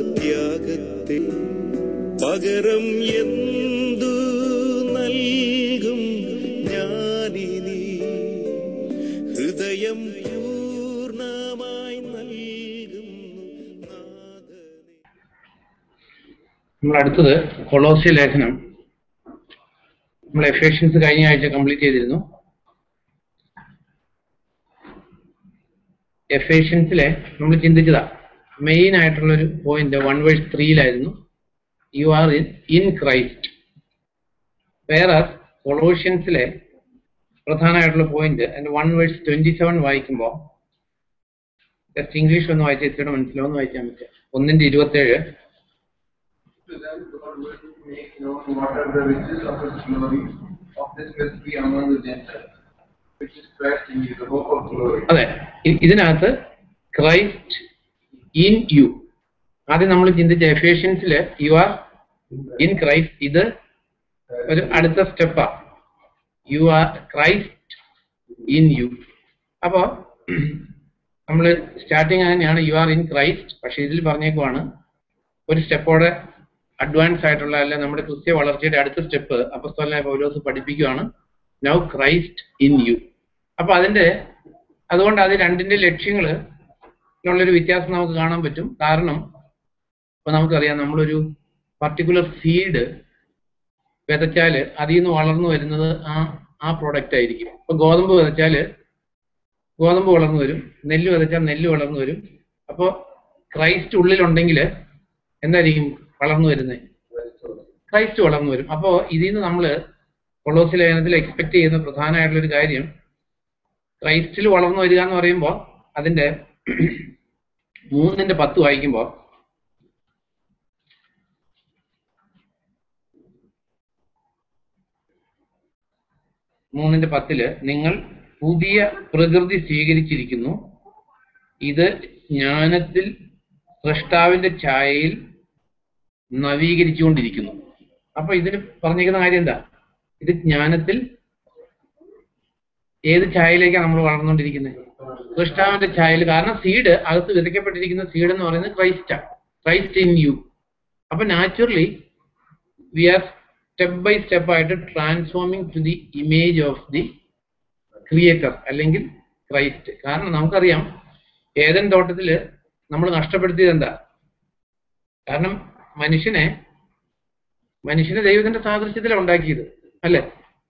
ത്യാഗത്തെ പകരം എന്തു നൽകും ഞാനിനി ഹൃദയം പൂർണ്ണമായി നൽകും നാഥനേ. നമ്മൾ അടുത്തത് കൊളോസ്യ ലേഖനം. നമ്മൾ എഫേഷ്യൻസ് കഴിഞ്ഞ ആഴ്ച കംപ്ലീറ്റ് ചെയ്തിരുന്നു. എഫേഷ്യൻസിലെ നമ്മൾ ചിന്തിച്ചതാ മെയിൻ ആയിട്ടുള്ളൊരു point 1:3 you are in Christ. വേറെ കൊളോഷ്യൻസിലെ പ്രധാനമായിട്ടുള്ള പോയിന്റ് അതിന്റെ 1:27 വായിക്കുമ്പോൾ ജസ്റ്റ് ഇംഗ്ലീഷ് ഒന്ന് വായിച്ചാൽ ഇത്തിരി മനസ്സിലാവുന്ന വായിക്കാൻ പറ്റുക. 1:27. അതെ, ഇതിനകത്ത് ക്രൈസ്റ്റ് ഇൻ യു. ആദ്യം നമ്മൾ ചിന്തിച്ച എഫേഷ്യൻസില് യു ആർ ഇൻ ക്രൈസ്റ്റ്, ഇത് ഒരു അടുത്ത സ്റ്റെപ്പാ. You are Christ in you. അപ്പോ നമ്മൾ സ്റ്റാർട്ടിങ് അങ്ങനെയാണ്, യു ആർ ഇൻ ക്രൈസ്റ്റ്. പക്ഷെ ഇതിൽ പറഞ്ഞേക്കുവാണ് ഒരു സ്റ്റെപ്പോടെ അഡ്വാൻസ് ആയിട്ടുള്ള അല്ല നമ്മുടെ ക്രിസ്ത്യ വളർച്ചയുടെ അടുത്ത സ്റ്റെപ്പ് അപ്പോസ്തലനായ പൗലോസ് പഠിപ്പിക്കുകയാണ്, നൗ ക്രൈസ്റ്റ് ഇൻ യു. അപ്പൊ അതുകൊണ്ട് അത് രണ്ടിന്റെ ലക്ഷ്യങ്ങളുള്ളൊരു വ്യത്യാസം നമുക്ക് കാണാൻ പറ്റും. കാരണം ഇപ്പൊ നമുക്കറിയാം, നമ്മളൊരു പർട്ടിക്കുലർ സീഡ് വിതച്ചാല് അതിൽ നിന്ന് വളർന്നു വരുന്നത് ആ പ്രോഡക്റ്റ് ആയിരിക്കും. ഇപ്പൊ ഗോതമ്പ് വിതച്ചാല് ഗോതമ്പ് വളർന്നു വരും, നെല്ല് വിതച്ചാൽ നെല്ല് വളർന്നു വരും. അപ്പോ ക്രൈസ്റ്റ് ഉള്ളിലുണ്ടെങ്കിൽ എന്തായിരിക്കും വളർന്നു വരുന്നത്? ക്രൈസ്റ്റ് വളർന്നു വരും. അപ്പോ ഇതിൽ നിന്ന് നമ്മള് കൊളോസ്യ ലേഖനത്തിൽ എക്സ്പെക്ട് ചെയ്യുന്ന പ്രധാനമായിട്ടുള്ളൊരു കാര്യം, ക്രൈസ്റ്റിൽ വളർന്നു വരിക എന്ന് പറയുമ്പോൾ അതിന്റെ 3:10 വായിക്കുമ്പോൾ നിങ്ങൾ പുതിയ പ്രകൃതി സ്വീകരിച്ചിരിക്കുന്നു, ഇത് ജ്ഞാനത്തിൽ സൃഷ്ടാവിന്റെ ഛായയിൽ നവീകരിച്ചുകൊണ്ടിരിക്കുന്നു. അപ്പൊ ഇതിന് പറഞ്ഞിരിക്കുന്ന കാര്യം എന്താ? ഇത് ജ്ഞാനത്തിൽ ഏത് ഛായയിലേക്കാണ് നമ്മൾ വളർന്നുകൊണ്ടിരിക്കുന്നത്? സൃഷ്ടാവിന്റെ ഛായയിൽ. കാരണം സീഡ് അകത്ത് വിതയ്ക്കപ്പെട്ടിരിക്കുന്ന സീഡ് എന്ന് പറയുന്നത് ക്രൈസ്റ്റാണ്, ക്രൈസ്റ്റ് ഇൻ യു. അപ്പൊ naturally we are step by step ആയിട്ട് transforming to the image of the creator, അല്ലെങ്കിൽ ക്രൈസ്റ്റ്. കാരണം നമുക്കറിയാം ഏദൻ തോട്ടത്തില് നമ്മൾ നഷ്ടപ്പെടുത്തിയത് എന്താ? കാരണം മനുഷ്യനെ ദൈവത്തിന്റെ സാദൃശ്യത്തിലാണ് ഉണ്ടാക്കിയത്, അല്ലെ?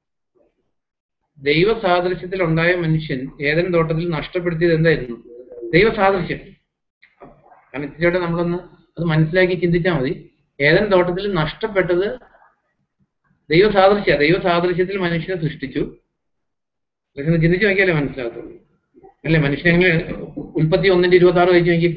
ദൈവ സാദൃശ്യത്തിൽ ഉണ്ടായ മനുഷ്യൻ ഏദൻ തോട്ടത്തിൽ നഷ്ടപ്പെടുത്തിയത് എന്തായിരുന്നു? ദൈവ സാദൃശ്യം. കാരണം ഇത്തിരിയോടെ നമ്മളൊന്ന് അത് മനസ്സിലാക്കി ചിന്തിച്ചാൽ മതി. ഏദൻ തോട്ടത്തിൽ നഷ്ടപ്പെട്ടത് ദൈവ സാദൃശ്യത്തിൽ മനുഷ്യനെ സൃഷ്ടിച്ചു. ചിന്തിച്ചു നോക്കിയാലേ മനസ്സിലാകത്തുള്ളൂ, അല്ലെ? മനുഷ്യനെങ്ങനെ ഉൽപ്പത്തി 1:26 വായിച്ചു നോക്കി.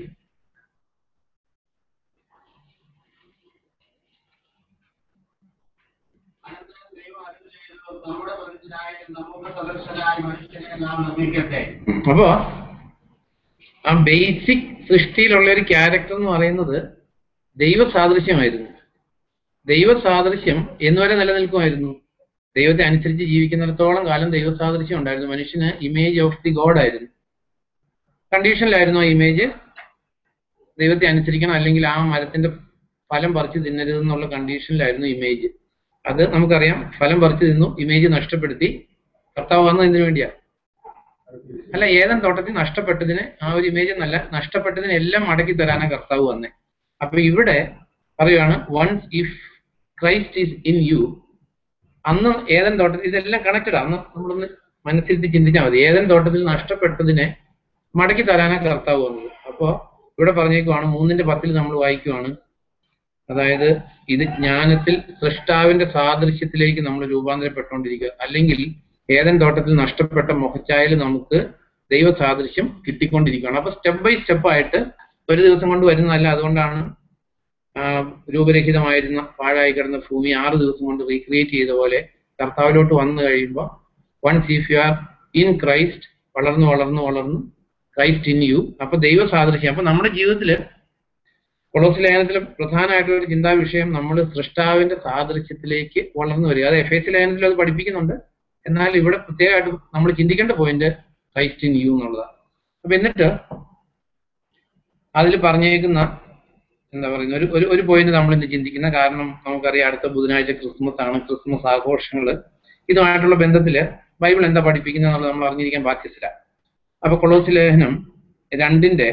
അപ്പോ ആ ബേസിക് സൃഷ്ടിയിലുള്ള ഒരു ക്യാരക്ടർ എന്ന് പറയുന്നത് ദൈവസാദൃശ്യമായിരുന്നു. ദൈവസാദൃശ്യം എന്നുവരെ നിലനിൽക്കുമായിരുന്നു. ദൈവത്തെ അനുസരിച്ച് ജീവിക്കുന്നിടത്തോളം കാലം ദൈവസാദൃശ്യം ഉണ്ടായിരുന്നു. മനുഷ്യന് ഇമേജ് ഓഫ് ദി ഗോഡ് ആയിരുന്നു. കണ്ടീഷനിലായിരുന്നു ആ ഇമേജ്. ദൈവത്തെ അനുസരിക്കണം, അല്ലെങ്കിൽ ആ മരത്തിന്റെ ഫലം പറിച്ച് തിന്നരുതെന്നുള്ള കണ്ടീഷനിലായിരുന്നു ഇമേജ്. അത് നമുക്കറിയാം, ഫലം പറിച്ചു തിന്നു, ഇമേജ് നഷ്ടപ്പെടുത്തി. കർത്താവ് വന്നത് എന്തിനു വേണ്ടിയാ? അല്ല, ഏദൻ തോട്ടത്തിൽ നഷ്ടപ്പെട്ടതിന്, ആ ഒരു ഇമേജ് എന്നല്ല, നഷ്ടപ്പെട്ടതിന് എല്ലാം മടക്കി തരാനാണ് കർത്താവ് വന്നേ. അപ്പൊ ഇവിടെ പറയുകയാണ്, once if Christ is in you. അന്ന് ഏദൻ തോട്ടത്തിൽ ഇതെല്ലാം കണക്റ്റഡ്. അന്ന് നമ്മളൊന്ന് മനസ്സിരുത്തി ചിന്തിച്ചാൽ മതി. ഏദൻ തോട്ടത്തിൽ നഷ്ടപ്പെട്ടതിനെ മടക്കി തരാനാണ് കർത്താവ് വന്നത്. അപ്പോ ഇവിടെ പറഞ്ഞേക്കുവാണ് 3:10 നമ്മൾ വായിക്കുവാണ്, അതായത് ഇത് ജ്ഞാനത്തിൽ സൃഷ്ടാവിന്റെ സാദൃശ്യത്തിലേക്ക് നമ്മൾ രൂപാന്തരപ്പെട്ടുകൊണ്ടിരിക്കുക. അല്ലെങ്കിൽ ഏദൻ തോട്ടത്തിൽ നഷ്ടപ്പെട്ട മുഖച്ചായയിൽ നമുക്ക് ദൈവ സാദൃശ്യം കിട്ടിക്കൊണ്ടിരിക്കുകയാണ്. അപ്പൊ സ്റ്റെപ്പ് ബൈ സ്റ്റെപ്പ് ആയിട്ട് ഒരു ദിവസം കൊണ്ട് വരുന്നതല്ല. അതുകൊണ്ടാണ് രൂപരഹിതമായിരുന്ന പാഴായി കിടന്ന ഭൂമി 6 ദിവസം കൊണ്ട് റീക്രിയേറ്റ് ചെയ്ത പോലെ കർത്താവിലോട്ട് വന്നു കഴിയുമ്പോൾ once if you are in Christ, വളർന്നു ക്രൈസ്റ്റ് ഇൻ യു. അപ്പൊ ദൈവ സാദൃശ്യം. അപ്പൊ നമ്മുടെ ജീവിതത്തില് കൊളോസ്യ ലേഖനത്തിലെ പ്രധാനമായിട്ടുള്ള ഒരു ചിന്താ വിഷയം, നമ്മൾ സൃഷ്ടാവിന്റെ സാദൃശ്യത്തിലേക്ക് വളർന്നു വരിക. അത് എഫേസ്യ ലേഖനത്തിൽ അത് പഠിപ്പിക്കുന്നുണ്ട്. എന്നാൽ ഇവിടെ പ്രത്യേകമായിട്ട് നമ്മൾ ചിന്തിക്കേണ്ട പോയിന്റ് ക്രൈസ്റ്റ് ഇൻ യു എന്നുള്ളതാണ്. അപ്പൊ എന്നിട്ട് അതിൽ പറഞ്ഞേക്കുന്ന എന്താ പറയുന്നത്, ഒരു പോയിന്റ് നമ്മൾ ഇന്ന് ചിന്തിക്കുന്ന, കാരണം നമുക്കറിയാം അടുത്ത ബുധനാഴ്ച ക്രിസ്മസ് ആണ്, ക്രിസ്മസ് ആഘോഷങ്ങൾ, ഇതുമായിട്ടുള്ള ബന്ധത്തില് ബൈബിൾ എന്താ പഠിപ്പിക്കുന്നത് എന്നുള്ളത് നമ്മൾ അറിഞ്ഞിരിക്കാൻ ബാധ്യസ്ഥരാ. അപ്പൊ കൊളോസ്യ ലേഖനം 2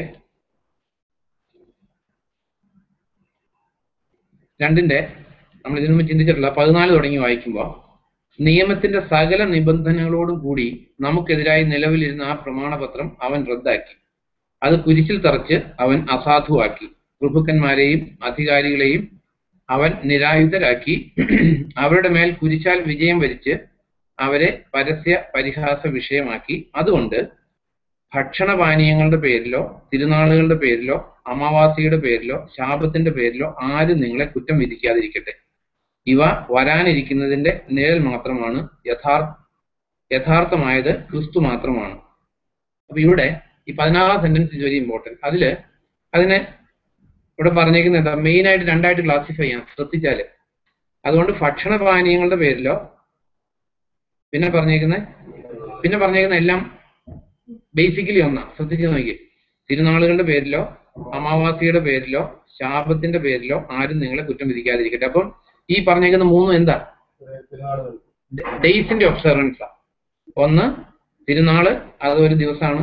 നമ്മൾ ഇതിനു മുമ്പ് ചിന്തിച്ചിട്ടുള്ള 14 തുടങ്ങി വായിക്കുമ്പോൾ, നിയമത്തിന്റെ സകല നിബന്ധനകളോടും കൂടി നമുക്കെതിരായി നിലവിലിരുന്ന ആ പ്രമാണപത്രം അവൻ റദ്ദാക്കി, അത് കുരിശിൽ തറച്ച് അവൻ അസാധുവാക്കി, പ്രഭുക്കന്മാരെയും അധികാരികളെയും അവൻ നിരായുധരാക്കി, അവരുടെ മേൽ കുരിശാൽ വിജയം വരിച്ച് അവരെ പരസ്യ പരിഹാസ വിഷയമാക്കി. അതുകൊണ്ട് ഭക്ഷണപാനീയങ്ങളുടെ പേരിലോ തിരുനാളുകളുടെ പേരിലോ അമാവാസിയുടെ പേരിലോ ശാപത്തിന്റെ പേരിലോ ആരും നിങ്ങളെ കുറ്റം വിധിക്കാതിരിക്കട്ടെ. ഇവ വരാനിരിക്കുന്നതിന്റെ നിഴൽ മാത്രമാണ്, യഥാർത്ഥമായത് ക്രിസ്തു മാത്രമാണ്. അപ്പൊ ഇവിടെ ഈ 16ാം സെന്റൻസ് ഇസ് വെരി ഇമ്പോർട്ടൻറ്റ്. അതിനെ ഇവിടെ പറഞ്ഞേക്കുന്നത് എന്താ, മെയിൻ ആയിട്ട് 2ആയിട്ട് ക്ലാസിഫൈ ചെയ്യാം ശ്രദ്ധിച്ചാല്. അതുകൊണ്ട് ഭക്ഷണപാനീയങ്ങളുടെ പേരിലോ പിന്നെ പറഞ്ഞേക്കുന്ന എല്ലാം ബേസിക്കലി ഒന്നാ, ശ്രദ്ധിച്ചു നോക്കി. തിരുനാളുകളുടെ പേരിലോ അമാവാസിയുടെ പേരിലോ ശാപത്തിന്റെ പേരിലോ ആരും നിങ്ങളെ കുറ്റം വിധിക്കാതിരിക്കട്ടെ. അപ്പം ഈ പറഞ്ഞേക്കുന്ന 3 എന്താ, ഡേയ്സിന്റെ ഒബ്സർവൻസാ. ഒന്ന് തിരുനാള്, അത് ഒരു ദിവസമാണ്.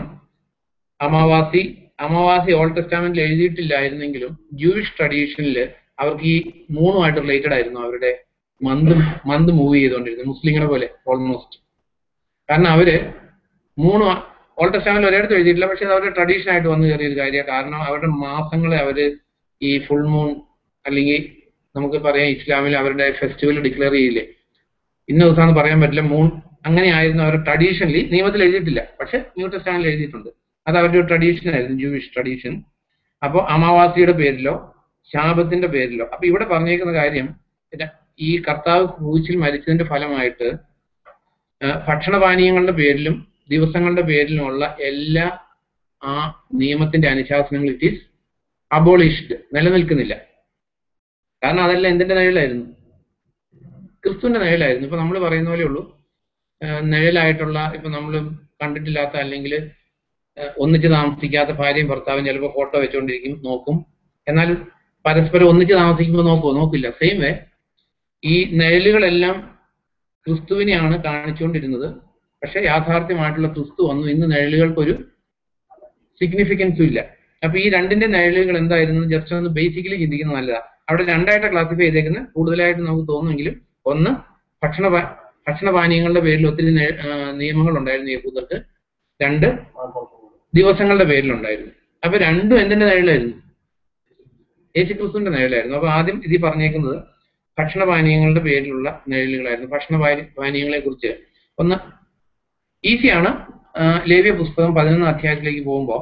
അമാവാസി ഓൾഡ് ടെസ്റ്റാമെന്റിൽ എഴുതിയിട്ടില്ലായിരുന്നെങ്കിലും ജൂയിഷ് ട്രഡീഷനിൽ അവർക്ക് ഈ 3ഉമായിട്ട് റിലേറ്റഡ് ആയിരുന്നു അവരുടെ മന്ത് മൂവ് ചെയ്തുകൊണ്ടിരുന്നത്, മുസ്ലിങ്ങളെ പോലെ ഓൾമോസ്റ്റ്. കാരണം അവര് 3 ഓൾഡ് ടെസ്റ്റാമെന്റിൽ ഒരിടത്ത് എഴുതിയിട്ടില്ല, പക്ഷെ അത് അവരുടെ ട്രഡീഷൻ ആയിട്ട് വന്നു കയറിയ ഒരു കാര്യമാണ്. കാരണം അവരുടെ മാസങ്ങളെ അവര് ഈ ഫുൾ മൂൺ, അല്ലെങ്കിൽ നമുക്ക് പറയാം ഇസ്ലാമിൽ അവരുടെ ഫെസ്റ്റിവൽ ഡിക്ലെയർ ചെയ്യില്ലേ, ഇന്ന ദിവസമാണെന്ന് പറയാൻ പറ്റില്ല, മൂൺ, അങ്ങനെയായിരുന്നു അവരുടെ ട്രഡീഷണലി. നിയമത്തിൽ എഴുതിയിട്ടില്ല, പക്ഷെ ന്യൂ ടെസ്റ്റാമെന്റിൽ എഴുതിയിട്ടുണ്ട്. അത് അവരുടെ ഒരു ട്രഡീഷൻ ആയിരുന്നു, ജൂയിഷ് ട്രഡീഷൻ. അപ്പോൾ അമാവാസിയുടെ പേരിലോ ശാപത്തിന്റെ പേരിലോ. അപ്പൊ ഇവിടെ പറഞ്ഞേക്കുന്ന കാര്യം, ഈ കർത്താവ് ക്രൂശിൽ മരിച്ചതിന്റെ ഫലമായിട്ട് ഭക്ഷണപാനീയങ്ങളുടെ പേരിലും ദിവസങ്ങളുടെ പേരിലുമുള്ള എല്ലാ ആ നിയമത്തിന്റെ അനുശാസനങ്ങൾ ഇറ്റ് ഈസ് അബോളിഷ്ഡ്, നിലനിൽക്കുന്നില്ല. കാരണം അതെല്ലാം എന്തിന്റെ നിഴലായിരുന്നു, ക്രിസ്തുവിന്റെ നിഴലായിരുന്നു. ഇപ്പൊ നമ്മൾ പറയുന്ന പോലെ ഉള്ളൂ, നിഴലായിട്ടുള്ള, ഇപ്പൊ നമ്മൾ കണ്ടിട്ടില്ലാത്ത അല്ലെങ്കിൽ ഒന്നിച്ച് താമസിക്കാത്ത ഭാര്യയും ഭർത്താവും ചിലപ്പോൾ ഫോട്ടോ വെച്ചുകൊണ്ടിരിക്കും, നോക്കും. എന്നാൽ പരസ്പരം ഒന്നിച്ച് താമസിക്കുമ്പോൾ നോക്കില്ല. സെയിം വേ ഈ നിഴലുകളെല്ലാം ക്രിസ്തുവിനെയാണ് കാണിച്ചുകൊണ്ടിരുന്നത്. പക്ഷെ യാഥാർത്ഥ്യമായിട്ടുള്ള ക്രിസ്തു വന്നു, ഇന്ന് നിഴലുകൾക്കൊരു സിഗ്നിഫിക്കൻസും ഇല്ല. അപ്പൊ ഈ 2ന്റെ നിഴലുകൾ എന്തായിരുന്നു, ജസ്റ്റ് ഒന്ന് ബേസിക്കലി ചിന്തിക്കുന്നത് നല്ലതാണ്. അവിടെ 2ആയിട്ട് ക്ലാസിഫൈ ചെയ്തേക്കുന്നത് കൂടുതലായിട്ട് നമുക്ക് തോന്നുമെങ്കിലും, ഒന്ന് ഭക്ഷണപാനീയങ്ങളുടെ പേരിൽ ഒത്തിരി നിയമങ്ങൾ ഉണ്ടായിരുന്നു യഹൂദർക്ക്, 2 ദിവസങ്ങളുടെ പേരിലുണ്ടായിരുന്നു. അപ്പൊ 2ഉം എന്തിന്റെ നിഴലായിരുന്നു, യേശുക്രിസ്തുവിന്റെ നിഴലായിരുന്നു. അപ്പൊ ആദ്യം ഇതിൽ പറഞ്ഞേക്കുന്നത് ഭക്ഷണപാനീയങ്ങളുടെ പേരിലുള്ള നിഴലുകളായിരുന്നു. ഭക്ഷണപാനീയങ്ങളെ കുറിച്ച് ഒന്ന് ഈസിയാണ്. ലേവ്യ പുസ്തകം 11ാം അധ്യായത്തിലേക്ക് പോകുമ്പോൾ,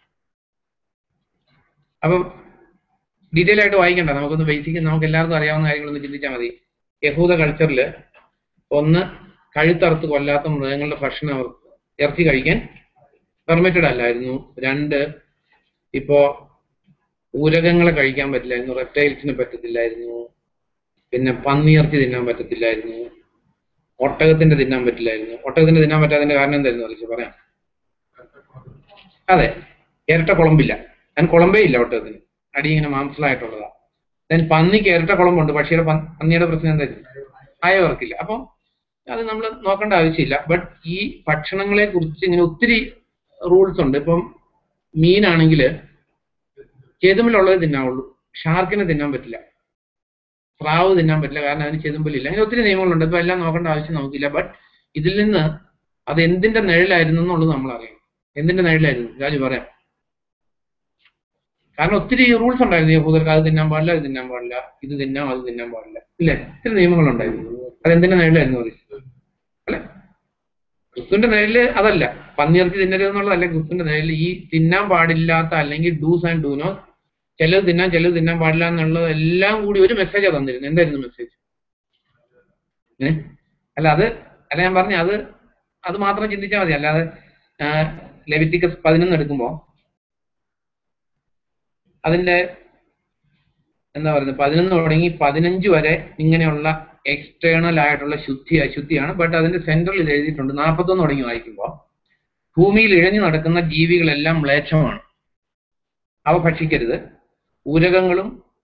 അപ്പം ഡീറ്റെയിൽ ആയിട്ട് വായിക്കണ്ട, നമുക്കൊന്ന് ബേസിക് നമുക്ക് എല്ലാവർക്കും അറിയാവുന്ന കാര്യങ്ങളൊന്ന് ചിന്തിച്ചാൽ മതി. യഹൂദ കൾച്ചറിൽ ഒന്ന്, കഴുത്തറുത്ത് കൊല്ലാത്ത മൃഗങ്ങളുടെ ഭക്ഷണം, ഇറച്ചി കഴിക്കാൻ പെർമിറ്റഡ് അല്ലായിരുന്നു. 2, ഇപ്പോ ഊരകങ്ങളെ കഴിക്കാൻ പറ്റില്ലായിരുന്നു, റെപ്റ്റൈൽസിന് പറ്റത്തില്ലായിരുന്നു. പിന്നെ പന്നിയിറച്ചി തിന്നാൻ പറ്റത്തില്ലായിരുന്നു, ഒട്ടകത്തിന്റെ തിന്നാൻ പറ്റില്ലായിരുന്നു. ഒട്ടകത്തിന്റെ തിന്നാൻ പറ്റാത്തതിന്റെ കാരണം എന്തായിരുന്നു അറിയിച്ചു പറയാം. അതെ, ഇരട്ട കുളമ്പില്ല, ഞാൻ കുളമ്പേ ഇല്ല ഒട്ടകത്തിന്, അടി ഇങ്ങനെ മാംസമായിട്ടുള്ളതാ. ദെൻ പന്നിക്ക് ഇരട്ട കുളമ്പുണ്ട്, പക്ഷേ പന്നിയുടെ പ്രശ്നം എന്തായിരുന്നു, അയവർക്കില്ല. അപ്പം അത് നമ്മൾ നോക്കേണ്ട ആവശ്യമില്ല. ബട്ട് ഈ ഭക്ഷണങ്ങളെ കുറിച്ച് ഇങ്ങനെ ഒത്തിരി റൂൾസ് ഉണ്ട്. ഇപ്പം മീനാണെങ്കിൽ ചെതുമ്പലുള്ളത് തിന്നാവുള്ളൂ, ഷാർക്കിനെ തിന്നാൻ പറ്റില്ല, സ്രാവ് തിന്നാൻ പറ്റില്ല, കാരണം അതിന് ചെതുമ്പലില്ല. അങ്ങനെ ഒത്തിരി നിയമങ്ങളുണ്ട്. ഇപ്പൊ എല്ലാം നോക്കേണ്ട ആവശ്യം നമുക്കില്ല. ബട്ട് ഇതിൽ നിന്ന് അത് എന്തിന്റെ നിഴലായിരുന്നു എന്നുള്ളത് നമ്മൾ അറിയണം. എന്തിന്റെ നിഴലായിരുന്നു രാജു പറയാം. കാരണം ഒത്തിരി റൂൾസ് ഉണ്ടായിരുന്നു യഹൂദർക്ക്, അത് തിന്നാൻ പാടില്ല, അത് തിന്നാൻ പാടില്ല, ഇത് തിന്നാം, അത് തിന്നാൻ പാടില്ല, ഇല്ലേ? ഒത്തിരി നിയമങ്ങളുണ്ടായിരുന്നു. അതെന്തിന്റെ നിഴലായിരുന്നു പറയും അല്ലെ? ക്രിസ്തുവിന്റെ നിഴല് അതല്ല, പന്നിയിറച്ചി തിന്നരുത് എന്നുള്ളതല്ല ക്രിസ്തുവിന്റെ നിഴല്. ഈ തിന്നാൻ പാടില്ലാത്ത അല്ലെങ്കിൽ ഡൂസ് ആൻഡ് ഡൂ നോട്ട്, ചിലത് തിന്നാൻ ചിലത് തിന്നാൻ പാടില്ല എന്നുള്ളത് എല്ലാം കൂടി ഒരു മെസ്സേജാണ് തന്നിരുന്നത്. എന്തായിരുന്നു മെസ്സേജ്? അല്ല ഞാൻ പറഞ്ഞ അത് മാത്രം ചിന്തിച്ചാൽ മതി. അല്ലാതെ ലെവിറ്റിക്കസ് 11 എടുക്കുമ്പോൾ അതിന്റെ എന്താ പറയുന്നത്, 11 തുടങ്ങി 15 വരെ ഇങ്ങനെയുള്ള എക്സ്റ്റേണൽ ആയിട്ടുള്ള അശുദ്ധിയാണ്. ബട്ട് അതിന്റെ സെൻട്രൽ എഴുതിയിട്ടുണ്ട്. 41 തുടങ്ങി വായിക്കുമ്പോൾ, ഭൂമിയിൽ ഇഴഞ്ഞു നടക്കുന്ന ജീവികളെല്ലാം മ്ലേച്ഛമാണ്, അവ ഭക്ഷിക്കരുത്. ഊരകങ്ങളും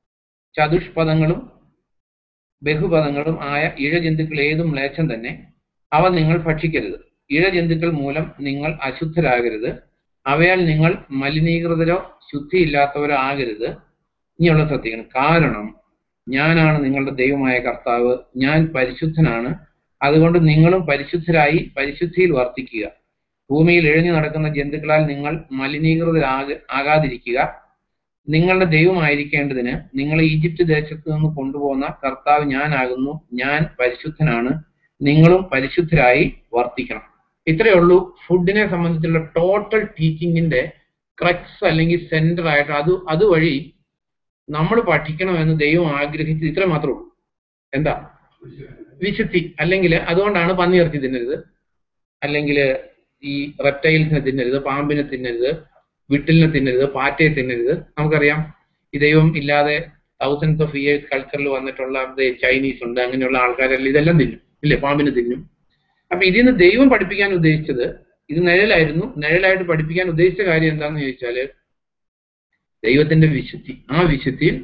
ചതുഷ്പദങ്ങളും ബഹുപദങ്ങളും ആയ ഇഴജന്തുക്കൾ ഏതും മ്ലേച്ഛം തന്നെ. അവ നിങ്ങൾ ഭക്ഷിക്കരുത്. ഇഴജന്തുക്കൾ മൂലം നിങ്ങൾ അശുദ്ധരാകരുത്. അവയാൽ നിങ്ങൾ മലിനീകൃതരോ ശുദ്ധിയില്ലാത്തവരോ ആകരുത്. ഇനിയുള്ള ശ്രദ്ധിക്കണം. കാരണം ഞാനാണ് നിങ്ങളുടെ ദൈവമായ കർത്താവ്. ഞാൻ പരിശുദ്ധനാണ്. അതുകൊണ്ട് നിങ്ങളും പരിശുദ്ധരായി പരിശുദ്ധിയിൽ വർത്തിക്കുക. ഭൂമിയിൽ ഇഴഞ്ഞു നടക്കുന്ന ജന്തുക്കളാൽ നിങ്ങൾ മലിനീകൃതരാകാതിരിക്കുക. നിങ്ങളുടെ ദൈവമായിരിക്കേണ്ടതിന് നിങ്ങളെ ഈജിപ്ത് ദേശത്ത് നിന്ന് കൊണ്ടുപോകുന്ന കർത്താവ് ഞാനാകുന്നു. ഞാൻ പരിശുദ്ധനാണ്. നിങ്ങളും പരിശുദ്ധരായി വർത്തിക്കണം. ഇത്രയേ ഉള്ളൂ ഫുഡിനെ സംബന്ധിച്ചുള്ള ടോട്ടൽ ടീച്ചിങ്ങിന്റെ ക്രക്സ് അല്ലെങ്കിൽ സെന്റർ ആയിട്ട്. അതുവഴി നമ്മൾ പഠിക്കണമെന്ന് ദൈവം ആഗ്രഹിച്ചത് ഇത്ര മാത്രമേ ഉള്ളൂ. എന്താ? വിശുദ്ധി. അല്ലെങ്കിൽ അതുകൊണ്ടാണ് പന്നിയിറച്ചി തിന്നരുത്, അല്ലെങ്കിൽ ഈ റെപ്റ്റൈൽസിനെ തിന്നരുത്, പാമ്പിനെ തിന്നരുത്, വിട്ടിലിനെ തിന്നരുത്, പാറ്റയെ തിന്നരുത്. നമുക്കറിയാം ഈ ദൈവം ഇല്ലാതെ തൗസൻഡ്സ് ഓഫ് ഇയേഴ്സ് കൾച്ചറിൽ വന്നിട്ടുള്ള ചൈനീസ് ഉണ്ട്, അങ്ങനെയുള്ള ആൾക്കാരെല്ലാം ഇതെല്ലാം തിന്നും, ഇല്ലേ? പാമ്പിനെ തിന്നും. അപ്പൊ ഇതിൽ നിന്ന് ദൈവം പഠിപ്പിക്കാൻ ഉദ്ദേശിച്ചത് ഇത് നിഴലായിരുന്നു. നിഴലായിട്ട് പഠിപ്പിക്കാൻ ഉദ്ദേശിച്ച കാര്യം എന്താണെന്ന് ചോദിച്ചാല് ദൈവത്തിന്റെ വിശുദ്ധി. ആ വിശുദ്ധിയിൽ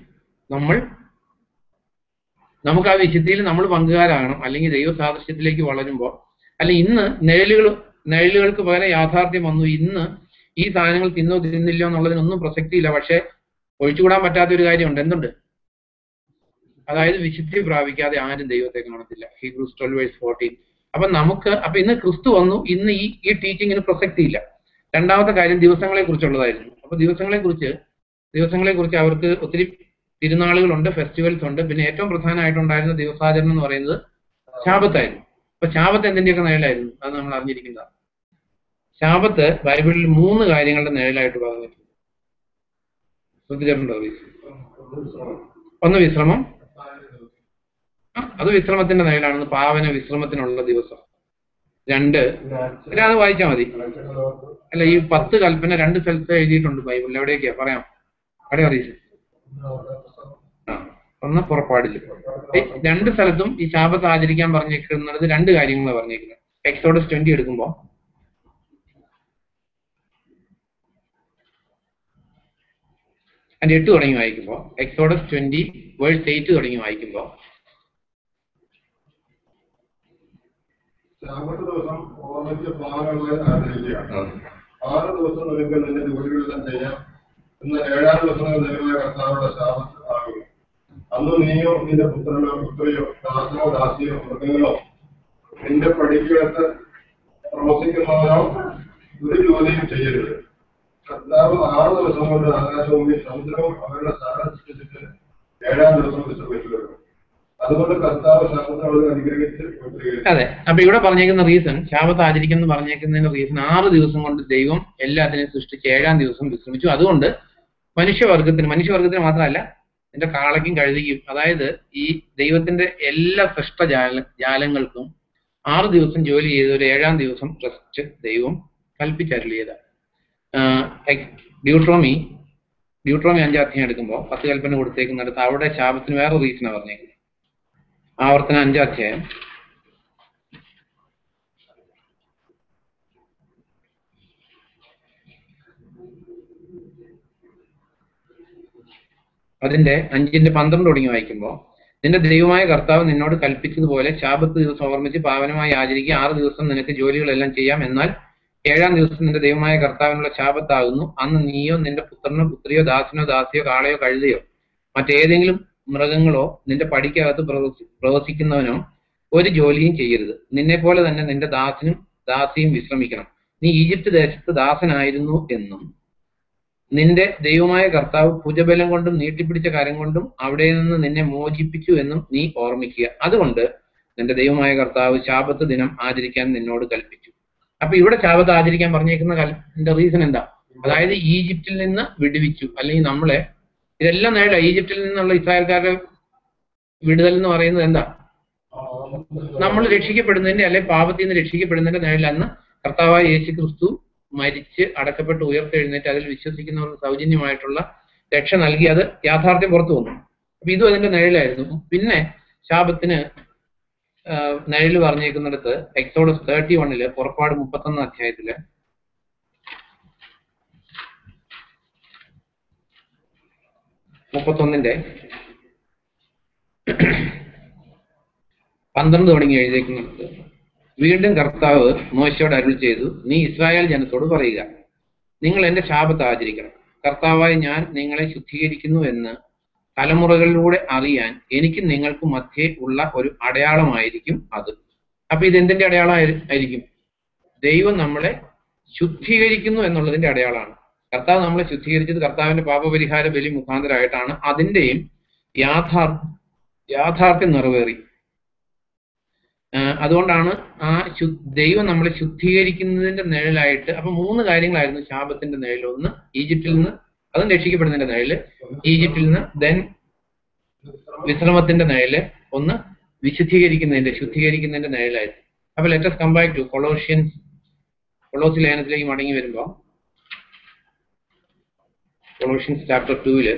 നമുക്ക് ആ വിശുദ്ധിയിൽ നമ്മൾ പങ്കുകാരാകണം. അല്ലെങ്കിൽ ദൈവ സാദൃശ്യത്തിലേക്ക് വളരുമ്പോൾ, അല്ലെങ്കിൽ ഇന്ന് നിഴലുകൾക്ക് പകരം യാഥാർത്ഥ്യം വന്നു. ഇന്ന് ഈ സാധനങ്ങൾ തിന്നോ തിന്നില്ലോ എന്നുള്ളതിനൊന്നും പ്രസക്തിയില്ല. പക്ഷെ ഒഴിച്ചുകൂടാൻ പറ്റാത്ത ഒരു കാര്യമുണ്ട്. എന്തുണ്ട്? അതായത് വിശുദ്ധി പ്രാപിക്കാതെ ആരും ദൈവത്തെ കാണത്തില്ല. ഹീബ്രൂസ് 12:14. അപ്പൊ ഇന്ന് ക്രിസ്തു വന്നു. ഇന്ന് ഈ ടീച്ചിങ്ങിന് പ്രസക്തിയില്ല. രണ്ടാമത്തെ കാര്യം ദിവസങ്ങളെ കുറിച്ചുള്ളതായിരുന്നു. അപ്പൊ ദിവസങ്ങളെ കുറിച്ച് അവർക്ക് ഒത്തിരി തിരുനാളുകളുണ്ട്, ഫെസ്റ്റിവൽസ് ഉണ്ട്. പിന്നെ ഏറ്റവും പ്രധാനമായിട്ടുണ്ടായിരുന്ന ദിവസാചരണം എന്ന് പറയുന്നത് ശാബത്തായിരുന്നു. അപ്പൊ ശാബത്ത് എന്തിന്റെയൊക്കെ നിഴലായിരുന്നു? അത് നമ്മൾ അറിഞ്ഞിരിക്കുന്നതാണ്. ശാബത്ത് ബൈബിളിൽ 3 കാര്യങ്ങളുടെ നിഴലായിട്ട് പറഞ്ഞിട്ടുണ്ട്. ശ്രദ്ധിച്ചിട്ടുണ്ടോ? ഒന്ന് വിശ്രമം. അത് വിശ്രമത്തിന്റെ നിഴലാണെന്ന്. പാവന വിശ്രമത്തിനുള്ള ദിവസം. 2 അത് വായിച്ചാൽ മതി. അല്ല, ഈ 10 കൽപ്പന 2 സ്ഥലത്ത് എഴുതിയിട്ടുണ്ട് ബൈബിളിൽ. എവിടെയൊക്കെയാ? പറയാം. അവിടെ അറിയില്ല. ഒന്ന് പുറപ്പാടില്. 2 സ്ഥലത്തും ഈ ശാബത്ത് ആചരിക്കാൻ പറഞ്ഞേക്കുന്നത് 2 കാര്യങ്ങളാണ് പറഞ്ഞേക്കുന്നത്. എക്സോഡസ് 20 എടുക്കുമ്പോൾ അതിന്റെ 8 തുടങ്ങി വായിക്കുമ്പോൾ, എക്സോഡസ് 20:8 തുടങ്ങി വായിക്കുമ്പോൾ, ശാബത്ത് ദിവസം ഓർമ്മിച്ച് പാവങ്ങളെ ആചരിക്കുക. 6 ദിവസം ഒരിക്കൽ നിന്റെ ജോലികളെല്ലാം ചെയ്യാം. എന്നാൽ 7-ാം ദിവസം ദൈവമായ കർത്താവുടെ ശാബത്ത് ആകുക. അന്ന് നീയോ നിന്റെ പുത്രനോ പുത്രിയോ ദാസനോ ദാസിയോ മൃഗങ്ങളോ നിന്റെ പടിക്കകത്ത് പ്രവസിക്കുന്നവനോ ഒരു ജോലിയും ചെയ്യരുത്. കർത്താവ് 6 ദിവസം കൊണ്ട് ആകാശവും സമുദ്രവും അവരുടെ സ്ഥാനം സൃഷ്ടിച്ചിട്ട് 7-ാം ദിവസം വിശ്രമിച്ചു. അതുകൊണ്ട് കർത്താവ് ശാബത്തിനോട് അനുഗ്രഹിച്ച്. അതെ. അപ്പൊ ഇവിടെ പറഞ്ഞേക്കുന്ന റീസൺ, ശാബത്ത് ആചരിക്കുന്നു പറഞ്ഞേക്കുന്നതിന്റെ റീസൺ, 6 ദിവസം കൊണ്ട് ദൈവം എല്ലാത്തിനെയും സൃഷ്ടിച്ച് 7-ാം ദിവസം വിശ്രമിച്ചു. അതുകൊണ്ട് മനുഷ്യവർഗത്തിന് മാത്രമല്ല, എന്റെ കാളയ്ക്കും കഴുതിക്കും, അതായത് ഈ ദൈവത്തിന്റെ എല്ലാ സൃഷ്ടജാലങ്ങൾക്കും 6 ദിവസം ജോലി ചെയ്ത് ഒരു 7-ാം ദിവസം റെസ്റ്റ് ദൈവം കൽപ്പിച്ചരുളിയതാണ്. ഡ്യൂട്രോമി 5-ാം അധ്യായം എടുക്കുമ്പോൾ 10 കൽപ്പന കൊടുത്തേക്കുന്നിടത്ത് അവിടെ ശാബത്തിന് വേറെ റീസണാണ് പറഞ്ഞേക്കുന്നത്. ആവർത്തനം 5-ാം അധ്യായം അതിന്റെ 5:12 തുടങ്ങി വായിക്കുമ്പോൾ, നിന്റെ ദൈവമായ കർത്താവ് നിന്നോട് കൽപ്പിച്ചതുപോലെ ശാബത്ത് ദിവസം ഓർമ്മിച്ച് പാവനമായി ആചരിക്കുക. 6 ദിവസം നിനക്ക് ജോലികളെല്ലാം ചെയ്യാം. എന്നാൽ 7-ാം ദിവസം നിന്റെ ദൈവമായ കർത്താവിനുള്ള ശാബത്താകുന്നു. അന്ന് നീയോ നിന്റെ പുത്രനോ പുത്രിയോ ദാസനോ ദാസിയോ കാളയോ കഴുതയോ മറ്റേതെങ്കിലും മൃഗങ്ങളോ നിന്റെ പടിക്കകത്ത് പ്രവസിക്കുന്നവനോ ഒരു ജോലിയും ചെയ്യരുത്. നിന്നെ പോലെ തന്നെ നിന്റെ ദാസനും ദാസിയും വിശ്രമിക്കണം. നീ ഈജിപ്ത് ദേശത്ത് ദാസനായിരുന്നു എന്നും നിന്റെ ദൈവമായ കർത്താവ് ഭുജബലം കൊണ്ടും നീട്ടിപ്പിടിച്ച കരം കൊണ്ടും അവിടെ നിന്ന് നിന്നെ മോചിപ്പിച്ചു എന്നും നീ ഓർമ്മിക്കുക. അതുകൊണ്ട് നിന്റെ ദൈവമായ കർത്താവ് ശാബത്ത് ദിനം ആചരിക്കാൻ നിന്നോട് കൽപ്പിച്ചു. അപ്പൊ ഇവിടെ ശാബത്ത് ആചരിക്കാൻ പറഞ്ഞേക്കുന്ന റീസൺ എന്താ? അതായത് ഈജിപ്തിൽ നിന്ന് വിടുവിച്ചു. അല്ലെങ്കിൽ നമ്മളെ ഇതെല്ലാം നേട ഈജിപ്തിൽ നിന്നുള്ള ഇസ്രായേൽക്കാരുടെ വിടുതൽ എന്ന് പറയുന്നത് എന്താ? നമ്മൾ രക്ഷിക്കപ്പെടുന്നതിന്റെ അല്ലെങ്കിൽ പാപത്തിൽ നിന്ന് രക്ഷിക്കപ്പെടുന്നതിന്റെ നേടിലന്ന് കർത്താവായ യേശു ക്രിസ്തു മരിച്ച് അടക്കപ്പെട്ട് ഉയർത്തെഴുന്നേറ്റ് അതിൽ വിശ്വസിക്കുന്നവർക്ക് സൗജന്യമായിട്ടുള്ള രക്ഷ നൽകി. അത് യാഥാർത്ഥ്യം പുറത്തു വന്നു. അപ്പൊ ഇതും അതിന്റെ നിഴലായിരുന്നു. പിന്നെ ശാബത്തിന് നിഴല് പറഞ്ഞേക്കുന്നിടത്ത് എക്സോഡസ് 31 പുറപ്പാട് 31 അധ്യായത്തില് 31 12 തുടങ്ങി എഴുതിയേക്കുന്നുണ്ട്. വീണ്ടും കർത്താവ് മോശയോട് അരുൾ ചെയ്തു, നീ ഇസ്രായേൽ ജനത്തോട് പറയുക, നിങ്ങൾ എന്റെ ശാബത്ത് ആചരിക്കണം. കർത്താവായി ഞാൻ നിങ്ങളെ ശുദ്ധീകരിക്കുന്നു എന്ന് തലമുറകളിലൂടെ അറിയാൻ എനിക്ക് നിങ്ങൾക്ക് മധ്യേ ഉള്ള ഒരു അടയാളമായിരിക്കും അത്. അപ്പൊ ഇതെന്തിന്റെ അടയാളം ആയിരിക്കും? ദൈവം നമ്മളെ ശുദ്ധീകരിക്കുന്നു എന്നുള്ളതിന്റെ അടയാളമാണ്. കർത്താവ് നമ്മളെ ശുദ്ധീകരിച്ചത് കർത്താവിന്റെ പാപപരിഹാര ബലി മുഖാന്തരമായിട്ടാണ്. അതിന്റെയും യാഥാർത്ഥ്യം നിറവേറി. അതുകൊണ്ടാണ് ദൈവം നമ്മളെ ശുദ്ധീകരിക്കുന്നതിന്റെ നിഴലായിട്ട്. അപ്പൊ 3 കാര്യങ്ങളായിരുന്നു ശാപത്തിന്റെ നിഴൽ. ഒന്ന് ഈജിപ്തിൽ നിന്ന്, അതും രക്ഷിക്കപ്പെടുന്നതിന്റെ നിഴല്. ഈജിപ്തിൽ നിന്ന്, ദെൻ വിശ്രമത്തിന്റെ നിഴല്, ഒന്ന് ശുദ്ധീകരിക്കുന്നതിന്റെ നിഴലായിരുന്നു. അപ്പൊ let us come back to കൊളോസി ലേഖനത്തിലേക്ക് മടങ്ങി വരുമ്പോ കൊളോഷ്യൻസ് ചാപ്റ്റർ 2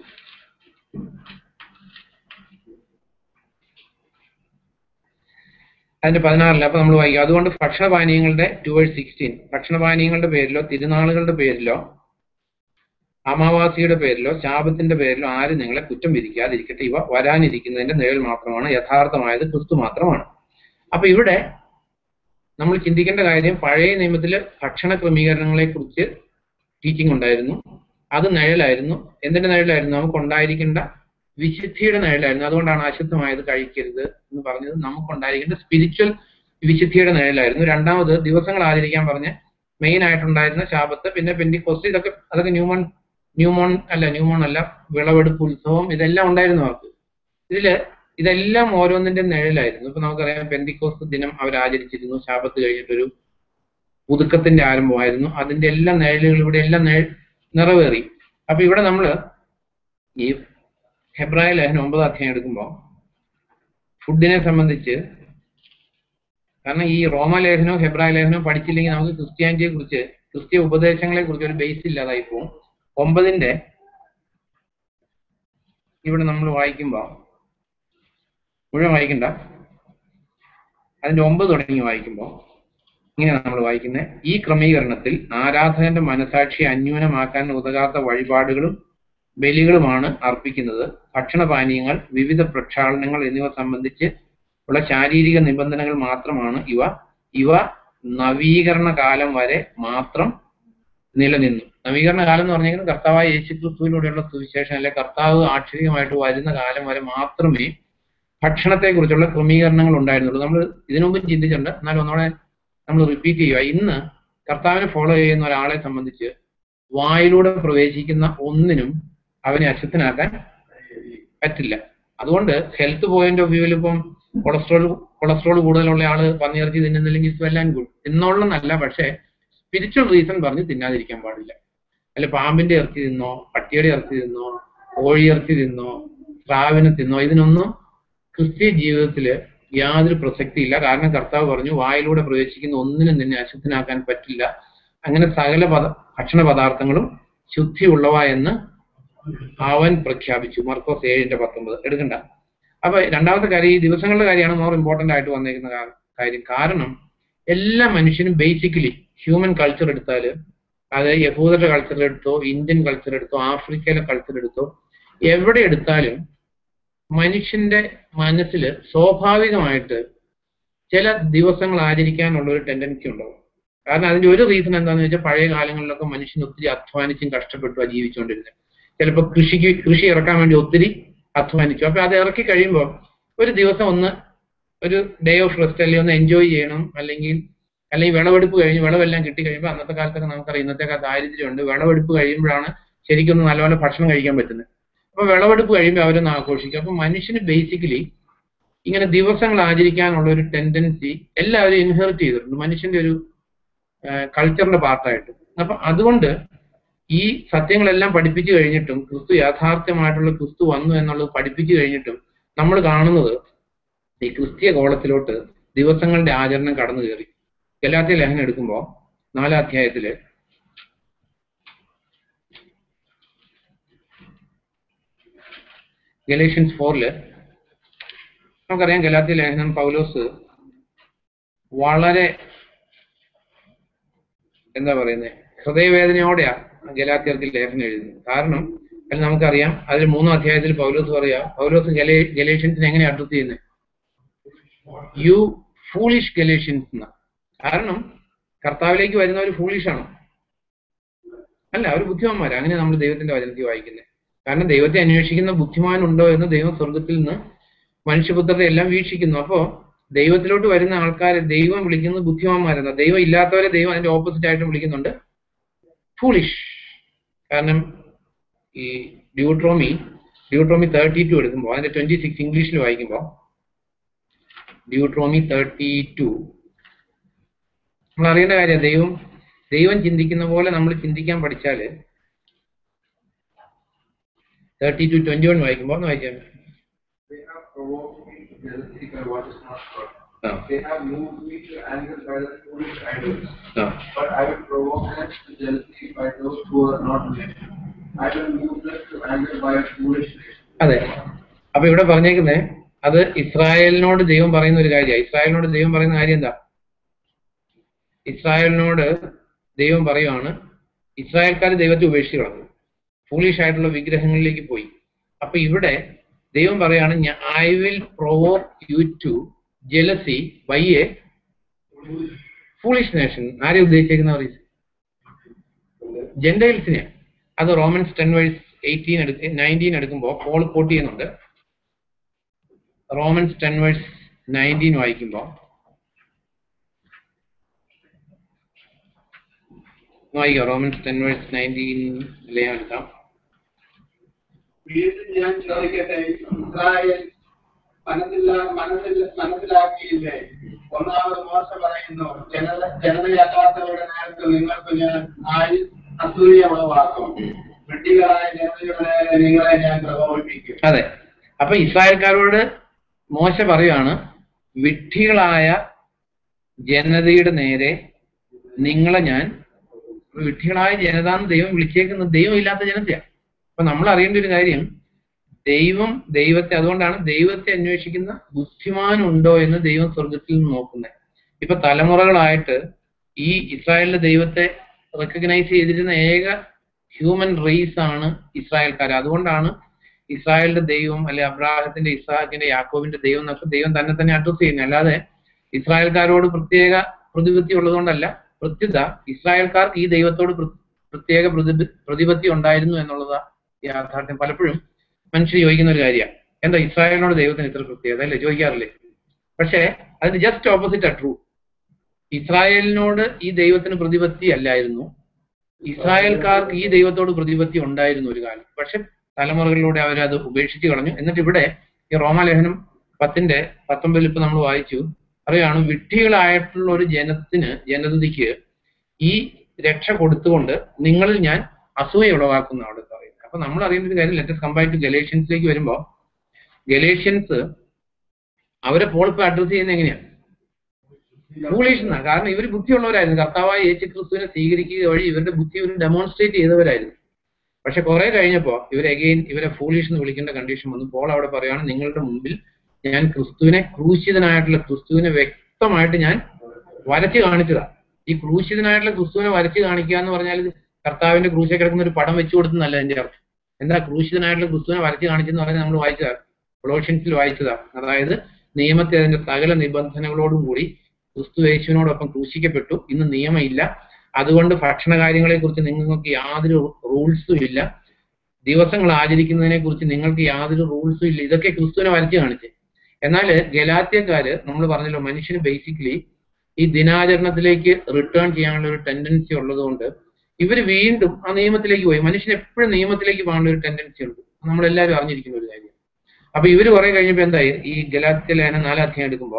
അതിന്റെ 16 അപ്പൊ നമ്മൾ വായിക്കും. അതുകൊണ്ട് ഭക്ഷണപാനീയങ്ങളുടെ 2:16 ഭക്ഷണപാനീയങ്ങളുടെ പേരിലോ തിരുനാളുകളുടെ പേരിലോ അമാവാസിയുടെ പേരിലോ ശാപത്തിന്റെ പേരിലോ ആരും നിങ്ങളെ കുറ്റം വിധിക്കാതിരിക്കട്ടെ. ഇവ വരാനിരിക്കുന്നതിന്റെ നിഴൽ മാത്രമാണ്, യഥാർത്ഥമായത് ക്രിസ്തു മാത്രമാണ്. അപ്പൊ ഇവിടെ നമ്മൾ ചിന്തിക്കേണ്ട കാര്യം, പഴയ നിയമത്തില് ഭക്ഷണ ക്രമീകരണങ്ങളെ കുറിച്ച് ടീച്ചിങ് ഉണ്ടായിരുന്നു. അത് നിഴലായിരുന്നു. എന്തിന്റെ നിഴലായിരുന്നു? നമുക്കുണ്ടായിരിക്കേണ്ട വിശുദ്ധിയുടെ നിഴലായിരുന്നു. അതുകൊണ്ടാണ് അശുദ്ധമായത് കഴിക്കരുത് എന്ന് പറഞ്ഞത്. നമുക്കുണ്ടായിരിക്കേണ്ട സ്പിരിച്വൽ വിശുദ്ധിയുടെ നിഴലായിരുന്നു. രണ്ടാമത് ദിവസങ്ങൾ ആചരിക്കാൻ പറഞ്ഞ് മെയിൻ ആയിട്ടുണ്ടായിരുന്ന ശാബത്ത്, പിന്നെ പെന്തിക്കോസ്റ്റ്, അതൊക്കെ ന്യൂമോൺ അല്ല, വിളവെടുപ്പ് ഉത്സവം, ഇതെല്ലാം ഉണ്ടായിരുന്നു അവർക്ക്. ഇതെല്ലാം ഓരോന്നിന്റെ നിഴലായിരുന്നു. ഇപ്പൊ നമുക്കറിയാം, പെന്തിക്കോസ്റ്റ് ദിനം അവർ ആചരിച്ചിരുന്നു. ശാബത്ത് കഴിഞ്ഞിട്ടൊരു പുതുക്കത്തിന്റെ ആരംഭമായിരുന്നു. അതിന്റെ എല്ലാ നിഴലുകളും ഇവിടെ എല്ലാം നിറവേറി. അപ്പൊ ഇവിടെ നമ്മൾ ഈ ഹെബ്രായ ലേഖനം 9 അധ്യായം എടുക്കുമ്പോൾ ഫുഡിനെ സംബന്ധിച്ച്, കാരണം ഈ റോമലേഖനവും ഹെബ്രായ ലേഖനവും പഠിച്ചില്ലെങ്കിൽ നമുക്ക് ക്രിസ്ത്യാനിറ്റിയെ കുറിച്ച്, ക്രിസ്ത്യ ഉപദേശങ്ങളെ കുറിച്ച് ഒരു ബേസ് ഇല്ലാതായി പോകും. 9 ഇവിടെ നമ്മൾ വായിക്കുമ്പോൾ, മുഴുവൻ വായിക്കണ്ട, അതിന്റെ 9 തുടങ്ങി വായിക്കുമ്പോൾ ഇങ്ങനെ നമ്മൾ വായിക്കുന്നത്, ഈ ക്രമീകരണത്തിൽ ആരാധകന്റെ മനസാക്ഷിയെ അന്യൂനമാക്കാൻ ഉതകാത്ത വഴിപാടുകളും ബലികളുമാണ് അർപ്പിക്കുന്നത്. ഭക്ഷണപാനീയങ്ങൾ, വിവിധ പ്രക്ഷാളനങ്ങൾ എന്നിവ സംബന്ധിച്ച് ഉള്ള ശാരീരിക നിബന്ധനകൾ മാത്രമാണ് ഇവ നവീകരണ കാലം വരെ മാത്രം നിലനിന്നു. നവീകരണ കാലം എന്ന് പറഞ്ഞാൽ കർത്താവായ യേശുക്രിസ്തുവിലൂടെയുള്ള സുവിശേഷം, അല്ലെ കർത്താവ് ആക്ഷരികമായിട്ട് വരുന്ന കാലം വരെ മാത്രമേ ഭക്ഷണത്തെ കുറിച്ചുള്ള ക്രമീകരണങ്ങൾ ഉണ്ടായിരുന്നുള്ളൂ. നമ്മൾ ഇതിനു മുമ്പ് ചിന്തിച്ചിട്ടുണ്ട്, എന്നാലും ഒന്നുകൂടെ നമ്മൾ റിപ്പീറ്റ് ചെയ്യുക. ഇന്ന് കർത്താവിനെ ഫോളോ ചെയ്യുന്ന ഒരാളെ സംബന്ധിച്ച് വായിലൂടെ പ്രവേശിക്കുന്ന ഒന്നിനും അവനെ അശുദ്ധനാക്കാൻ പറ്റില്ല. അതുകൊണ്ട് ഹെൽത്ത് പോയിന്റ് ഓഫ് വ്യൂവിൽ ഇപ്പം കൊളസ്ട്രോൾ കൂടുതലുള്ള ആള് പന്നിയിറച്ചി തിന്നുന്നില്ലെങ്കിൽ എല്ലാം തിന്നോളന്നല്ല, പക്ഷെ സ്പിരിച്വൽ റീസൺ പറഞ്ഞ് തിന്നാതിരിക്കാൻ പാടില്ല. അല്ല പാമ്പിന്റെ ഇറച്ചി തിന്നോ, പട്ടിയുടെ ഇറച്ചി തിന്നോ, കോഴി ഇറച്ചി തിന്നോ, സ്രാവിനെ തിന്നോ, ഇതിനൊന്നും ക്രിസ്ത്യ ജീവിതത്തില് യാതൊരു പ്രസക്തിയില്ല. കാരണം കർത്താവ് പറഞ്ഞു, വായിലൂടെ പ്രവേശിക്കുന്ന ഒന്നിനും നിന്നെ അശുദ്ധനാക്കാൻ പറ്റില്ല. അങ്ങനെ സകല ഭക്ഷണ പദാർത്ഥങ്ങളും ശുദ്ധിയുള്ളവ എന്ന് അവൻ പ്രഖ്യാപിച്ചു. മർക്കോസ് 7:19 എടുക്കണ്ട. അപ്പൊ രണ്ടാമത്തെ കാര്യം, ഈ ദിവസങ്ങളുടെ കാര്യമാണ് മോർ ഇമ്പോർട്ടന്റ് ആയിട്ട് വന്നിരിക്കുന്ന കാര്യം. കാരണം എല്ലാ മനുഷ്യനും ബേസിക്കലി ഹ്യൂമൻ കൾച്ചർ എടുത്താൽ, അത് യഹൂദരുടെ കൾച്ചർ എടുത്തോ, ഇന്ത്യൻ കൾച്ചർ എടുത്തോ, ആഫ്രിക്കയിലെ കൾച്ചർ എടുത്തോ, എവിടെ എടുത്താലും മനുഷ്യന്റെ മനസ്സിൽ സ്വാഭാവികമായിട്ട് ചില ദിവസങ്ങൾ ആചരിക്കാനുള്ള ഒരു ടെൻഡൻസി ഉണ്ടാവും. കാരണം അതിന്റെ ഒരു റീസൺ എന്താണെന്ന് വെച്ചാൽ, പഴയ കാലങ്ങളിലൊക്കെ മനുഷ്യൻ ഒത്തിരി അധ്വാനിച്ചും കഷ്ടപ്പെട്ടും ജീവിച്ചുകൊണ്ടിരുന്നത്. ചിലപ്പോൾ കൃഷി ഇറക്കാൻ വേണ്ടി ഒത്തിരി അധ്വാനിച്ചു. അപ്പൊ അത് ഇറക്കി കഴിയുമ്പോൾ ഒരു ദിവസം ഒരു ഡേ ഓഫ് റെസ്റ്റ് അല്ലെങ്കിൽ ഒന്ന് എൻജോയ് ചെയ്യണം. അല്ലെങ്കിൽ വിളവെടുപ്പ് കഴിഞ്ഞ് വിളവെല്ലാം കിട്ടി കഴിയുമ്പോൾ, അന്നത്തെ കാലത്തൊക്കെ നമുക്കറിയാം, ഇന്നത്തെ കാലത്ത് ദാരിദ്ര്യമുണ്ട്. വിളവെടുപ്പ് കഴിയുമ്പോഴാണ് ശരിക്കും നല്ലപോലെ ഭക്ഷണം കഴിക്കാൻ പറ്റുന്നത്. അപ്പൊ വിളവെടുപ്പ് കഴിയുമ്പോൾ അവരൊന്ന് ആഘോഷിക്കും. അപ്പൊ മനുഷ്യന് ബേസിക്കലി ഇങ്ങനെ ദിവസങ്ങൾ ആചരിക്കാനുള്ള ഒരു ടെൻഡൻസി എല്ലാവരും ഇൻഹെറിറ്റ് ചെയ്തിട്ടുണ്ട്, മനുഷ്യന്റെ ഒരു കൾച്ചറിന്റെ പാർട്ടായിട്ട്. അപ്പൊ അതുകൊണ്ട് ഈ സത്യങ്ങളെല്ലാം പഠിപ്പിച്ചു കഴിഞ്ഞിട്ടും, ക്രിസ്തു യാഥാർത്ഥ്യമായിട്ടുള്ള ക്രിസ്തു വന്നു എന്നുള്ളത് പഠിപ്പിച്ചു കഴിഞ്ഞിട്ടും, നമ്മൾ കാണുന്നത് ഈ ക്രിസ്തീയ കോളത്തിലോട്ട് ദിവസങ്ങളുടെ ആചരണം കടന്നു കയറി. ഗലാത്യ ലേഖനം എടുക്കുമ്പോൾ 4 അധ്യായത്തില് ഗലേഷ്യൻസ് 4 നമുക്കറിയാം, ഗലാത്യ ലേഖനം പൗലോസ് വളരെ എന്താ പറയുന്നത്, ഹൃദയവേദനയോടെയാ ഗലാത്യർക്ക് ലേഖനം എഴുതുന്നത്. കാരണം അതിൽ നമുക്കറിയാം, അതിൽ 3 അധ്യായത്തിൽ പൗലോസ് പറയാ, പൗലോസ് ഗലേഷ്യൻസിനെ എങ്ങനെ അഡ്രസ് ചെയ്യുന്നത്? യു ഫൂളിഷ് ഗലേഷ്യൻസ് എന്ന. കാരണം കർത്താവിലേക്ക് വരുന്നവർ ഫൂളിഷാണോ? അല്ല, അവർ ബുദ്ധിമാന്മാരാണ്. അങ്ങനെ നമ്മൾ ദൈവത്തിന്റെ വചനത്തിൽ വായിക്കുന്നത്. കാരണം ദൈവത്തെ അന്വേഷിക്കുന്ന ബുദ്ധിമാനുണ്ടോ എന്ന് ദൈവം സ്വർഗത്തിൽ നിന്ന് മനുഷ്യപുത്രരെ എല്ലാം വീക്ഷിക്കുന്നു. അപ്പോ ദൈവത്തിലോട്ട് വരുന്ന ആൾക്കാരെ ദൈവം വിളിക്കുന്നത് ബുദ്ധിമാന്മാരെന്ന. ദൈവം ഇല്ലാത്തവരെ ദൈവം അതിന്റെ ഓപ്പോസിറ്റ് ആയിട്ട് വിളിക്കുന്നുണ്ട്, ഫൂളിഷ്. കാരണം ഈ ഡ്യൂട്രോമി 32 എടുക്കുമ്പോൾ അതിന്റെ 26 ഇംഗ്ലീഷിൽ വായിക്കുമ്പോൾ, ഡ്യൂട്രോമി 32 നമ്മൾ അറിയേണ്ട കാര്യം, ദൈവം ചിന്തിക്കുന്ന പോലെ നമ്മൾ ചിന്തിക്കാൻ പഠിച്ചാല് 32:21 വായിക്കുമ്പോൾ ഒന്ന് വായിക്കാം. They have provoked me to jealousy by what is not good. They have moved me to anger by the foolish idols. But I will provoke them to jealousy by those who are not made. I will move them to anger by a foolish nation. അതെ, അപ്പൊ ഇവിടെ പറഞ്ഞേക്കുന്നത് അത് ഇസ്രായേലിനോട് ദൈവം പറയുന്ന ഒരു കാര്യമാണ്. ഇസ്രായേലിനോട് ദൈവം പറയുന്ന കാര്യം എന്താ? ഇസ്രായേലിനോട് ദൈവം പറയുവാണ്, ഇസ്രായേൽക്കാർ ദൈവത്തെ ഉപേക്ഷിച്ച് കളഞ്ഞു, ഫൂളിഷ് ആയിട്ടുള്ള വിഗ്രഹങ്ങളിലേക്ക് പോയി. അപ്പൊ ഇവിടെ ദൈവം പറയാണ്, I will provoke you to jealousy by a foolish nation. ആരെ ഉദ്ദേശിക്കുന്ന ജെന്റൈൽസിനെ. അത് റോമൻസ് 10:19 എടുക്കുമ്പോൾ പോൾ കോട്ട് ചെയ്യുന്നുണ്ട്. റോമൻസ് 10:19 വായിക്കുമ്പോൾ വായിക്കാം. റോമൻസ് 10:19 ഞാൻ എടുക്കാം. വീണ്ടും ഞാൻ ചോദിക്കട്ടെ, ഇസ്രായേൽ മനസ്സിലാക്കിയില്ലേ? ഒന്നാമത് മോശ പറയുന്നു, ജനതയല്ലാത്തവരുടെ നേരത്തെ നിങ്ങൾക്ക് ഞാൻ അസൂയ ഉളവാക്കും, വെട്ടികളായ ജനതയുടെ നേരെ നിങ്ങളെ ഞാൻ പ്രകോപിപ്പിക്കും. അതെ, അപ്പൊ ഇസ്രായേൽക്കാരോട് മോശ പറയുകയാണ്, വിഡ്ഢികളായ ജനതയുടെ നേരെ നിങ്ങളെ ഞാൻ. വിഡ്ഢികളായ ജനത എന്ന് ദൈവം വിളിച്ചേക്കുന്നത് ദൈവം ഇല്ലാത്ത ജനതയാണ്. അപ്പൊ നമ്മൾ അറിയേണ്ട ഒരു കാര്യം, ദൈവത്തെ അതുകൊണ്ടാണ് ദൈവത്തെ അന്വേഷിക്കുന്ന ബുദ്ധിമാനുണ്ടോ എന്ന് ദൈവം സ്വർഗത്തിൽ നിന്ന് നോക്കുന്നത്. ഇപ്പൊ തലമുറകളായിട്ട് ഈ ഇസ്രായേലിന്റെ ദൈവത്തെ റെക്കഗ്നൈസ് ചെയ്തിരുന്ന ഏക ഹ്യൂമൻ റേസ് ആണ് ഇസ്രായേൽക്കാർ. അതുകൊണ്ടാണ് ഇസ്രായേലിന്റെ ദൈവം, അല്ലെ അബ്രാഹത്തിന്റെ, ഇസ്ഹാക്കിന്റെ, യാക്കോബിന്റെ ദൈവം എന്നൊക്കെ ദൈവം തന്നെ അഡ്രസ് ചെയ്യുന്നത്. അല്ലാതെ ഇസ്രായേൽക്കാരോട് പ്രത്യേക പ്രതിപത്തി ഉള്ളതുകൊണ്ടല്ല. പ്രത്യുത ഇസ്രായേൽക്കാർക്ക് ഈ ദൈവത്തോട് പ്രത്യേക പ്രതിപത്തി ഉണ്ടായിരുന്നു എന്നുള്ളത് യാഥാർത്ഥ്യം. പലപ്പോഴും മനുഷ്യർ ചോദിക്കുന്ന ഒരു കാര്യമാണ്, എന്താ ഇസ്രായേലിനോട് ദൈവത്തിന് ഇത്ര പ്രത്യേകത, അല്ലേ? ചോദിക്കാറില്ലേ? പക്ഷേ അതിന് ജസ്റ്റ് ഓപ്പോസിറ്റ് ആ ട്രൂ. ഇസ്രായേലിനോട് ഈ ദൈവത്തിന് പ്രതിപത്തി അല്ലായിരുന്നു, ഇസ്രായേൽക്കാർക്ക് ഈ ദൈവത്തോട് പ്രതിപത്തി ഉണ്ടായിരുന്നു ഒരു കാലം. പക്ഷെ തലമുറകളിലൂടെ അവരത് ഉപേക്ഷിച്ച് കളഞ്ഞു. എന്നിട്ട് ഇവിടെ ഈ റോമാലേഖനം 10:19 ഇപ്പൊ നമ്മൾ വായിച്ചു, അറിയാണ്, വിഡ്ഢികളായിട്ടുള്ള ഒരു ജനതയ്ക്ക് ഈ രക്ഷ കൊടുത്തുകൊണ്ട് നിങ്ങളിൽ ഞാൻ അസൂയ ഉളവാക്കുന്ന അവിടെ പറയുന്നത്. അപ്പൊ നമ്മൾ അറിയേണ്ട ഒരു കാര്യം, ലെറ്റസ് കമ്പയർ ടു ഗലേഷ്യൻസിലേക്ക് വരുമ്പോൾ, ഗലേഷ്യൻസ് അവരെ പോൾ ഇപ്പൊ അഡ്രസ് ചെയ്യുന്നത് എങ്ങനെയാണ്? ഫൂളിഷ് എന്നാണ്. കാരണം ഇവർ ബുദ്ധിയുള്ളവരായിരുന്നു. കർത്താവായ യേശു ക്രിസ്തുവിനെ സ്വീകരിക്കുക വഴി ഇവരുടെ ബുദ്ധി ഇവർ ഡെമോൺസ്ട്രേറ്റ് ചെയ്തവരായിരുന്നു. പക്ഷെ കുറെ കഴിഞ്ഞപ്പോൾ ഇവരെ ഫൂളിഷ് എന്ന് വിളിക്കേണ്ട കണ്ടീഷൻ വന്നു. പോൾ അവിടെ പറയുകയാണ്, നിങ്ങളുടെ മുമ്പിൽ ഞാൻ ക്രൂശിതനായിട്ടുള്ള ക്രിസ്തുവിനെ വ്യക്തമായിട്ട് ഞാൻ വരച്ച് കാണിച്ചതാ. ഈ ക്രൂശിതനായിട്ടുള്ള ക്രിസ്തുവിനെ വരച്ച് കാണിക്കുക എന്ന് പറഞ്ഞാൽ കർത്താവിന്റെ ക്രൂശിൽ കിടക്കുന്ന ഒരു പടം വെച്ചു കൊടുക്കുന്നല്ല എന്റെ അർത്ഥം. എന്താ ക്രൂശിതനായിട്ടുള്ള ക്രിസ്തുവിനെ വരച്ച് കാണിച്ചെന്ന് പറഞ്ഞാൽ നമ്മൾ വായിച്ചതാ, കൊളോഷ്യൻസിൽ വായിച്ചതാ. അതായത് നിയമത്തെ അതിന്റെ സകല നിബന്ധനകളോടും കൂടി ക്രിസ്തു യേശുവിനോടൊപ്പം ക്രൂശിക്കപ്പെട്ടു. ഇന്ന് നിയമമില്ല, അതുകൊണ്ട് ഭക്ഷണ കാര്യങ്ങളെ കുറിച്ച് നിങ്ങൾക്ക് യാതൊരു റൂൾസും ഇല്ല, ദിവസങ്ങൾ ആചരിക്കുന്നതിനെ കുറിച്ച് നിങ്ങൾക്ക് യാതൊരു റൂൾസും ഇല്ല. ഇതൊക്കെ ക്രിസ്തുവിനെ വരച്ച് കാണിച്ചേ. എന്നാൽ ഗലാത്യക്കാര്, നമ്മൾ പറഞ്ഞല്ലോ, മനുഷ്യന് ബേസിക്കലി ഈ ദിനാചരണത്തിലേക്ക് റിട്ടേൺ ചെയ്യാനുള്ള ഒരു ടെൻഡൻസി ഉള്ളതുകൊണ്ട് ഇവര് വീണ്ടും ആ നിയമത്തിലേക്ക് പോയി. മനുഷ്യന് എപ്പോഴും നിയമത്തിലേക്ക് പോകാനുള്ള ഒരു ടെൻഡൻസി ഉണ്ട്, നമ്മളെല്ലാവരും അറിഞ്ഞിരിക്കുന്ന ഒരു കാര്യം. അപ്പൊ ഇവര് കുറെ കഴിഞ്ഞപ്പോ എന്തായി, ഈ ഗലാത്യ ലേഖനം 4 അധ്യായം എടുക്കുമ്പോ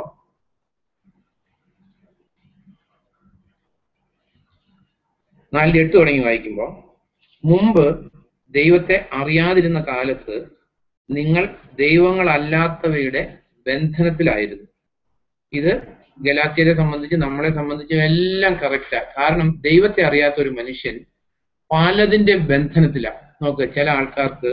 4:8 തുടങ്ങി വായിക്കുമ്പോൾ, മുമ്പ് ദൈവത്തെ അറിയാതിരുന്ന കാലത്ത് നിങ്ങൾ ദൈവങ്ങളല്ലാത്തവയുടെ ബന്ധനത്തിലായിരുന്നു. ഇത് ഗലാത്യരെ സംബന്ധിച്ച് നമ്മളെ സംബന്ധിച്ചും എല്ലാം കറക്റ്റാ. കാരണം ദൈവത്തെ അറിയാത്ത ഒരു മനുഷ്യൻ പലതിന്റെ ബന്ധനത്തിലാണ്. നോക്ക്, ചില ആൾക്കാർക്ക്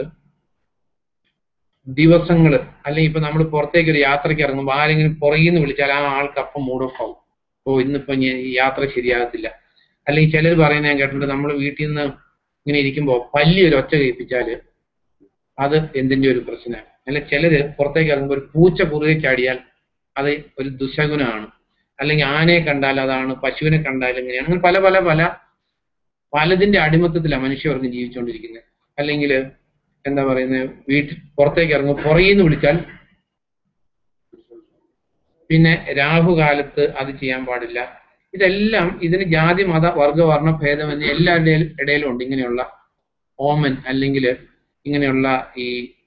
ദിവസങ്ങള്, അല്ലെങ്കിൽ ഇപ്പൊ നമ്മൾ പുറത്തേക്ക് ഒരു യാത്രയ്ക്ക് ഇറങ്ങുമ്പോൾ ആരെങ്കിലും പുറകിൽ നിന്ന് വിളിച്ചാൽ ആ ആൾക്ക് അപ്പം മൂഡ് ഓഫ് ആവും. ഓ, ഇന്നിപ്പോ യാത്ര ശരിയാകത്തില്ല. അല്ലെങ്കിൽ ചിലർ പറയുന്നത് ഞാൻ കേട്ടിട്ടുണ്ട്, നമ്മൾ വീട്ടിൽ നിന്ന് ഇങ്ങനെ ഇരിക്കുമ്പോൾ പല്ലി ഒരു ഒച്ച കേൾപ്പിച്ചാല് അത് എന്തിന്റെ ഒരു പ്രശ്നമാണ്. അല്ലെ ചിലര് പുറത്തേക്ക് ഇറങ്ങുമ്പോൾ ഒരു പൂച്ച കുറുകെ ചാടിയാൽ അത് ഒരു ദുശകുനമാണ്, അല്ലെങ്കിൽ ആനയെ കണ്ടാൽ അതാണ്, പശുവിനെ കണ്ടാൽ എങ്ങനെയാണ്, അങ്ങനെ പല പല പല പലതിന്റെ അടിമത്തത്തിലാണ് മനുഷ്യവർഗം ജീവിച്ചുകൊണ്ടിരിക്കുന്നത്. അല്ലെങ്കിൽ എന്താ പറയുന്നത്, വീട്ടിൽ പുറത്തേക്ക് ഇറങ്ങും, പുറകിന്ന് വിളിച്ചാൽ പിന്നെ രാഹുകാലത്ത് അത് ചെയ്യാൻ പാടില്ല. ഇതെല്ലാം ഇതിന് ജാതി മത വർഗ വർണ്ണ ഭേദമെന്ന് എല്ലാവരുടെയും ഇടയിലും ഉണ്ട് ഇങ്ങനെയുള്ള ഓമൻ അല്ലെങ്കിൽ ഇങ്ങനെയുള്ള ഈ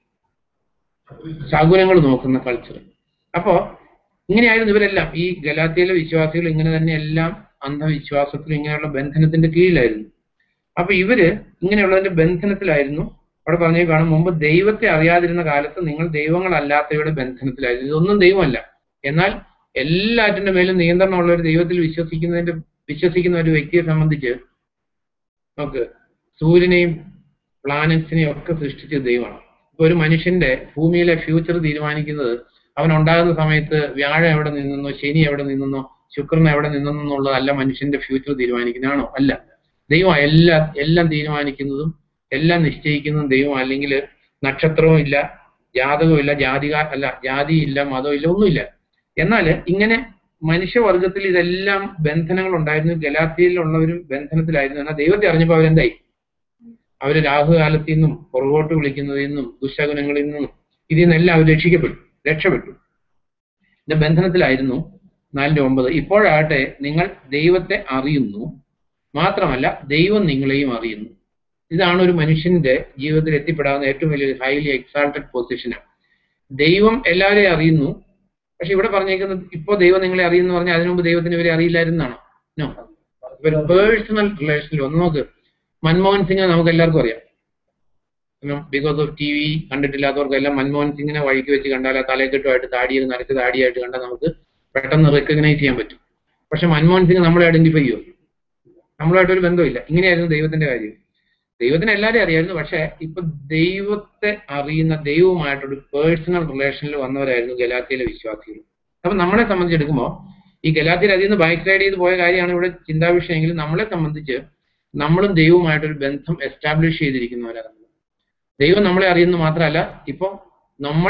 ശകുനങ്ങൾ നോക്കുന്ന കൾച്ചർ. അപ്പോ ഇങ്ങനെയായിരുന്നു ഇവരെല്ലാം. ഈ ഗലാത്യയിലെ വിശ്വാസികൾ ഇങ്ങനെ തന്നെ എല്ലാം അന്ധവിശ്വാസത്തിൽ ഇങ്ങനെയുള്ള ബന്ധനത്തിന്റെ കീഴിലായിരുന്നു. അപ്പൊ ഇവര് ഇങ്ങനെയുള്ളതിന്റെ ബന്ധനത്തിലായിരുന്നു. അവിടെ പറഞ്ഞേക്കാണ്, മുമ്പ് ദൈവത്തെ അറിയാതിരുന്ന കാലത്ത് നിങ്ങൾ ദൈവങ്ങളല്ലാത്തവയുടെ ബന്ധനത്തിലായിരുന്നു. ഇതൊന്നും ദൈവമല്ല, എന്നാൽ എല്ലാറ്റിന്റെ മേലും നിയന്ത്രണമുള്ള ഒരു ദൈവത്തിൽ വിശ്വസിക്കുന്ന ഒരു വ്യക്തിയെ സംബന്ധിച്ച് നമുക്ക് സൂര്യനെയും പ്ലാനറ്റ്സിനെയും ഒക്കെ സൃഷ്ടിച്ചത് ദൈവമാണ്. ഇപ്പൊ ഒരു മനുഷ്യന്റെ ഭൂമിയിലെ ഫ്യൂച്ചർ തീരുമാനിക്കുന്നത് അവൻ ഉണ്ടാകുന്ന സമയത്ത് വ്യാഴം എവിടെ നിന്നെന്നോ ശനി എവിടെ നിന്നെന്നോ ശുക്രൻ എവിടെ നിന്നെന്നുള്ളതല്ല മനുഷ്യന്റെ ഫ്യൂച്ചർ തീരുമാനിക്കുന്നതാണോ? അല്ല. ദൈവം എല്ലാം തീരുമാനിക്കുന്നതും എല്ലാം നിശ്ചയിക്കുന്നതും ദൈവം. അല്ലെങ്കിൽ നക്ഷത്രവും ഇല്ല, ജാതകവും ഇല്ല, ജാതിയില്ല, മതവും ഒന്നുമില്ല. എന്നാൽ ഇങ്ങനെ മനുഷ്യവർഗത്തിൽ ഇതെല്ലാം ബന്ധനങ്ങൾ ഉണ്ടായിരുന്നു. ഗലാത്യയിലുള്ളവരും ബന്ധനത്തിലായിരുന്നു. എന്നാൽ ദൈവത്തെ അറിഞ്ഞപ്പോൾ അവരെന്തായി? അവര് രാഹുകാലത്തിൽ നിന്നും പുറകോട്ട് വിളിക്കുന്നതിൽ നിന്നും ദുശകുനങ്ങളിൽ നിന്നും ഇതിൽ നിന്നെല്ലാം അവർ രക്ഷപ്പെട്ടു. ഇതിന്റെ ബന്ധനത്തിലായിരുന്നു. 4:9 ഇപ്പോഴാകട്ടെ നിങ്ങൾ ദൈവത്തെ അറിയുന്നു, മാത്രമല്ല ദൈവം നിങ്ങളെയും അറിയുന്നു. ഇതാണ് ഒരു മനുഷ്യന്റെ ജീവിതത്തിൽ എത്തിപ്പെടാവുന്ന ഏറ്റവും വലിയൊരു ഹൈലി എക്സാൾട്ടഡ് പൊസിഷനാണ്. ദൈവം എല്ലാവരെയും അറിയുന്നു. പക്ഷെ ഇവിടെ പറഞ്ഞേക്കുന്നത് ഇപ്പോ ദൈവം നിങ്ങളെ അറിയുന്നു പറഞ്ഞാൽ അതിനു മുമ്പ് ദൈവത്തിന് ഇവരെ അറിയില്ലായിരുന്നാണോ? നോ. ഒരു പേഴ്സണൽ റിലേഷനിൽ ഒന്ന് നോക്ക്. മൻമോഹൻ സിംഗ് നമുക്ക് എല്ലാവർക്കും അറിയാം. ബിക്കോസ് ഓഫ് TV കണ്ടിട്ടില്ലാത്തവർക്കെല്ലാം മൻമോഹൻ സിംഗിനെ വഴിക്ക് വെച്ച് കണ്ടാൽ ആ തലക്കെട്ടുമായിട്ട് നരച്ച താടിയായിട്ട് കണ്ടാൽ നമുക്ക് പെട്ടെന്ന് റെക്കഗ്നൈസ് ചെയ്യാൻ പറ്റും. പക്ഷെ മൻമോഹൻ സിംഗ് നമ്മളെ ഐഡന്റിഫൈ ചെയ്യുമോ? നമ്മളുമായിട്ടൊരു ബന്ധമില്ല. ഇങ്ങനെയായിരുന്നു ദൈവത്തിന്റെ കാര്യം. ദൈവത്തിന് എല്ലാവരെയും അറിയായിരുന്നു. പക്ഷെ ഇപ്പൊ ദൈവത്തെ അറിയുന്ന ദൈവവുമായിട്ടൊരു പേഴ്സണൽ റിലേഷനിൽ വന്നവരായിരുന്നു ഗലാത്യയിലെ വിശ്വാസികൾ. അപ്പൊ നമ്മളെ സംബന്ധിച്ചെടുക്കുമ്പോൾ ഈ ഗലാത്യയിൽ അതിൽ നിന്ന് ബാക്ക് സൈഡ് ചെയ്ത് പോയ കാര്യമാണ് ഇവിടെ ചിന്താവിഷയമെങ്കിലും നമ്മളെ സംബന്ധിച്ച് നമ്മളും ദൈവവുമായിട്ടൊരു ബന്ധം എസ്റ്റാബ്ലിഷ് ചെയ്തിരിക്കുന്നവരാണ്. ദൈവം നമ്മളെ അറിയുന്നത് മാത്രമല്ല, ഇപ്പൊ നമ്മൾ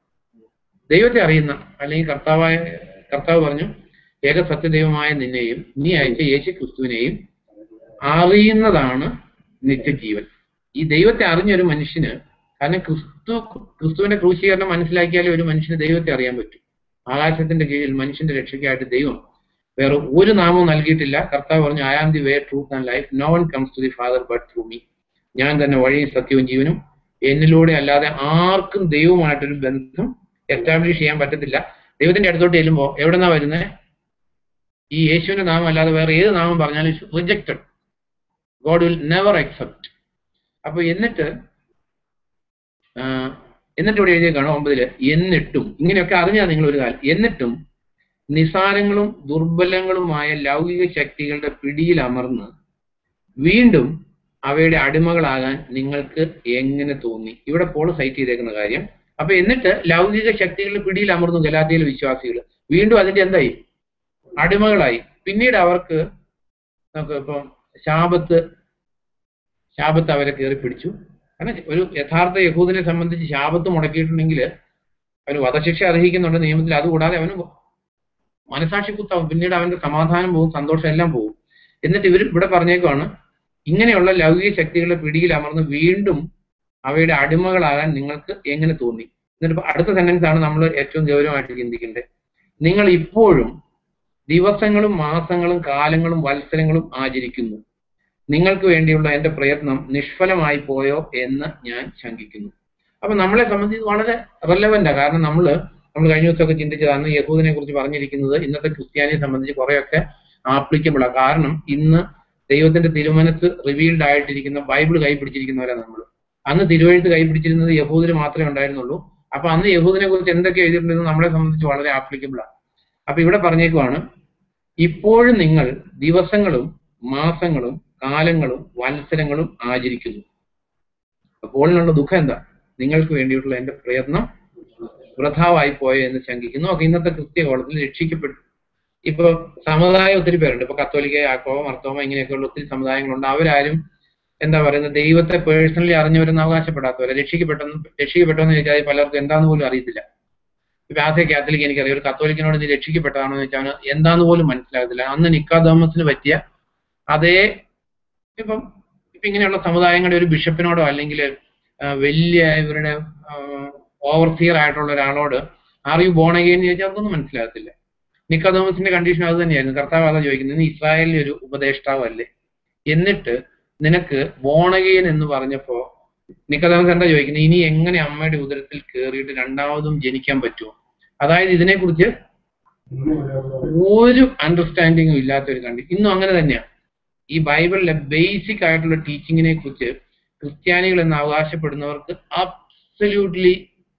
ദൈവത്തെ അറിയുന്ന, അല്ലെങ്കിൽ കർത്താവ് പറഞ്ഞു, ഏക സത്യദൈവമായ നിന്നെയും നീ അയച്ച യേശു ക്രിസ്തുവിനെയും അറിയുന്നതാണ് നിത്യജീവൻ. ഈ ദൈവത്തെ അറിഞ്ഞൊരു മനുഷ്യന്, കാരണം ക്രിസ്തുവിന്റെ ക്രൂശീകരണം മനസ്സിലാക്കിയാലേ ഒരു മനുഷ്യന് ദൈവത്തെ അറിയാൻ പറ്റും. ആകാശത്തിന്റെ കീഴിൽ മനുഷ്യന്റെ രക്ഷയ്ക്കായിട്ട് ദൈവം വേറെ ഒരു നാമവും നൽകിയിട്ടില്ല. കർത്താവ് പറഞ്ഞു, I am the way, truth and life. No one comes to the Father but through me. ഞാൻ തന്നെ വഴിയും സത്യവും ജീവനും, എന്നിലൂടെ അല്ലാതെ ആർക്കും ദൈവവുമായിട്ടൊരു ബന്ധം എസ്റ്റാബ്ലിഷ് ചെയ്യാൻ പറ്റത്തില്ല. ദൈവത്തിന്റെ അടുത്തോട്ട് ചെല്ലുമ്പോൾ എവിടെന്നാ വരുന്നത്? ഈ യേശുവിന്റെ നാമം അല്ലാതെ വേറെ ഏത് നാമം പറഞ്ഞാലും rejected. God will never accept. അപ്പൊ എന്നിട്ട് ഇവിടെ എഴുതിയേക്കാണ് 9 എന്നിട്ടും, ഇങ്ങനെയൊക്കെ അറിഞ്ഞാൽ നിങ്ങൾ ഒരു കാലം, എന്നിട്ടും നിസാരങ്ങളും ദുർബലങ്ങളുമായ ലൗകിക ശക്തികളുടെ പിടിയിൽ അമർന്ന് വീണ്ടും അവയുടെ അടിമകളാകാൻ നിങ്ങൾക്ക് എങ്ങനെ തോന്നി? ഇവിടെ പോൾ സൈറ്റ് ചെയ്തേക്കുന്ന കാര്യം. അപ്പൊ എന്നിട്ട് ലൗകിക ശക്തികളുടെ പിടിയിൽ അമർന്നു ഗലാത്യയിലെ വിശ്വാസികൾ, വീണ്ടും അതിന്റെ എന്തായി? അടിമകളായി. പിന്നീട് അവർക്ക് നമുക്ക് ഇപ്പം ശാബത്ത് അവരെ കയറി പിടിച്ചു. കാരണം ഒരു യഥാർത്ഥ യഹൂദിനെ സംബന്ധിച്ച് ശാബത്ത് മുടക്കിയിട്ടുണ്ടെങ്കിൽ അവന് വധശിക്ഷ അർഹിക്കുന്നുണ്ട് നിയമത്തിൽ. അതുകൂടാതെ അവന് മനസാക്ഷി കുത്താവും. പിന്നീട് അവന്റെ സമാധാനം പോകും, സന്തോഷം എല്ലാം പോകും. എന്നിട്ട് ഇവിടെ പറഞ്ഞേക്കുവാണ്, ഇങ്ങനെയുള്ള ലൗകിക ശക്തികളുടെ പിടിയിൽ അമർന്ന് വീണ്ടും അവയുടെ അടിമകളാകാൻ നിങ്ങൾക്ക് എങ്ങനെ തോന്നി? എന്നിട്ട് അടുത്ത സെന്റൻസ് ആണ് നമ്മൾ ഏറ്റവും ഗൗരവമായിട്ട് ചിന്തിക്കേണ്ടത്. നിങ്ങൾ ഇപ്പോഴും ദിവസങ്ങളും മാസങ്ങളും കാലങ്ങളും വത്സരങ്ങളും ആചരിക്കുന്നു. നിങ്ങൾക്ക് വേണ്ടിയുള്ള എന്റെ പ്രയത്നം നിഷ്ഫലമായി പോയോ എന്ന് ഞാൻ ശങ്കിക്കുന്നു. അപ്പൊ നമ്മളെ സംബന്ധിച്ച് വളരെ റെലവെന്റാണ്. കാരണം നമ്മൾ കഴിഞ്ഞ ദിവസമൊക്കെ ചിന്തിച്ചതാണ് യഹൂദിനെ കുറിച്ച് പറഞ്ഞിരിക്കുന്നത് ഇന്നത്തെ ക്രിസ്ത്യാനിയെ സംബന്ധിച്ച് കുറെയൊക്കെ ആപ്ലിക്കബിളാണ്. കാരണം ഇന്ന് ദൈവത്തിന്റെ തിരുമനസ് റിവീൽഡ് ആയിട്ടിരിക്കുന്ന ബൈബിൾ കൈപിടിച്ചിരിക്കുന്നവരാണ് നമ്മൾ. അന്ന് തിരുവെഴുത്ത് കൈപിടിച്ചിരുന്നത് യഹൂദിന് മാത്രമേ ഉണ്ടായിരുന്നുള്ളൂ. അപ്പൊ അന്ന് യഹൂദിനെ കുറിച്ച് എന്തൊക്കെ എഴുതിയിട്ടുണ്ടെന്ന് നമ്മളെ സംബന്ധിച്ച് വളരെ ആപ്ലിക്കബിളാണ്. അപ്പൊ ഇവിടെ പറഞ്ഞേക്കുവാണ്, ഇപ്പോഴും നിങ്ങൾ ദിവസങ്ങളും മാസങ്ങളും കാലങ്ങളും വത്സരങ്ങളും ആചരിക്കുന്നു. അപ്പോളിനുള്ള ദുഃഖം എന്താ? നിങ്ങൾക്ക് വേണ്ടിയിട്ടുള്ള എന്റെ പ്രയത്നം വൃഥാവായി പോയോ എന്ന് ശങ്കിക്കുന്നു. ഒക്കെ ഇന്നത്തെ ക്രിസ്ത്യ കോളത്തിൽ രക്ഷിക്കപ്പെട്ടു. ഇപ്പൊ സമുദായം ഒത്തിരി പേരുണ്ട്. ഇപ്പൊ കത്തോലിക്ക, യാക്കോബ, മർത്തോമ, ഇങ്ങനെയൊക്കെയുള്ള ഒത്തിരി സമുദായങ്ങളുണ്ട്. അവരാരും എന്താ പറയുന്നത്, ദൈവത്തെ പേഴ്സണലി അറിഞ്ഞവരെന്ന് അവകാശപ്പെടാത്തവരെ. രക്ഷിക്കപ്പെട്ടെന്ന് ചോദിച്ചാൽ പലർക്കും എന്താന്ന് പോലും അറിയത്തില്ല. ആദ്യ കാത്തലിക് എനിക്കറിയാം, ഒരു കത്തോലിക്കനോട് നീ രക്ഷിക്കപ്പെട്ടതാണോ എന്ന് വെച്ചാൽ എന്താന്ന് പോലും മനസ്സിലാകത്തില്ല. അന്ന് നിക്കോദേമസിന് പറ്റിയ അതേ ഇപ്പം ഇങ്ങനെയുള്ള സമുദായങ്ങളുടെ ഒരു ബിഷപ്പിനോടോ അല്ലെങ്കിൽ വലിയ ഇവരുടെ ഓവർസിയർ ആയിട്ടുള്ള ഒരാളോട് ആർ യു ബോൺ അഗെയിൻ എന്ന് ചോദിച്ചാൽ അതൊന്നും മനസ്സിലാകത്തില്ല. നിക്കോദേമസിന്റെ കണ്ടീഷൻ അത് തന്നെയായിരുന്നു. കർത്താവ് അതാ ചോദിക്കുന്നത്, നീ ഇസ്രായേലിലെ ഒരു ഉപദേഷ്ടാവല്ലേ, എന്നിട്ട് നിനക്ക് ബോൺ അഗെയിൻ എന്ന് പറഞ്ഞപ്പോ നിക്കോദേമസ് എന്താ ചോദിക്കുന്നത്, ഇനി എങ്ങനെ അമ്മയുടെ ഉദരത്തിൽ കയറിയിട്ട് രണ്ടാമതും ജനിക്കാൻ പറ്റുമോ? അതായത് ഇതിനെക്കുറിച്ച് ഒരു അണ്ടർസ്റ്റാൻഡിങ്ങും ഇല്ലാത്ത ഒരു കണ്ടീഷൻ. ഇന്നും അങ്ങനെ തന്നെയാണ്. ഈ ബൈബിളിലെ ബേസിക് ആയിട്ടുള്ള ടീച്ചിങ്ങിനെ കുറിച്ച് ക്രിസ്ത്യാനികൾ എന്ന് അവകാശപ്പെടുന്നവർക്ക് അബ്സല്യൂട്ട്ലി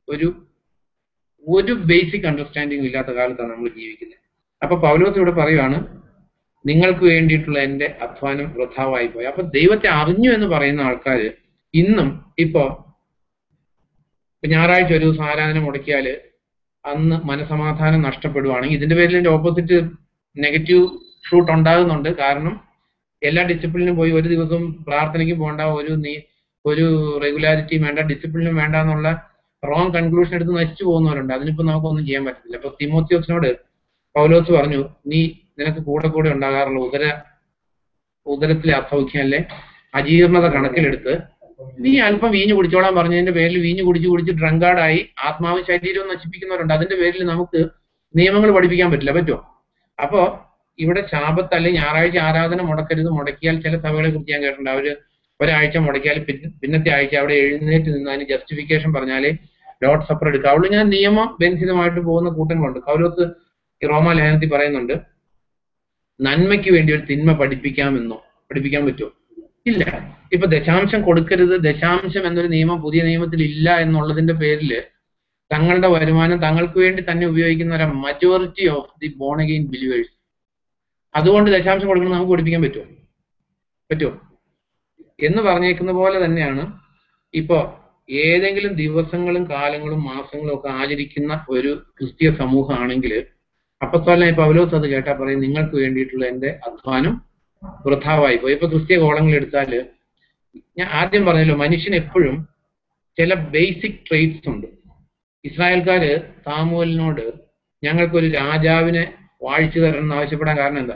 ഒരു ബേസിക് അണ്ടർസ്റ്റാൻഡിങ്ങും ഇല്ലാത്ത കാലത്താണ് നമ്മൾ ജീവിക്കുന്നത്. അപ്പൊ പൗലോസ് ഇവിടെ പറയുവാണ്, നിങ്ങൾക്ക് വേണ്ടിയിട്ടുള്ള എന്റെ അധ്വാനം വൃഥാവായി പോയി. അപ്പൊ ദൈവത്തെ അറിഞ്ഞു എന്ന് പറയുന്ന ആൾക്കാര് ഇന്നും ഇപ്പൊ ഞായറാഴ്ച ഒരു ദിവസം ആരാധന മുടക്കിയാല് അന്ന് മനസമാധാനം നഷ്ടപ്പെടുവാണെങ്കിൽ ഇതിന്റെ പേരിൽ എന്റെ ഓപ്പോസിറ്റ് നെഗറ്റീവ് ഫ്രൂട്ട് ഉണ്ടാകുന്നുണ്ട്. കാരണം എല്ലാ ഡിസിപ്ലിനും പോയി ഒരു ദിവസം പ്രാർത്ഥനയ്ക്കും പോകണ്ട, ഒരു റെഗുലാരിറ്റിയും വേണ്ട, ഡിസിപ്ലിനും വേണ്ട എന്നുള്ള റോങ് കൺക്ലൂഷൻ എടുത്ത് നശിച്ചു പോകുന്നവരുണ്ട്. അതിനിപ്പോ നമുക്കൊന്നും ചെയ്യാൻ പറ്റത്തില്ല. അപ്പൊ തിമോത്തിയോസിനോട് പൗലോസ് പറഞ്ഞു, നിനക്ക് കൂടെ ഉണ്ടാകാറുള്ള ഉദരത്തിലെ അസൗഖ്യമല്ലേ, അജീർണത കണക്കിലെടുത്ത് നീ അല്പം വീഞ്ഞു കുടിച്ചോളാൻ പറഞ്ഞതിന്റെ പേരിൽ വീഞ്ഞു കുടിച്ച് ഡ്രങ്കാർഡായി ആത്മാവ് ശരീരവും നശിപ്പിക്കുന്നവരുണ്ട്. അതിന്റെ പേരിൽ നമുക്ക് നിയമങ്ങൾ പഠിപ്പിക്കാൻ പറ്റില്ല. പറ്റുമോ? അപ്പോ ഇവിടെ ശാബത്ത് അല്ലെങ്കിൽ ഞായറാഴ്ച ആരാധന മുടക്കിയാൽ ചില സഭകളെ കുറിച്ച് ഞാൻ കേട്ടിട്ടുണ്ട്. അവര് ഒരാഴ്ച മുടക്കിയാൽ പിന്നത്തെ ആഴ്ച അവിടെ എഴുന്നേറ്റ് നിന്ന് അതിന് ജസ്റ്റിഫിക്കേഷൻ പറഞ്ഞാലേ ലോർഡ് സപ്പർ എടുക്കാവുള്ളൂ. ഞാൻ നിയമം ബന്ധിതമായിട്ട് പോകുന്ന കൂട്ടങ്ങളുണ്ട്. പൗലോസ് ഈ റോമാ ലേഖനത്തിൽ പറയുന്നുണ്ട്, നന്മയ്ക്ക് വേണ്ടി ഒരു തിന്മ പഠിപ്പിക്കാൻ പറ്റുമോ? ഇല്ല. ഇപ്പൊ ദശാംശം കൊടുക്കരുത്, ദശാംശം എന്നൊരു നിയമം പുതിയ നിയമത്തിൽ ഇല്ല എന്നുള്ളതിന്റെ പേരിൽ തങ്ങളുടെ വരുമാനം തങ്ങൾക്ക് വേണ്ടി തന്നെ ഉപയോഗിക്കുന്ന ഒരു majority of the born again believers. അതുകൊണ്ട് ദശാംശം കൊടുക്കണം നമുക്ക് പഠിപ്പിക്കാൻ പറ്റുമോ എന്ന് പറഞ്ഞേക്കുന്ന പോലെ തന്നെയാണ് ഇപ്പോ ഏതെങ്കിലും ദിവസങ്ങളും കാലങ്ങളും മാസങ്ങളും ഒക്കെ ആചരിക്കുന്ന ഒരു ക്രിസ്തീയ സമൂഹമാണെങ്കിൽ അപ്പസ്തലനായ പൗലോസ് അത് കേട്ടാ പറയും, നിങ്ങൾക്ക് വേണ്ടിയിട്ടുള്ള എന്റെ അധ്വാനം വൃഥാവായി പോയി. ഇപ്പൊ ക്രിസ്തീയ കോളങ്ങൾ എടുത്താല് ഞാൻ ആദ്യം പറഞ്ഞല്ലോ, മനുഷ്യന് എപ്പോഴും ചില ബേസിക് ട്രെയ്റ്റ്സ് ഉണ്ട്. ഇസ്രായേൽക്കാര് സാമുവേലിനോട് ഞങ്ങൾക്കൊരു രാജാവിനെ വാഴിച്ചു തരണം എന്ന് ആവശ്യപ്പെടാൻ കാരണം എന്താ?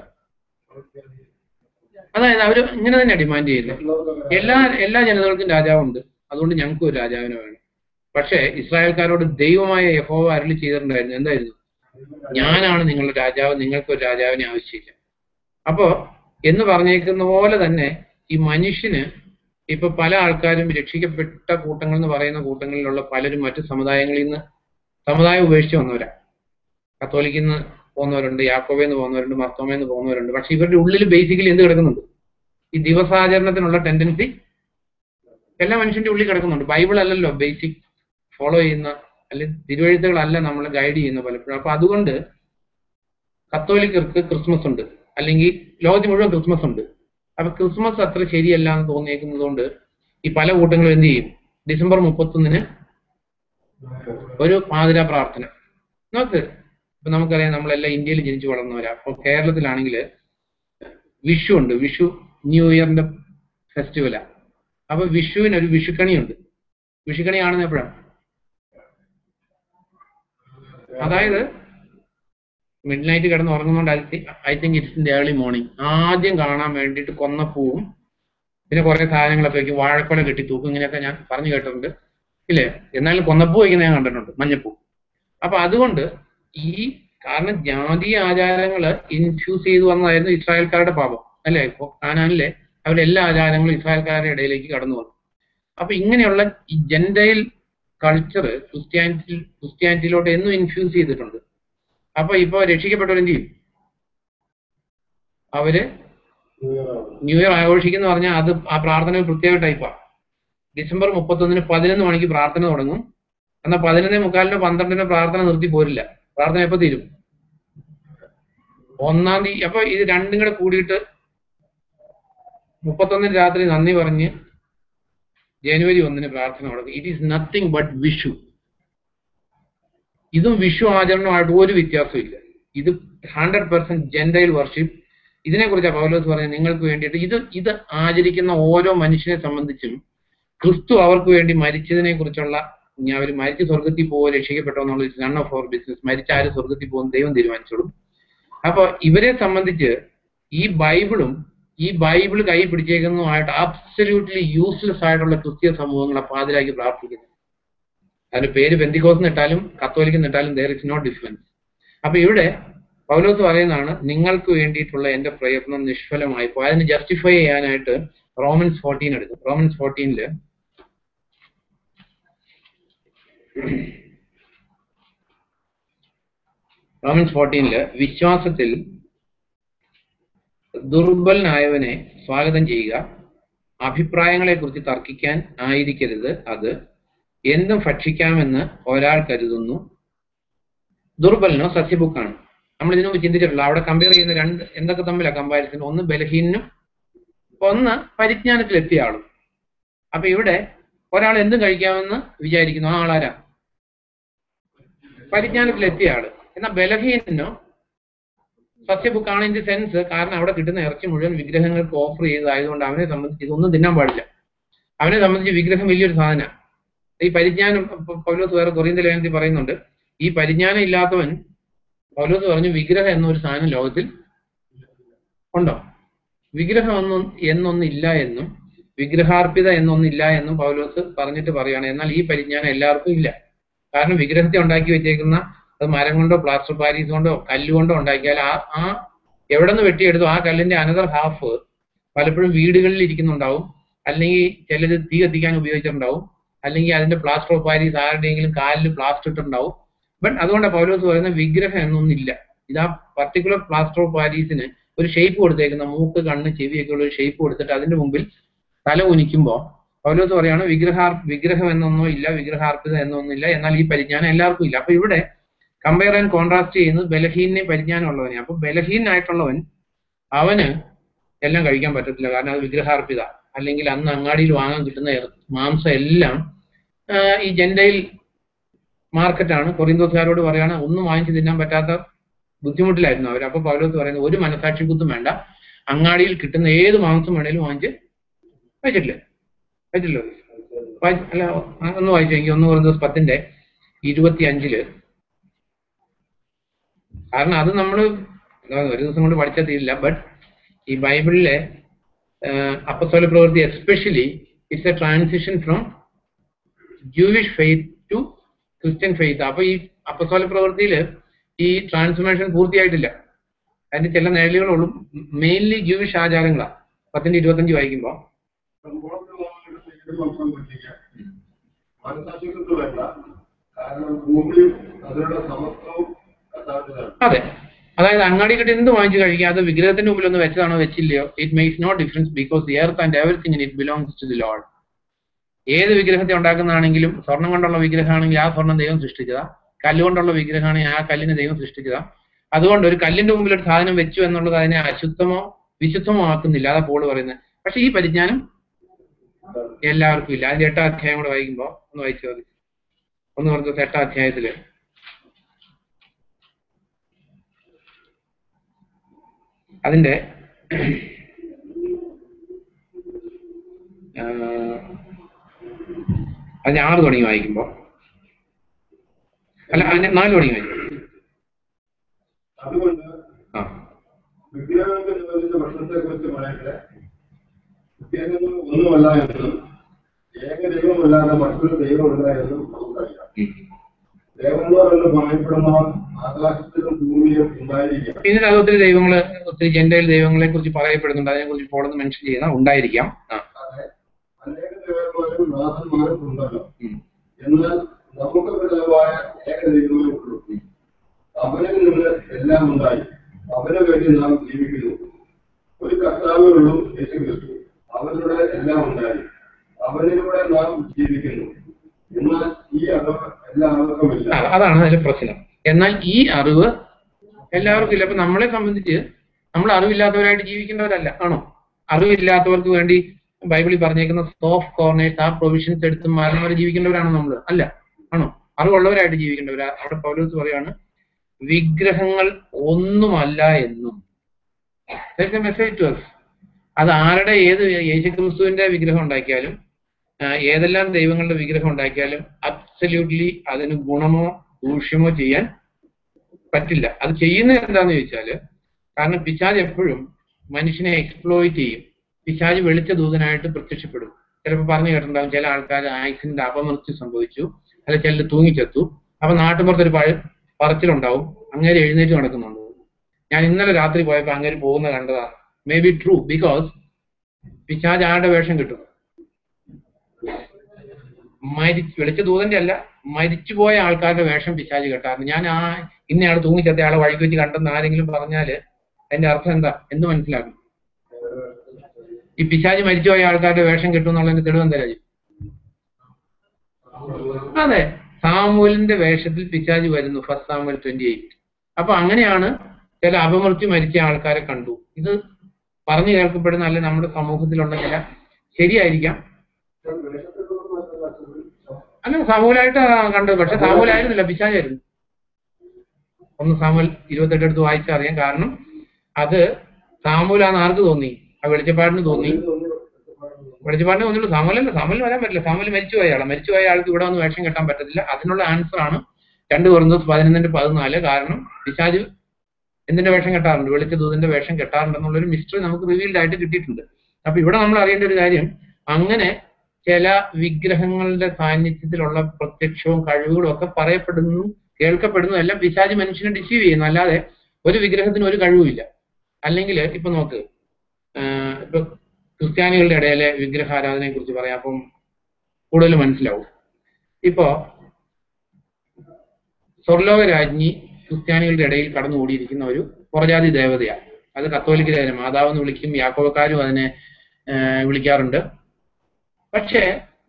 അതായത് അവര് ഇങ്ങനെ തന്നെ ഡിമാൻഡ് ചെയ്യുന്നത്, എല്ലാ ജനതകൾക്കും രാജാവുണ്ട്, അതുകൊണ്ട് ഞങ്ങൾക്ക് ഒരു രാജാവിനെ വേണം. പക്ഷേ ഇസ്രായേൽക്കാരോട് ദൈവമായ യഹോവ അരുളി ചെയ്തിട്ടുണ്ടായിരുന്നു, എന്തായിരുന്നു? ഞാനാണ് നിങ്ങളുടെ രാജാവ്, നിങ്ങൾക്കൊരു രാജാവിനെ ആവശ്യമില്ല. അപ്പോ എന്ന് പറഞ്ഞേക്കുന്ന പോലെ തന്നെ ഈ മനുഷ്യന് ഇപ്പൊ പല ആൾക്കാരും രക്ഷിക്കപ്പെട്ട കൂട്ടങ്ങൾ എന്ന് പറയുന്ന കൂട്ടങ്ങളിലുള്ള പലരും മറ്റു സമുദായം ഉപേക്ഷിച്ച് വന്നവരാ. കത്തോലിക്കിന്ന് പോകുന്നവരുണ്ട്, യാക്കോബേന്ന് പോകുന്നവരുണ്ട്, മർത്തോമേന്ന് പോകുന്നവരുണ്ട്. പക്ഷെ ഇവരുടെ ഉള്ളിൽ ബേസിക്കലി എന്ത് കിടക്കുന്നുണ്ട്? ഈ ദിവസാചരണത്തിനുള്ള ടെൻഡൻസി എല്ലാ മനുഷ്യന്റെ ഉള്ളിൽ കിടക്കുന്നുണ്ട്. ബൈബിൾ അല്ലല്ലോ ബേസിക് ഫോളോ ചെയ്യുന്ന, അല്ലെങ്കിൽ തിരുവഴുത്തുകളല്ല നമ്മളെ ഗൈഡ് ചെയ്യുന്ന പലപ്പോഴും. അപ്പൊ അതുകൊണ്ട് കത്തോലിക്കർക്ക് ക്രിസ്മസ് ഉണ്ട്, അല്ലെങ്കിൽ ലോകത്തിൽ മുഴുവൻ ക്രിസ്മസ് ഉണ്ട്. അപ്പൊ ക്രിസ്മസ് അത്ര ശരിയല്ല എന്ന് തോന്നിയേക്കുന്നത് കൊണ്ട് ഈ പല കൂട്ടങ്ങളും എന്ത് ചെയ്യും? ഡിസംബർ 31 ഒരു പാതിരാ പ്രാർത്ഥന. നോക്ക്, ഇപ്പൊ നമുക്കറിയാം നമ്മളെല്ലാം ഇന്ത്യയിൽ ജനിച്ചു വളർന്നവരാ. അപ്പൊ കേരളത്തിലാണെങ്കിൽ വിഷു ഉണ്ട്, വിഷു ന്യൂ ഇയറിന്റെ ഫെസ്റ്റിവലാ. അപ്പൊ വിഷുവിന് ഒരു വിഷുക്കണിയുണ്ട്. വിഷുക്കണി കാണുന്ന എപ്പോഴാണ്? അതായത് മിഡ് നൈറ്റ് കിടന്ന് ഉറങ്ങുന്നോണ്ട് I think it's in the early morning. ആദ്യം കാണാൻ വേണ്ടിയിട്ട് കൊന്നപ്പൂവും പിന്നെ കുറെ സാധനങ്ങളൊക്കെ വയ്ക്കും, വാഴക്കൊല കെട്ടി തൂക്കും, ഇങ്ങനെയൊക്കെ ഞാൻ പറഞ്ഞു കേട്ടിട്ടുണ്ട് ഇല്ലേ? എന്നാലും കൊന്നപ്പൂ വയ്ക്കുന്ന ഞാൻ കണ്ടിട്ടുണ്ട്, മഞ്ഞപ്പൂ. അപ്പൊ അതുകൊണ്ട് കാരണം ജാതീയ ആചാരങ്ങള് ഇൻഫ്യൂസ് ചെയ്തു വന്നതായിരുന്നു ഇസ്രായേൽക്കാരുടെ പാപം അല്ലെ? കാനാനിലെ അവരുടെ എല്ലാ ആചാരങ്ങളും ഇസ്രായേൽക്കാരുടെ ഇടയിലേക്ക് കടന്നു വന്നു. അപ്പൊ ഇങ്ങനെയുള്ള ഈ ജെൻഡൈൽ കൾച്ചർ ക്രിസ്ത്യാനിറ്റിയിലോട്ട് എന്നും ഇൻഫ്യൂസ് ചെയ്തിട്ടുണ്ട്. അപ്പൊ ഇപ്പൊ രക്ഷിക്കപ്പെട്ടവരെന്ത് ചെയ്യും? അവര് ന്യൂ ഇയർ ആഘോഷിക്കുന്ന പറഞ്ഞാൽ അത് ആ പ്രാർത്ഥന പ്രത്യേക ടൈപ്പാണ്. ഡിസംബർ 31 11 മണിക്ക് പ്രാർത്ഥന തുടങ്ങും. എന്നാൽ 11:45 12 പ്രാർത്ഥന നിർത്തി പോരില്ല. പ്രാർത്ഥന എപ്പോ തീരും? 1-ാം തീയതി. അപ്പൊ ഇത് രണ്ടും കൂടെ കൂടിയിട്ട് 31 രാത്രി നന്ദി പറഞ്ഞ് ജനുവരി 1 പ്രാർത്ഥന തുടങ്ങും. It is nothing but Vishu. ഇതും വിഷു ആചരണമായിട്ട് ഒരു വ്യത്യാസവും ഇല്ല. ഇത് 100% ജെൻഡൈൽ വർഷിപ്പ്. ഇതിനെക്കുറിച്ചാണ് പൗലോസ് പറഞ്ഞത്, നിങ്ങൾക്ക് വേണ്ടിയിട്ട് ഇത് ആചരിക്കുന്ന ഓരോ മനുഷ്യനെ സംബന്ധിച്ചും ക്രിസ്തു അവർക്ക് വേണ്ടി മരിച്ചതിനെ കുറിച്ചുള്ള ഇനി അവർ മരിച്ച് സ്വർഗത്തിൽ പോകുമോ രക്ഷിക്കപ്പെട്ടോ എന്നുള്ളത് നൺ ഓഫ് അവർ ബിസിനസ്. മരിച്ച ആര് സ്വർഗത്തിൽ പോകും ദൈവം തീരുമാനിച്ചോളും. അപ്പൊ ഇവരെ സംബന്ധിച്ച് ഈ ബൈബിൾ കൈ പിടിച്ചേക്കുന്നതുമായിട്ട് അബ്സല്യൂട്ട്ലി യൂസ്ലെസ് ആയിട്ടുള്ള ക്രിസ്തീയ സമൂഹങ്ങളെ പാതിരാക്കി പ്രാർത്ഥിക്കുന്നു. അതിന്റെ പേര് പെന്തിക്കോസ് ഇട്ടാലും കത്തോലിക്ക് ഇട്ടാലും there is no difference. അപ്പൊ ഇവിടെ പൗലോസ് പറയുന്നതാണ് നിങ്ങൾക്ക് വേണ്ടിയിട്ടുള്ള എന്റെ പ്രയത്നം നിഷ്ഫലമായി പോയി. അതിന് ജസ്റ്റിഫൈ ചെയ്യാനായിട്ട് റോമൻസ് 14 എടുക്കും. റോമൻസ് 14 വിശ്വാസത്തിൽ ദുർബലനായവനെ സ്വാഗതം ചെയ്യുക, അഭിപ്രായങ്ങളെ കുറിച്ച് തർക്കിക്കാൻ ആയിരിക്കരുത്, അത് എന്തും ഭക്ഷിക്കാമെന്ന് ഒരാൾ കരുതുന്നു, ദുർബലനോ സസ്യബുക്കാണ്. നമ്മൾ ഇതിനു മുമ്പ് ചിന്തിച്ചിട്ടില്ല. അവിടെ കമ്പയർ ചെയ്യുന്ന രണ്ട് എന്തൊക്കെ തമ്മിലാണ് കമ്പാരിസൺ? ഒന്ന് ബലഹീനും ഒന്ന് പരിജ്ഞാനത്തിലെത്തിയ ആളും. അപ്പൊ ഇവിടെ ഒരാൾ എന്തും കഴിക്കാമെന്ന് വിചാരിക്കുന്നു, ആ ആളാരാ? പരിജ്ഞാനത്തിലെത്തിയ ആള്. എന്നാൽ ബലഹീനോ സസ്യബുക്കാണ് ഇൻ ദി സെൻസ്, കാരണം അവിടെ കിട്ടുന്ന ഇറച്ചി മുഴുവൻ വിഗ്രഹങ്ങൾക്ക് ഓഫർ ചെയ്തതായതുകൊണ്ട് അവനെ സംബന്ധിച്ച് ഇതൊന്നും തിന്നാൻ പാടില്ല. അവനെ സംബന്ധിച്ച് വിഗ്രഹം വലിയൊരു സാധനമാണ്. ഈ പരിജ്ഞാനം പൗലോസ് വേറെ കൊറിന്ത്യർ ലേഖനത്തിൽ പറയുന്നുണ്ട്. ഈ പരിജ്ഞാനം ഇല്ലാത്തവൻ, പൗലോസ് പറഞ്ഞു, വിഗ്രഹം എന്നൊരു സാധനം ലോകത്തിൽ ഉണ്ടോ? വിഗ്രഹം എന്നൊന്നില്ല എന്നും വിഗ്രഹാർപ്പിത എന്നൊന്നില്ല എന്നും പൗലോസ് പറഞ്ഞിട്ട് പറയുകയാണ്. എന്നാൽ ഈ പരിജ്ഞാനം എല്ലാവർക്കും ഇല്ല. കാരണം വിഗ്രഹത്തെ ഉണ്ടാക്കി വെച്ചേക്കുന്ന അത് മരം കൊണ്ടോ പ്ലാസ്റ്റർ പാരീസ് കൊണ്ടോ കല്ലുകൊണ്ടോ ഉണ്ടാക്കിയാൽ ആ എവിടെ നിന്ന് വെട്ടിയെടുത്തു ആ കല്ലിന്റെ അനദർ ഹാഫ് പലപ്പോഴും വീടുകളിൽ ഇരിക്കുന്നുണ്ടാവും, അല്ലെങ്കിൽ ചിലത് തീ കത്തിക്കാൻ ഉപയോഗിച്ചിട്ടുണ്ടാവും, അല്ലെങ്കിൽ അതിന്റെ പ്ലാസ്റ്റർ ഓഫ് പാരീസ് ആരുടെയെങ്കിലും കാലിൽ പ്ലാസ്റ്റർ ഇട്ടിട്ടുണ്ടാവും. ബട്ട് അതുകൊണ്ട് പൗലോസ് പറയുന്ന വിഗ്രഹം എന്നൊന്നില്ല. ഇത് ആ പർട്ടിക്കുലർ പ്ലാസ്റ്റർ ഓഫ് പാരീസിന് ഒരു ഷേപ്പ് കൊടുത്തേക്കുന്ന മൂക്ക് കണ്ണ് ചെവിയൊക്കെ ഉള്ള ഒരു ഷേപ്പ് കൊടുത്തിട്ട് അതിന്റെ മുമ്പിൽ തല ഉനിക്കുമ്പോൾ പൗലോസ് പറയാണ് വിഗ്രഹം എന്നൊന്നോ ഇല്ല, വിഗ്രഹാർപ്പിത എന്നൊന്നില്ല, എന്നാൽ ഈ പരിജ്ഞാനം എല്ലാവർക്കും ഇല്ല. അപ്പൊ ഇവിടെ കമ്പയർ ആൻഡ് കോൺട്രാസ്റ്റ് ചെയ്യുന്നത് ബലഹീനെ പരിജ്ഞാനം ഉള്ളവനെ. അപ്പൊ ബലഹീനായിട്ടുള്ളവൻ അവന് എല്ലാം കഴിക്കാൻ പറ്റത്തില്ല, കാരണം അത് വിഗ്രഹാർപ്പിത, അല്ലെങ്കിൽ അന്ന് അങ്ങാടിയിൽ വാങ്ങാൻ കിട്ടുന്ന മാംസം എല്ലാം ഈ ജെൻഡൈൽ മാർക്കറ്റാണ്. കൊറിന്തോസുകാരോട് പറയാണ് ഒന്നും വാങ്ങിച്ച് തിന്നാൻ പറ്റാത്ത ബുദ്ധിമുട്ടിലായിരുന്നു അവർ. അപ്പൊ പൗലോസ് പറയുന്നത് ഒരു മനസാക്ഷി കുത്തും വേണ്ട, അങ്ങാടിയിൽ കിട്ടുന്ന ഏത് മാംസം വേണേലും വാങ്ങിച്ച് വെച്ചിട്ടില്ലോ അല്ല ഒന്ന് വായിച്ചു എനിക്ക് 1 കൊരിന്തോസ് 10:25. കാരണം അത് നമ്മൾ ഒരു ദിവസം കൊണ്ട് പഠിച്ചാൽ തീരില്ല. ബട്ട് ഈ ബൈബിളിലെ അപ്പസ്തോലിക പ്രവൃത്തി especially it's a transition from Jewish faith to Christian faith. അപ്പൊ ഈ അപ്പസ്തോലിക പ്രവൃത്തിയിൽ ഈ ട്രാൻസ്ഫോർമേഷൻ പൂർത്തിയായിട്ടില്ല. അതിന്റെ ചില നിഴലുകളുള്ളൂ. Mainly Jewish ആചാരങ്ങളാണ്. 10:25 വായിക്കുമ്പോൾ അതെ, അതായത് അങ്ങാടി കിട്ടി എന്ത് വാങ്ങിച്ചു കഴിക്കുക, അത് വിഗ്രഹത്തിന്റെ മുമ്പിൽ ഒന്ന് വെച്ചതാണോ വെച്ചില്ലയോ, it makes no difference because the earth and everything in it belongs to the Lord. ഏത് വിഗ്രഹത്തെ ഉണ്ടാക്കുന്നതാണെങ്കിലും, സ്വർണം കൊണ്ടുള്ള വിഗ്രഹമാണെങ്കിൽ ആ സ്വർണം ദൈവം സൃഷ്ടിച്ചതാ, കല്ലുകൊണ്ടുള്ള വിഗ്രഹമാണെങ്കിൽ ആ കല്ലിനെ ദൈവം സൃഷ്ടിച്ചതാ. അതുകൊണ്ട് ഒരു കല്ലിന്റെ മുമ്പിൽ ഒരു സാധനം വെച്ചു എന്നുള്ളത് അതിനെ അശുദ്ധമോ വിശുദ്ധമോ ആക്കുന്നില്ല. അതാ പോള് പറയുന്നത്. പക്ഷെ ഈ പരിജ്ഞാനം എല്ലാവർക്കും ഇല്ല. അതിന്റെ 8ാം അധ്യായം കൂടെ വായിക്കുമ്പോൾ ഒന്ന് വായിച്ചു മതി. 1 കൊരിന്തോസ് 8ാം അധ്യായത്തില് അതിന്റെ 6 തുടങ്ങി വായിക്കുമ്പോ, അല്ല അതിന്റെ 4 തുടങ്ങി വായിക്കും. അതുകൊണ്ട് വിഗ്രഹങ്ങൾക്ക് നിബന്ധിച്ച ഭക്ഷണത്തെ കുറിച്ച് പറയട്ടെ. വിഗ്രഹങ്ങൾ ഒന്നുമല്ല എന്നും ഏകദൈവമല്ലാതെ മറ്റൊരു ദൈവമല്ല എന്നും നമുക്കറിയാം. ദേവന്മാർ എന്ന് പറയപ്പെടുന്ന ആകാശത്തിലും ഭൂമിയിലും ഉണ്ടായിരിക്കാം. പിന്നീട് അത് ഒത്തിരി ദൈവങ്ങള്, ഒത്തിരി ജെൻഡൈൽ ദൈവങ്ങളെ കുറിച്ച് പറയപ്പെടുന്നുണ്ട്. അതിനെ കുറിച്ച് പോളെന്ന് മെൻഷൻ ചെയ്യുന്ന ഉണ്ടായിരിക്കാം. അനേക ദേവന്മാരും നാഥന്മാരും ഉണ്ടല്ലോ. എന്നാൽ നമുക്ക് പിതാവായ ഏകദൈവമേ ഉള്ളൂ. അവനിൽ നിന്ന് എല്ലാം ഉണ്ടായി, അവന് വേണ്ടി നാം ജീവിക്കുന്നു. ഒരു കർത്താവേ ഉള്ളൂ, യേശുക്രിസ്തു. അവനിലൂടെ എല്ലാം ഉണ്ടായി, അവനിലൂടെ നാം ജീവിക്കുന്നു. എന്നാൽ ഈ അറിവ് എല്ലാവർക്കും ഇല്ല. അതാണ് അതിന്റെ പ്രശ്നം. എന്നാൽ ഈ അറിവ് എല്ലാവർക്കും ഇല്ല. അപ്പൊ നമ്മളെ സംബന്ധിച്ച് നമ്മൾ അറിവില്ലാത്തവരായിട്ട് ജീവിക്കേണ്ടവരല്ല, ആണോ? അറിവില്ലാത്തവർക്ക് വേണ്ടി ബൈബിളിൽ പറഞ്ഞേക്കുന്ന സോഫ്റ്റ് കോർണേഴ്സ്, ആ പ്രൊവിഷൻസ് എടുത്ത് മാറുന്നവരെ ജീവിക്കേണ്ടവരാണോ നമ്മൾ? അല്ല, ആണോ? അറിവുള്ളവരായിട്ട് ജീവിക്കേണ്ടവരാ. അവിടെ പൗലോസ് പറയാണ് വിഗ്രഹങ്ങൾ ഒന്നുമല്ല എന്നും. Message to us. അത് ആരുടെ ഏത് യേശുക്രിസ്തുവിന്റെ വിഗ്രഹം ഉണ്ടാക്കിയാലും ഏതെല്ലാം ദൈവങ്ങളുടെ വിഗ്രഹം ഉണ്ടാക്കിയാലും അബ്സല്യൂട്ട്ലി അതിന് ഗുണമോ ദൂഷ്യമോ ചെയ്യാൻ പറ്റില്ല. അത് ചെയ്യുന്നത് എന്താന്ന് ചോദിച്ചാൽ, കാരണം പിശാച് എപ്പോഴും മനുഷ്യനെ എക്സ്പ്ലോയിറ്റ് ചെയ്യും. പിശാച് വെളിച്ച ദൂതനായിട്ട് പ്രത്യക്ഷപ്പെടും. ചിലപ്പോൾ പറഞ്ഞു കേട്ടിട്ടുണ്ടാവും, ചില ആൾക്കാർ ആക്സിഡന്റ് അപമൃത്യു സംഭവിച്ചു, അല്ല ചിലർ തൂങ്ങിച്ചെത്തു. അപ്പൊ നാട്ടുമ്പുറത്തൊരു പറച്ചിലുണ്ടാവും, അങ്ങേര് എഴുന്നേറ്റ് നടക്കുന്നുണ്ട്. ഞാൻ ഇന്നലെ രാത്രി പോയപ്പോൾ അങ്ങേര് പോകുന്ന കണ്ടതാണ്. മേ ബി ട്രൂ, ബിക്കോസ് പിശാച് ആരുടെ വേഷം കിട്ടും? വെളിച്ച ദൂതന്റെ അല്ല, മരിച്ചുപോയ ആൾക്കാരുടെ വേഷം പിശാച് കെട്ടാറുണ്ട്. ഞാൻ ഇന്നയാൾ തൂങ്ങിച്ചെത്ത ആളെ വഴിക്ക് വെച്ച് കണ്ടെന്ന് ആരെങ്കിലും പറഞ്ഞാല് അതിന്റെ അർത്ഥം എന്താ? എന്ത് മനസ്സിലാക്കും? ഈ പിശാച് മരിച്ചുപോയ ആൾക്കാരുടെ വേഷം കിട്ടും എന്നുള്ളതിന്റെ തെളിവ് എന്താ രാജ്യം? അതെ, സാമുവലിന്റെ വേഷത്തിൽ പിശാച് വരുന്നു, ഫസ്റ്റ് സാമുവൽ 28. അപ്പൊ അങ്ങനെയാണ് ചില അപമൃത്യു മരിച്ച ആൾക്കാരെ കണ്ടു. ഇത് പറഞ്ഞു കേൾക്കപ്പെടുന്ന അല്ലെ നമ്മുടെ സമൂഹത്തിലുള്ള ചില ശരിയായിരിക്കാം. അല്ല, സാമൂലായിട്ട് കണ്ടത്, പക്ഷെ സാമൂലായിരുന്നില്ല, പിശാചായിരുന്നു. 1 സാമുവൽ 28 എടുത്ത് വായിച്ചാൽ അറിയാം. കാരണം അത് സാമൂലാന്ന് ആർക്ക് തോന്നി? ആ വെളിച്ചപ്പാടിന് തോന്നി. വെളിച്ചപ്പാടിന് തോന്നിയുള്ളൂ, സാമൂലല്ല. സാമൂലിന് വരാൻ പറ്റില്ല. സാമൂല് മരിച്ചുപോയ ആളാണ്. മരിച്ചുപോയ ആൾക്ക് ഇവിടെ വന്ന് വേഷം കെട്ടാൻ പറ്റത്തില്ല. അതിനുള്ള ആൻസർ ആണ് 2 Corinthians 11:14. കാരണം പിശാച് എന്തിന്റെ വേഷം കെട്ടാറുണ്ട്? വെളിച്ച ദൂതന്റെ വേഷം കെട്ടാറുണ്ടെന്നുള്ളൊരു മിസ്റ്ററി നമുക്ക് റിവീൽഡ് ആയിട്ട് കിട്ടിയിട്ടുണ്ട്. അപ്പൊ ഇവിടെ നമ്മൾ അറിയേണ്ട ഒരു കാര്യം, അങ്ങനെ ചില വിഗ്രഹങ്ങളുടെ സാന്നിധ്യത്തിലുള്ള പ്രത്യക്ഷവും കഴിവുകളും ഒക്കെ പറയപ്പെടുന്നു, കേൾക്കപ്പെടുന്നു. എല്ലാം പിശാച് മനുഷ്യനെ ഡിസീവ് ചെയ്യുന്നു, അല്ലാതെ ഒരു വിഗ്രഹത്തിന് ഒരു കഴിവുമില്ല. അല്ലെങ്കിൽ ഇപ്പൊ നോക്ക്, ഇപ്പൊ ക്രിസ്ത്യാനികളുടെ ഇടയിലെ വിഗ്രഹാരാധനയെ കുറിച്ച് പറയാം, അപ്പം കൂടുതൽ മനസ്സിലാവും. ഇപ്പോ സ്വർലോക രാജ്ഞി ക്രിസ്ത്യാനികളുടെ ഇടയിൽ കടന്നുകൂടിയിരിക്കുന്ന ഒരു പുറജാതി ദേവതയാണ്. അത് കത്തോലിക്കരായ മാതാവ് എന്ന് വിളിക്കും, യാക്കോബക്കാരും അതിനെ വിളിക്കാറുണ്ട്. പക്ഷേ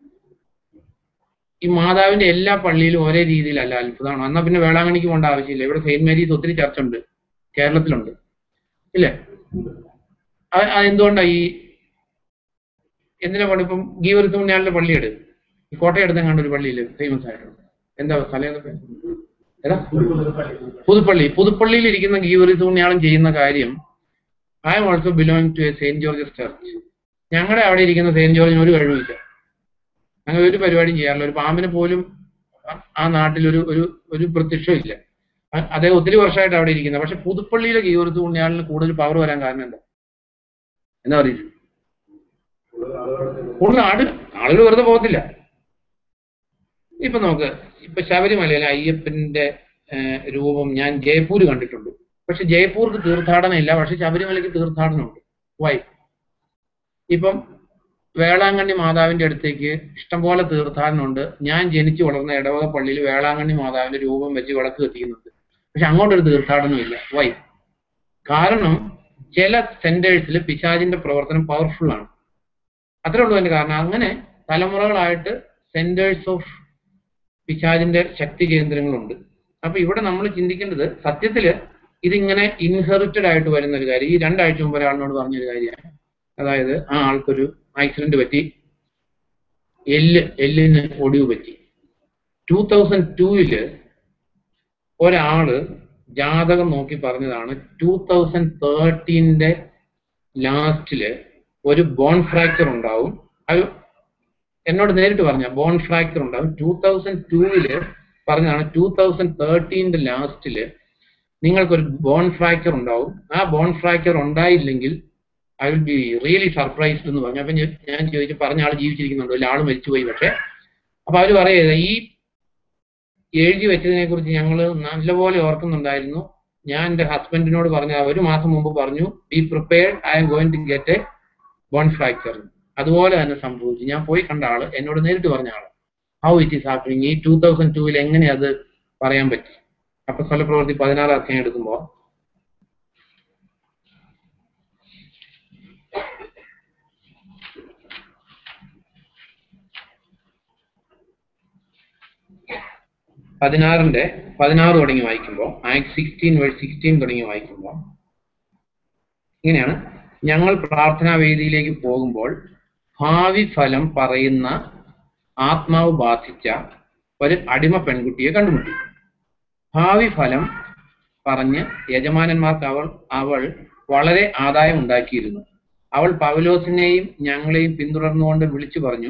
ഈ മാതാവിന്റെ എല്ലാ പള്ളിയിലും ഒരേ രീതിയിലല്ല. അത്ഭുതമാണ്. എന്നാൽ പിന്നെ വേളാങ്കണ്ണിക്ക് പോകേണ്ട ആവശ്യമില്ല. ഇവിടെ സെയിന്റ് മേരീസ് ഒത്തിരി ചർച്ച ഉണ്ട്, കേരളത്തിലുണ്ട്, ഇല്ലേ? അതെന്തുകൊണ്ടാണ് എന്തിനാ പണി? ഇപ്പം ഗീവറിസുണ്യാളുടെ പള്ളിയെട്, ഈ കോട്ടയെടുത്ത് കണ്ട ഒരു പള്ളിയില് ഫേമസ് ആയിട്ടുണ്ട്. എന്താ സ്ഥലം? ഏതാ? പുതുപ്പള്ളി. പുതുപ്പള്ളിയിൽ ഇരിക്കുന്ന ഗീവറിസുണ്യാളും ചെയ്യുന്ന കാര്യം, I am also belong to a saint George's church. ഞങ്ങളുടെ അവിടെ ഇരിക്കുന്ന സെയിന്റ് ജോർജിന് ഒരു കഴിവില്ല. അങ്ങനെ ഒരു പരിപാടിയും ചെയ്യാറില്ല. ഒരു പാമ്പിന് പോലും ആ നാട്ടിൽ ഒരു പ്രത്യക്ഷമില്ല. അദ്ദേഹം ഒത്തിരി വർഷമായിട്ട് അവിടെ ഇരിക്കുന്നത്. പക്ഷെ പുതുപ്പള്ളിയിലെ ഗീവറിസുണ്യാളിന് കൂടുതൽ പവർ വരാൻ കാരണം എന്താ പറയുക? കൂടുതൽ ആളുകൾ വെറുതെ പോകത്തില്ല. ഇപ്പൊ നോക്ക്, ഇപ്പൊ ശബരിമലയിലെ അയ്യപ്പന്റെ രൂപം ഞാൻ ജയ്പൂർ കണ്ടിട്ടുണ്ട്. പക്ഷെ ജയ്പൂർക്ക് തീർത്ഥാടനം ഇല്ല, പക്ഷെ ശബരിമലയ്ക്ക് തീർത്ഥാടനമുണ്ട്. വൈ? ഇപ്പം വേളാങ്കണ്ണി മാതാവിന്റെ അടുത്തേക്ക് ഇഷ്ടംപോലെ തീർത്ഥാടനമുണ്ട്. ഞാൻ ജനിച്ചു വളർന്ന ഇടവക പള്ളിയിൽ വേളാങ്കണ്ണി മാതാവിന്റെ രൂപം വെച്ച് വിളക്ക് കത്തിക്കുന്നുണ്ട്. പക്ഷെ അങ്ങോട്ടൊരു തീർത്ഥാടനം ഇല്ല. വൈ? കാരണം ചില സെന്റേഴ്സിൽ പിശാചിന്റെ പ്രവർത്തനം പവർഫുൾ ആണ്. അത്രേ ഉള്ളൂ അതിന്റെ കാരണം. അങ്ങനെ തലമുറകളായിട്ട് സെന്റേഴ്സ് ഓഫ് പിശാചിന്റെ ശക്തി കേന്ദ്രങ്ങളുണ്ട്. അപ്പൊ ഇവിടെ നമ്മൾ ചിന്തിക്കേണ്ടത്, സത്യത്തില് ഇതിങ്ങനെ ഇൻഹെറിറ്റഡ് ആയിട്ട് വരുന്ന ഒരു കാര്യം. ഈ 2 ആഴ്ച മുമ്പ് ഒരാളിനോട് പറഞ്ഞൊരു കാര്യമാണ്. അതായത് ആ ആൾക്കൊരു ആക്സിഡന്റ് പറ്റി, എല്ലിന് ഒടിവ് പറ്റി. 2002 ഒരാള് ജാതകം നോക്കി പറഞ്ഞതാണ് 2013 ലാസ്റ്റില് ഒരു ബോൺ ഫ്രാക്ചർ ഉണ്ടാവും. അത് എന്നോട് നേരിട്ട് പറഞ്ഞ ബോൺ ഫ്രാക്ചർ ഉണ്ടാവും. 2002 പറഞ്ഞതാണ് 2013 ലാസ്റ്റില് നിങ്ങൾക്കൊരു ബോൺ ഫ്രാക്ചർ ഉണ്ടാവും. ആ ബോൺ ഫ്രാക്ചർ ഉണ്ടായില്ലെങ്കിൽ I will be really surprised എന്ന് പറഞ്ഞു. അപ്പൊ ഞാൻ ചോദിച്ചു, പറഞ്ഞ ആൾ ജീവിച്ചിരിക്കുന്നുണ്ടോ? ഇല്ല, ആള് മരിച്ചുപോയി. പക്ഷെ അപ്പൊ അവര് പറയുക, ഈ എഴുതി വെച്ചതിനെ കുറിച്ച് ഞങ്ങൾ നല്ലപോലെ ഓർക്കുന്നുണ്ടായിരുന്നു. ഞാൻ എന്റെ ഹസ്ബൻഡിനോട് പറഞ്ഞ 1 മാസം മുമ്പ് പറഞ്ഞു, be prepared, I am going to get a bone fracture. അതുപോലെ തന്നെ സംഭവിച്ചു. ഞാൻ പോയി കണ്ട ആള് എന്നോട് നേരിട്ട് പറഞ്ഞ ആള്. How it is happening? ഈ 2002 എങ്ങനെ അത് പറയാൻ പറ്റി? അപ്പോസ്തല പ്രവൃത്തി 16 അധ്യായം എടുക്കുമ്പോ പതിനാറിന്റെ 16 തുടങ്ങി വായിക്കുമ്പോൾ, ആക്ട് 16:16 തുടങ്ങി വായിക്കുമ്പോൾ ഇങ്ങനെയാണ്: ഞങ്ങൾ പ്രാർത്ഥനാ വേദിയിലേക്ക് പോകുമ്പോൾ ഭാവി ഫലം പറയുന്ന ആത്മാവ് ബാധിച്ച ഒരു അടിമ പെൺകുട്ടിയെ കണ്ടുമുട്ടി. ഭാവി ഫലം പറഞ്ഞ് യജമാനന്മാർക്ക് അവൾ വളരെ ആദായം ഉണ്ടാക്കിയിരുന്നു. അവൾ പൗലോസിനെയും ഞങ്ങളെയും പിന്തുടർന്നുകൊണ്ട് വിളിച്ചു പറഞ്ഞു,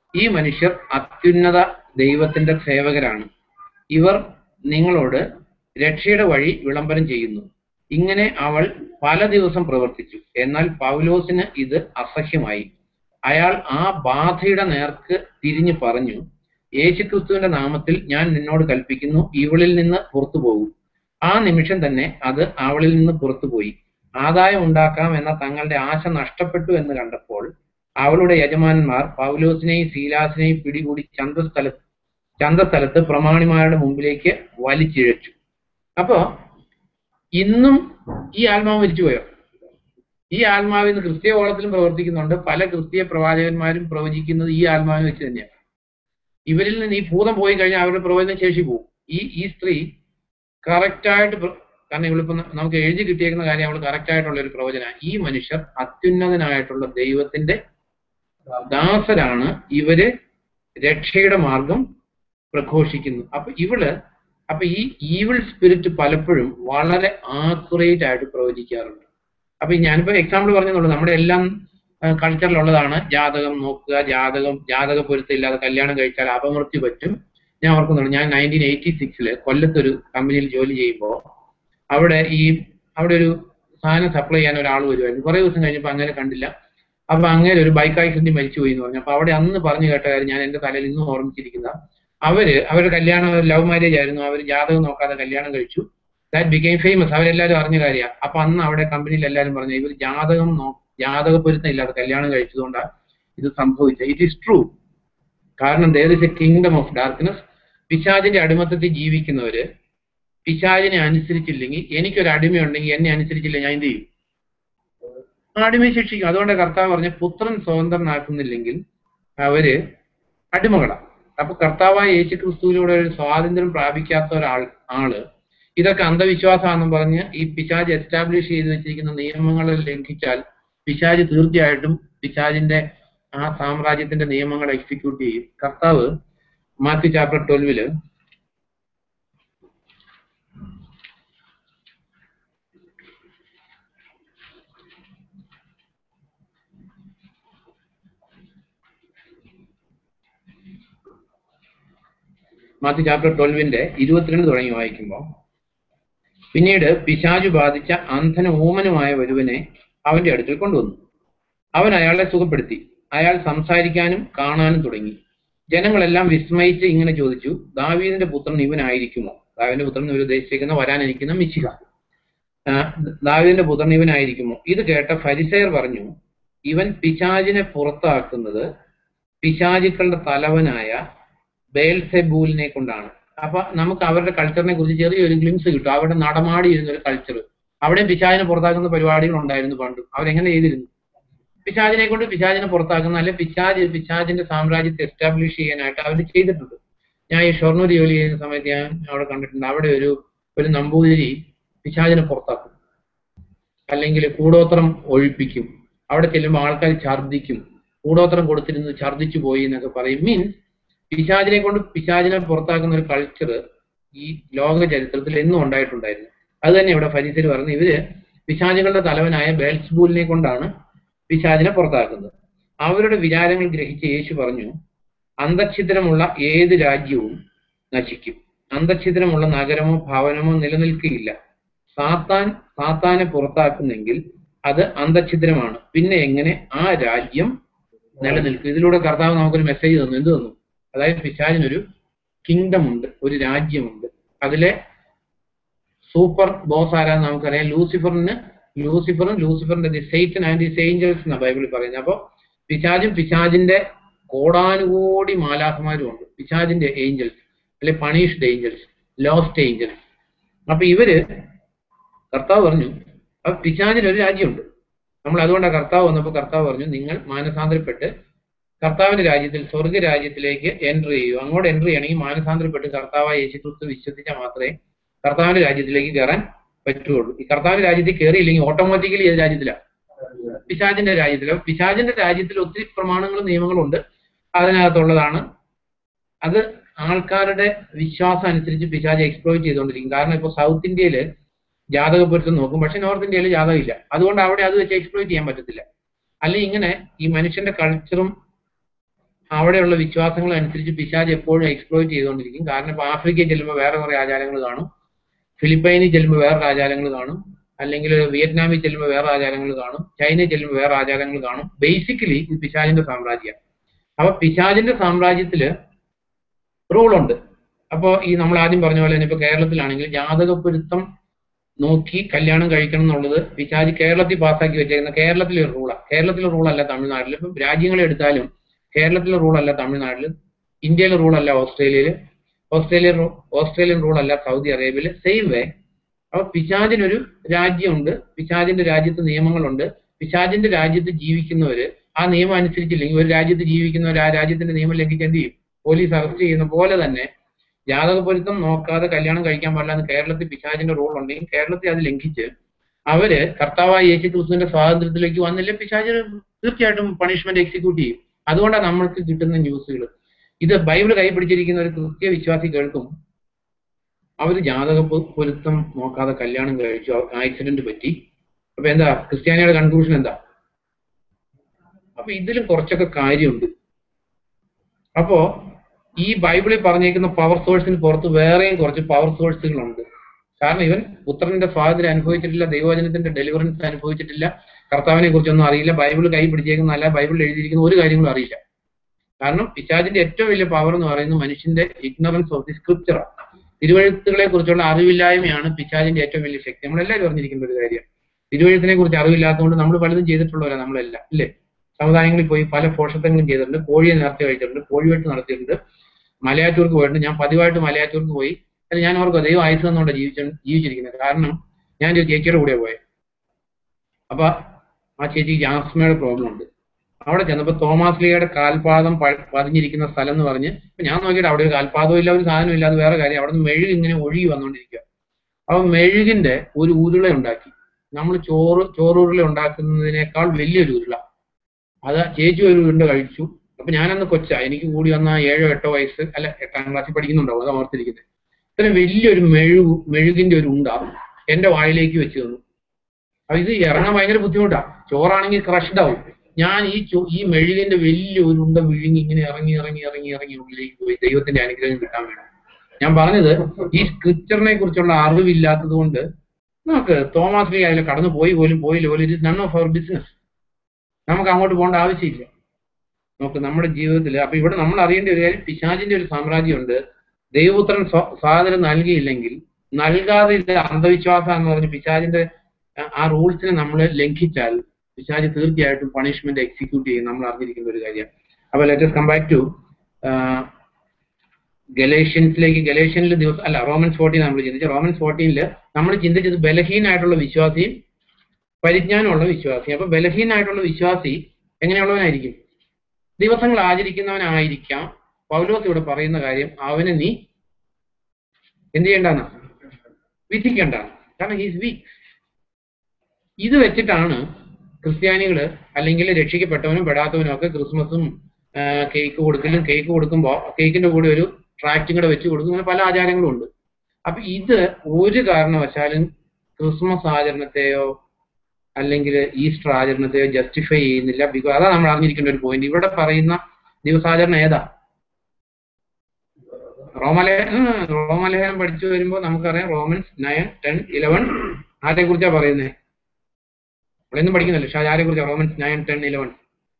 ഈ മനുഷ്യർ അത്യുന്നത ദൈവത്തിന്റെ സേവകരാണ്. ഇവർ നിങ്ങളോട് രക്ഷയുടെ വഴി വിളംബരം ചെയ്യുന്നു. ഇങ്ങനെ അവൾ പല ദിവസം പ്രവർത്തിച്ചു. എന്നാൽ പൗലോസിന് ഇത് അസഹ്യമായി. അയാൾ ആ ബാധയുടെ നേർക്ക് തിരിഞ്ഞു പറഞ്ഞു, യേശുക്രിസ്തുവിന്റെ നാമത്തിൽ ഞാൻ നിന്നോട് കൽപ്പിക്കുന്നു, ഇവളിൽ നിന്ന് പുറത്തു പോകും. ആ നിമിഷം തന്നെ അത് അവളിൽ നിന്ന് പുറത്തുപോയി. ആദായം ഉണ്ടാക്കാം എന്ന തങ്ങളുടെ ആശ നഷ്ടപ്പെട്ടു എന്ന് കണ്ടപ്പോൾ അവളുടെ യജമാനന്മാർ പൗലോസിനെയും സീലാസിനെയും പിടികൂടി ചന്തസ്ഥലത്ത് പ്രമാണിമാരുടെ മുമ്പിലേക്ക് വലിച്ചിഴച്ചു. അപ്പോ ഇന്നും ഈ ആത്മാവ് മരിച്ചുപോയോ? ഈ ആത്മാവിൽ നിന്ന് ക്രിസ്തീയ കോളത്തിലും പ്രവർത്തിക്കുന്നുണ്ട്. പല ക്രിസ്തീയ പ്രവാചകന്മാരും പ്രവചിക്കുന്നത് ഈ ആത്മാവിനെ വെച്ച് തന്നെയാണ്. ഇവരിൽ നിന്ന് ഈ ഭൂതം പോയി കഴിഞ്ഞാൽ അവരുടെ പ്രവചന ശേഷി പോകും. ഈ സ്ത്രീ കറക്റ്റായിട്ട്, കാരണം ഇവളിപ്പോ നമുക്ക് എഴുതി കിട്ടിയേക്കുന്ന കാര്യം അവൾ കറക്റ്റായിട്ടുള്ള ഒരു പ്രവചന. ഈ മനുഷ്യർ അത്യുന്നതനായിട്ടുള്ള ദൈവത്തിന്റെ ദാസരാണ്, ഇവര് രക്ഷയുടെ മാർഗം പ്രഘോഷിക്കുന്നു. അപ്പൊ ഈ ഈവിൾ സ്പിരിറ്റ് പലപ്പോഴും വളരെ ആക്യുറേറ്റ് ആയിട്ട് പ്രവചിക്കാറുണ്ട്. അപ്പൊ ഞാനിപ്പോ എക്സാമ്പിൾ പറഞ്ഞെന്നുള്ളൂ. നമ്മുടെ എല്ലാം കൾച്ചറിലുള്ളതാണ്. ജാതകം നോക്കുക, ജാതക പൊരുത്തമില്ലാതെ കല്യാണം കഴിച്ചാൽ അപമൃത്യു പറ്റും. ഞാൻ ഓർക്കുന്നുള്ളൂ, ഞാൻ 1986 കൊല്ലത്തൊരു കമ്പനിയിൽ ജോലി ചെയ്യുമ്പോൾ അവിടെ ഒരു സാധനം സപ്ലൈ ചെയ്യാൻ ഒരാൾ വരുമായിരുന്നു. കുറെ ദിവസം കഴിഞ്ഞപ്പോൾ അങ്ങനെ കണ്ടില്ല. അപ്പൊ അങ്ങനെ ഒരു ബൈക്ക് ആക്സിഡന്റ് മരിച്ചുപോയി എന്ന് പറഞ്ഞു. അപ്പൊ അവിടെ അന്ന് പറഞ്ഞു കേട്ട കാര്യം ഞാൻ എന്റെ തലയിൽ ഇന്നും ഓർമ്മിച്ചിരിക്കുന്ന, അവരുടെ കല്യാണം ലവ് മാരേജ് ആയിരുന്നു. അവർ ജാതകം നോക്കാതെ കല്യാണം കഴിച്ചു. That became famous. അവരെല്ലാവരും അറിഞ്ഞ കാര്യമാണ്. അപ്പൊ അന്ന് അവിടെ കമ്പനിയിൽ എല്ലാവരും പറഞ്ഞു, ഇവർ ജാതക പൊരുത്തം ഇല്ലാതെ കല്യാണം കഴിച്ചതുകൊണ്ടാണ് ഇത് സംഭവിച്ചത്. It is true. കാരണം there is a kingdom of darkness. പിശാചിന്റെ അടിമത്തത്തിൽ ജീവിക്കുന്നവര് പിശാചിനെ അനുസരിച്ചില്ലെങ്കിൽ, എനിക്കൊരു അടിമയുണ്ടെങ്കിൽ എന്നെ അനുസരിച്ചില്ല, ഞാൻ എന്ത് ചെയ്യും? അടിമയെ ശിക്ഷിക്കും. അതുകൊണ്ട് കർത്താവ് പറഞ്ഞ പുത്രൻ സ്വതന്ത്രനാക്കുന്നില്ലെങ്കിൽ അവര് അടിമകളാണ്. അപ്പൊ കർത്താവായ യേശു ക്രിസ്തുവിലൂടെ ഒരു സ്വാതന്ത്ര്യം പ്രാപിക്കാത്ത ആള് ഇതൊക്കെ അന്ധവിശ്വാസമാണെന്നും പറഞ്ഞ് ഈ പിശാച് എസ്റ്റാബ്ലിഷ് ചെയ്ത് വെച്ചിരിക്കുന്ന നിയമങ്ങളെ ലംഘിച്ചാൽ പിശാച് തീർച്ചയായിട്ടും പിശാചിന്റെ ആ സാമ്രാജ്യത്തിന്റെ നിയമങ്ങൾ എക്സിക്യൂട്ട് ചെയ്യും. കർത്താവ് മാത്യു ചാപ്റ്റർ 12 22 തുടങ്ങി വായിക്കുമ്പോൾ, പിന്നീട് പിശാചു ബാധിച്ച അന്ധനും ഊമനുമായ ഒരുവനെ അവന്റെ അടുക്കൽ കൊണ്ടുവന്നു. അവൻ അയാളെ സുഖപ്പെടുത്തി. അയാൾ സംസാരിക്കാനും കാണാനും തുടങ്ങി. ജനങ്ങളെല്ലാം വിസ്മയിച്ച് ഇങ്ങനെ ചോദിച്ചു, ദാവീദിന്റെ പുത്രൻ ഇവനായിരിക്കുമോ? ദാവീദിന്റെ പുത്രൻ ഇവർ ഉദ്ദേശിക്കുന്ന വരാനിരിക്കുന്ന മിശിഹ. ദാവീദിന്റെ പുത്രൻ ഇവനായിരിക്കുമോ? ഇത് കേട്ട ഫരിസയർ പറഞ്ഞു, ഇവൻ പിശാചിനെ പുറത്താക്കുന്നത് പിശാചുക്കളുടെ തലവനായ ബേൽസെബൂലിനെ കൊണ്ടാണ്. അപ്പൊ നമുക്ക് അവരുടെ കൾച്ചറിനെ കുറിച്ച് ചെറിയൊരു ഗ്ലിംസ് കിട്ടും. അവിടെ നടമാടിയിരുന്ന ഒരു കൾച്ചർ, അവിടെ പിശാചിനെ പുറത്താക്കുന്ന പരിപാടികൾ ഉണ്ടായിരുന്നു പണ്ടും. അവരെങ്ങനെ ചെയ്തിരുന്നു? പിശാചിനെ കൊണ്ട് പിശാചിനെ പുറത്താക്കുന്ന, അല്ലെ പിശാചിന്റെ സാമ്രാജ്യത്തെ എസ്റ്റാബ്ലിഷ് ചെയ്യാനായിട്ട് അവർ ചെയ്തിട്ടുണ്ട്. ഞാൻ ഈ ഷൊർണൂർ ജോലി ചെയ്യുന്ന സമയത്ത് ഞാൻ അവിടെ കണ്ടിട്ടുണ്ട്. അവിടെ ഒരു നമ്പൂതിരി പിശാചിനെ പുറത്താക്കും, അല്ലെങ്കിൽ കൂടോത്രം ഒഴിപ്പിക്കും. അവിടെ ചെല്ലുമ്പോൾ ആൾക്കാർ ഛർദ്ദിക്കും. കൂടോത്രം കൊടുത്തിരുന്നത് ഛർദ്ദിച്ചു പോയി എന്നൊക്കെ പറയും. മീൻസ് പിശാചിനെ കൊണ്ട് പിശാചിനെ പുറത്താക്കുന്ന ഒരു കൾച്ചർ ഈ ലോക ചരിത്രത്തിൽ എന്നും ഉണ്ടായിട്ടുണ്ടായിരുന്നു. അത് തന്നെ ഇവിടെ ഫരീസർ പറഞ്ഞു, ഇവര് പിശാചുകളുടെ തലവനായ ബേൽസെബൂലിനെ കൊണ്ടാണ് പിശാചിനെ പുറത്താക്കുന്നത്. അവരുടെ വിചാരങ്ങൾ ഗ്രഹിച്ച് യേശു പറഞ്ഞു, അന്തഛിദ്രമുള്ള ഏത് രാജ്യവും നശിക്കും. അന്തഛിദ്രമുള്ള നഗരമോ ഭവനമോ നിലനിൽക്കുകയില്ല. സാത്താനെ പുറത്താക്കുന്നെങ്കിൽ അത് അന്തഛിദ്രമാണ്. പിന്നെ എങ്ങനെ ആ രാജ്യം നിലനിൽക്കും? ഇതിലൂടെ കർത്താവ് നമുക്കൊരു മെസ്സേജ് തന്നു. എന്ത് തന്നു? അതായത് പിശാചിനൊരു കിങ്ഡം ഉണ്ട്, ഒരു രാജ്യമുണ്ട്. അതിലെ സൂപ്പർ ബോസ് ആരാന്ന് നമുക്കറിയാം. ലൂസിഫറിന്റെ സൈറ്റൻ ആൻഡ് ഹിസ് ഏഞ്ചൽസ് എന്നാണ് ബൈബിളിൽ പറയുന്നത്. അപ്പോൾ പിശാചിന്റെ കോടാനുകോടി മാലാഖമാരും ഉണ്ട്. പിശാചിന്റെ ഏഞ്ചൽസ്, അല്ലെ പണിഷ്ഡ് ഏഞ്ചൽസ്, ലോസ്റ്റ് ഏഞ്ചൽസ്. അപ്പൊ ഇവര് കർത്താവ് പറഞ്ഞു, അപ്പൊ പിശാചിനൊരു രാജ്യമുണ്ട്. നമ്മൾ അതുകൊണ്ടാണ് കർത്താവ് വന്നപ്പോൾ കർത്താവ് പറഞ്ഞു, നിങ്ങൾ മാനസാന്തരപ്പെട്ട് കർത്താവിന്റെ രാജ്യത്തിൽ, സ്വർഗരാജ്യത്തിലേക്ക് എൻട്രി ചെയ്യൂ. അങ്ങോട്ട് എൻട്രി ചെയ്യണമെങ്കിൽ മാനസാന്തരപ്പെട്ട് കർത്താവായ യേശുക്രിസ്തു വിശ്വസിച്ചാൽ മാത്രമേ കർത്താവിന്റെ രാജ്യത്തിലേക്ക് കയറാൻ പറ്റുള്ളൂ. ഈ കർത്താവിന്റെ രാജ്യത്തിൽ കയറിയില്ലെങ്കിൽ ഓട്ടോമാറ്റിക്കലി ഏത് രാജ്യത്തിലാണ്? പിശാചിന്റെ രാജ്യത്തിലാണ്. പിശാചിന്റെ രാജ്യത്തിൽ ഒത്തിരി പ്രമാണങ്ങളും നിയമങ്ങളും ഉണ്ട്. അതിനകത്തുള്ളതാണ് അത്. ആൾക്കാരുടെ വിശ്വാസം അനുസരിച്ച് പിശാച് എക്സ്പ്ലോയിറ്റ് ചെയ്തുകൊണ്ടിരിക്കും. കാരണം ഇപ്പോൾ സൗത്ത് ഇന്ത്യയില് ജാതക പൊരുത്തം നോക്കും, പക്ഷെ നോർത്ത് ഇന്ത്യയിൽ ജാതകം ഇല്ല. അതുകൊണ്ട് അവിടെ അത് വെച്ച് എക്സ്പ്ലോയിറ്റ് ചെയ്യാൻ പറ്റത്തില്ല. അല്ലെങ്കിൽ ഇങ്ങനെ ഈ മനുഷ്യന്റെ കൾച്ചറും അവിടെയുള്ള വിശ്വാസങ്ങൾ അനുസരിച്ച് പിശാച് എപ്പോഴും എക്സ്പ്ലോയിറ്റ് ചെയ്തുകൊണ്ടിരിക്കും. കാരണം ഇപ്പോൾ ആഫ്രിക്കയിൽ ചെല്ലുമ്പോൾ വേറെ കുറെ ആചാരങ്ങൾ കാണും, ഫിലിപ്പൈനിൽ ചെല്ലുമ്പോൾ വേറെ ആചാരങ്ങൾ കാണും, അല്ലെങ്കിൽ വിയറ്റ്നാമിൽ ചെല്ലുമ്പോൾ വേറെ ആചാരങ്ങൾ കാണും, ചൈനയിൽ ചെല്ലുമ്പോൾ വേറെ ആചാരങ്ങൾ കാണും. ബേസിക്കലി ഇത് പിശാചിന്റെ സാമ്രാജ്യമാണ്. അപ്പൊ പിശാചിന്റെ സാമ്രാജ്യത്തില് റൂളുണ്ട്. അപ്പോൾ ഈ നമ്മൾ ആദ്യം പറഞ്ഞ പോലെ തന്നെ ഇപ്പൊ കേരളത്തിലാണെങ്കിൽ ജാതകപ്പൊരുത്തം നോക്കി കല്യാണം കഴിക്കണം എന്നുള്ളത് പിശാചി കേരളത്തിൽ പാസ്സാക്കി വെച്ചേക്കുന്ന കേരളത്തിലെ ഒരു റൂളാണ്. കേരളത്തിലെ റൂളല്ല തമിഴ്നാട്ടിൽ. ഇപ്പം രാജ്യങ്ങളെ എടുത്താലും കേരളത്തിലെ റൂളല്ല തമിഴ്നാട്ടിൽ, ഇന്ത്യയിലെ റൂളല്ല ഓസ്ട്രേലിയയിൽ, ഓസ്ട്രേലിയൻ റൂളല്ല സൗദി അറേബ്യയിൽ. സെയിം വേ അപ്പൊ പിശാചിനൊരു രാജ്യമുണ്ട്, പിശാചിന്റെ രാജ്യത്ത് നിയമങ്ങളുണ്ട്. പിശാചിന്റെ രാജ്യത്ത് ജീവിക്കുന്നവര് ആ നിയമം അനുസരിച്ചില്ലെങ്കിൽ, ഒരു രാജ്യത്ത് ജീവിക്കുന്നവർ ആ രാജ്യത്തിന്റെ നിയമം ലംഘിച്ച് എന്ത് ചെയ്യും? പോലീസ് അറസ്റ്റ് ചെയ്യുന്ന പോലെ തന്നെ ജാതകപ്പൊരുത്തം നോക്കാതെ കല്യാണം കഴിക്കാൻ പാടില്ല എന്ന് കേരളത്തിൽ പിശാചിന്റെ റൂൾ ഉണ്ടെങ്കിൽ കേരളത്തിൽ അത് ലംഘിച്ച് അവര് കർത്താവായ യേശു ക്രിസ്തുവിന്റെ സ്വാതന്ത്ര്യത്തിലേക്ക് വന്നില്ല, പിശാച് തീർച്ചയായിട്ടും പണിഷ്മെന്റ് എക്സിക്യൂട്ട് ചെയ്യും. അതുകൊണ്ടാണ് നമ്മൾക്ക് കിട്ടുന്ന ന്യൂസുകൾ. ഇത് ബൈബിൾ കൈ പിടിച്ചിരിക്കുന്ന ഒരു ക്രിസ്ത്യ വിശ്വാസി കേൾക്കും, അവര് ജാതകപ്പൊരുത്തം നോക്കാതെ കല്യാണം കഴിച്ചു, ആക്സിഡന്റ് പറ്റി. അപ്പൊ എന്താ ക്രിസ്ത്യാനിയുടെ കൺക്ലൂഷൻ എന്താ? അപ്പൊ ഇതിലും കുറച്ചൊക്കെ കാര്യമുണ്ട്. അപ്പോ ഈ ബൈബിളിൽ പറഞ്ഞേക്കുന്ന പവർ സോഴ്സിന് പുറത്ത് വേറെയും കുറച്ച് പവർ സോഴ്സുകളുണ്ട്. കാരണം ഇവൻ പുത്രന്റെ സ്വാതന്ത്ര്യം അനുഭവിച്ചിട്ടില്ല, ദൈവവചനത്തിന്റെ ഡെലിവറൻസ് അനുഭവിച്ചിട്ടില്ല, കർത്താവിനെ കുറിച്ചൊന്നും അറിയില്ല, ബൈബിൾ കൈ പിടിച്ചേക്കുന്നല്ല, ബൈബിളിൽ എഴുതിയിരിക്കുന്ന ഒരു കാര്യങ്ങളും അറിയില്ല. കാരണം പിശാചിന്റെ ഏറ്റവും വലിയ പവർ എന്ന് പറയുന്നത് മനുഷ്യന്റെ ഇഗ്നോറൻസ് ഓഫ് ദി സ്ക്രിപ്ചറാണ്. തിരുവഴുത്തുകളെ കുറിച്ചുള്ള അറിവില്ലായ്മയാണ് പിശാചിന്റെ ഏറ്റവും വലിയ ശക്തി. നമ്മളെല്ലാവരും അറിഞ്ഞിരിക്കുന്ന ഒരു കാര്യം. തിരുവഴുത്തിനെ കുറിച്ച് അറിവില്ലാത്തതുകൊണ്ട് നമ്മൾ പലതും ചെയ്തിട്ടുള്ളവരാണ് നമ്മളെല്ലാം, അല്ലേ? സമുദായങ്ങളിൽ പോയി പല പോഷത്വങ്ങളും ചെയ്തിട്ടുണ്ട്, കോഴിയെ നേർച്ച കഴിച്ചിട്ടുണ്ട്, കോഴിവെട്ട് നടത്തിയിട്ടുണ്ട്, മലയാറ്റൂർക്ക് പോയിട്ടുണ്ട്. ഞാൻ പതിവായിട്ട് മലയാറ്റൂർക്ക് പോയി. അത് ഞാൻ ഓർക്കുക ദൈവം ആയുസ് എന്നുകൊണ്ട് ജീവിച്ചിരിക്കുന്നത്. കാരണം ഞാൻ ഒരു ചേച്ചിയുടെ കൂടെ പോയത്. അപ്പൊ ആ ചേച്ചിക്ക് ആസ്മയുടെ പ്രോബ്ലം ഉണ്ട്. അവിടെ ചെന്നപ്പോൾ തോമാസ് ലീഗയുടെ കാൽപാദം പതിഞ്ഞിരിക്കുന്ന സ്ഥലം എന്ന് പറഞ്ഞ് ഇപ്പൊ ഞാൻ നോക്കിയിട്ട് അവിടെ ഒരു കാൽപാദവും ഇല്ല, ഒരു സാധനവും ഇല്ല. അത് വേറെ കാര്യം. അവിടെ നിന്ന് മെഴുക് ഇങ്ങനെ ഒഴുകി വന്നുകൊണ്ടിരിക്കുക. അപ്പൊ മെഴുകിന്റെ ഒരു ഉരുള ഉണ്ടാക്കി. നമ്മൾ ചോറുരുള ഉണ്ടാക്കുന്നതിനേക്കാൾ വലിയൊരു ഉരുള. അത് ചേച്ചി ഒരു ഉരുണ്ട കഴിച്ചു. അപ്പൊ ഞാനന്ന് കൊച്ചാ, എനിക്ക് കൂടി വന്ന 7 or 8 വയസ്സ്, അല്ല 8ാം ക്ലാസ്സിൽ പഠിക്കുന്നുണ്ടാവും, അത് ഓർത്തിരിക്കുന്നത്. ഇത്രയും വലിയൊരു മെഴുകിന്റെ ഒരു ഉണ്ട എന്റെ വായിലേക്ക് വെച്ച് തന്നു. അപ്പൊ ഇത് ഇറങ്ങാൻ ഭയങ്കര ബുദ്ധിമുട്ടാ. ചോറാണെങ്കിൽ ക്രഷ്ഡ് ആവും. ഞാൻ ഈ മെഴുകിന്റെ വലിയ ഒരു ഉണ്ട വിഴുങ്ങി ഇങ്ങനെ ഇറങ്ങി ഉള്ളിലേക്ക് പോയി ദൈവത്തിന്റെ അനുഗ്രഹം കിട്ടാൻ വേണ്ടി. ഞാൻ പറഞ്ഞത് ഈ സ്ക്രിപ്ചറിനെ കുറിച്ചുള്ള അറിവില്ലാത്തത് കൊണ്ട് നമുക്ക് തോമാസ് ലീഗ അതിൽ കടന്നു പോയില്ല പോലും. It is none of our business. നമുക്ക് അങ്ങോട്ട് പോകേണ്ട ആവശ്യമില്ല. നമുക്ക് നമ്മുടെ ജീവിതത്തിൽ അപ്പൊ ഇവിടെ നമ്മൾ അറിയേണ്ട ഒരു കാര്യം, പിശാചിന്റെ ഒരു സാമ്രാജ്യമുണ്ട്. ദൈവപുത്രൻ സ്വാതന്ത്ര്യം നൽകിയില്ലെങ്കിൽ, നൽകാതെ അന്ധവിശ്വാസം എന്ന് പറഞ്ഞ് പിശാചിന്റെ ആ റൂൾസിനെ നമ്മൾ ലംഘിച്ചാൽ പിശാച് തീർച്ചയായിട്ടും പണിഷ്മെന്റ് എക്സിക്യൂട്ട് ചെയ്യും. നമ്മൾ അറിഞ്ഞിരിക്കുന്ന ഒരു കാര്യമാണ്. അപ്പൊ let us come back to ഗലേഷ്യനിൽ റോമൻസ് 14 നമ്മൾ ചിന്തിച്ചു. റോമൻസ് 14 നമ്മൾ ചിന്തിച്ചത് ബലഹീനായിട്ടുള്ള വിശ്വാസിയും പരിജ്ഞാനമുള്ള വിശ്വാസി. അപ്പൊ ബലഹീനായിട്ടുള്ള വിശ്വാസി എങ്ങനെയുള്ളവനായിരിക്കും? ദിവസങ്ങൾ ആചരിക്കുന്നവനായിരിക്കാം. പൗലോസ് ഇവിടെ പറയുന്ന കാര്യം, അവനെ നീ എന്ത് ചെയ്യണ്ടാണ്? വിധിക്കണ്ടാണ്. കാരണം ഹീസ് വീക്ക്. ഇത് വെച്ചിട്ടാണ് ക്രിസ്ത്യാനികള് അല്ലെങ്കിൽ രക്ഷിക്കപ്പെട്ടവനും പെടാത്തവനും ഒക്കെ ക്രിസ്മസും കേക്ക് കൊടുക്കുമ്പോൾ കേക്കിന്റെ കൂടെ ഒരു ട്രാക്റ്റും കൂടെ വെച്ച് കൊടുക്കും. അങ്ങനെ പല ആചാരങ്ങളും ഉണ്ട്. അപ്പൊ ഇത് ഒരു കാരണവശാലും ക്രിസ്മസ് ആചരണത്തെയോ അല്ലെങ്കിൽ ഈസ്റ്റർ ആചരണത്തെയോ ജസ്റ്റിഫൈ ചെയ്യുന്നില്ല. ബിക്കോസ് അതാണ് നമ്മൾ അറിഞ്ഞിരിക്കേണ്ട ഒരു പോയിന്റ്. ഇവിടെ പറയുന്ന ദിവസാചരണം ഏതാ? റോമലേഖനം പഠിച്ചു വരുമ്പോൾ നമുക്കറിയാം റോമൻസ് 9, 10, 11 ആരെ കുറിച്ചാ പറയുന്നത്? നമ്മളൊന്നും പഠിക്കുന്നില്ല. പക്ഷെ ആരെ കുറിച്ചാ? റോമൻസ് 9, 10, 11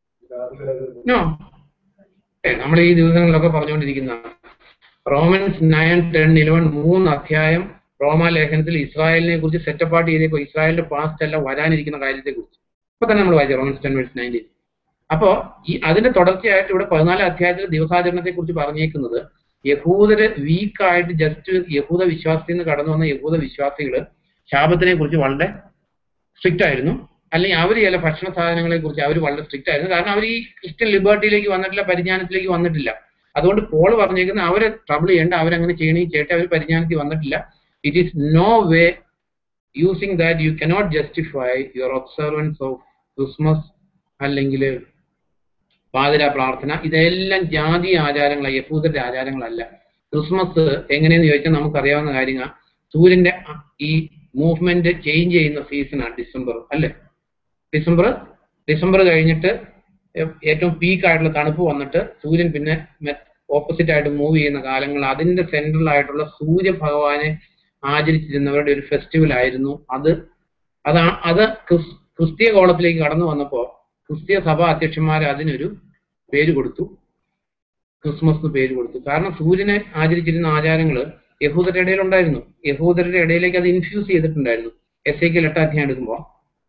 നമ്മൾ ഈ ദിവസങ്ങളിലൊക്കെ പറഞ്ഞുകൊണ്ടിരിക്കുന്ന റോമൻസ് 9, 10, 11 3 അധ്യായം റോമാലേഖനത്തിൽ ഇസ്രായേലിനെ കുറിച്ച് സെറ്റപ്പാർട്ട് ചെയ്തേക്കോ. ഇസ്രായേലിന്റെ പാസ്റ്റ് അല്ല, വരാനിരിക്കുന്ന കാര്യത്തെ കുറിച്ച് ഇപ്പൊ തന്നെ നമ്മൾ വായിച്ചു റോമൻസ് 10:19. അപ്പോ അതിന്റെ തുടർച്ചയായിട്ട് ഇവിടെ 14 അധ്യായത്തിൽ ദിവസാചരണത്തെ കുറിച്ച് പറഞ്ഞേക്കുന്നത് യഹൂദര് വീക്കായിട്ട് ജസ്റ്റ് യഹൂദ വിശ്വാസത്തിൽ നിന്ന് കടന്നു വന്ന യഹൂദ വിശ്വാസികള് ശാബത്തിനെ കുറിച്ച് വളരെ സ്ട്രിക്റ്റ് ആയിരുന്നു. അല്ലെങ്കിൽ അവർ ചില ഭക്ഷണ സാധനങ്ങളെ കുറിച്ച് അവർ വളരെ സ്ട്രിക്റ്റ് ആയിരുന്നു. കാരണം അവർ ഈ ക്രിസ്ത്യൻ ലിബർട്ടിയിലേക്ക് വന്നിട്ടില്ല, പരിജ്ഞാനത്തിലേക്ക് വന്നിട്ടില്ല. അതുകൊണ്ട് പോൾ പറഞ്ഞേക്കുന്നത് അവരെ ട്രബിൾ ചെയ്യേണ്ട, അവരങ്ങനെ ചെയ്യണമെങ്കിൽ ചേട്ടൻ അവർ പരിജ്ഞാനത്തിൽ വന്നിട്ടില്ല. It is no way using that you cannot justify your observance of Christmas അല്ലെങ്കിൽ പാതിര പ്രാർത്ഥന. ഇതെല്ലാം ജാതീയ ആചാരങ്ങളാണ്, യഹൂദരുടെ ആചാരങ്ങളല്ല. ക്രിസ്മസ് എങ്ങനെയെന്ന് ചോദിച്ചാൽ നമുക്കറിയാവുന്ന കാര്യങ്ങളാണ്. സൂര്യന്റെ ഈ മൂവ്മെന്റ് ചേഞ്ച് ചെയ്യുന്ന സീസണാണ് ഡിസംബർ, അല്ലേ? ഡിസംബർ കഴിഞ്ഞിട്ട് ഏറ്റവും പീക്കായിട്ടുള്ള തണുപ്പ് വന്നിട്ട് സൂര്യൻ പിന്നെ ഓപ്പോസിറ്റ് ആയിട്ട് മൂവ് ചെയ്യുന്ന കാലങ്ങൾ, അതിന്റെ സെൻട്രലായിട്ടുള്ള സൂര്യഭഗവാനെ ആചരിച്ചിരുന്നവരുടെ ഒരു ഫെസ്റ്റിവൽ ആയിരുന്നു അത്. അത് ക്രിസ്തീയ കോളത്തിലേക്ക് കടന്നു വന്നപ്പോൾ ക്രിസ്തീയ സഭാ അധ്യക്ഷന്മാർ അതിനൊരു പേര് കൊടുത്തു, ക്രിസ്മസ് പേര് കൊടുത്തു. കാരണം സൂര്യനെ ആചരിച്ചിരുന്ന ആചാരങ്ങൾ യഹൂദരുടെ ഇടയിൽ ഉണ്ടായിരുന്നു. യഹൂദരുടെ ഇടയിലേക്ക് അത് ഇൻഫ്യൂസ് ചെയ്തിട്ടുണ്ടായിരുന്നു. എസ്ഐക്ക് 8 അധ്യായം എടുക്കുമ്പോൾ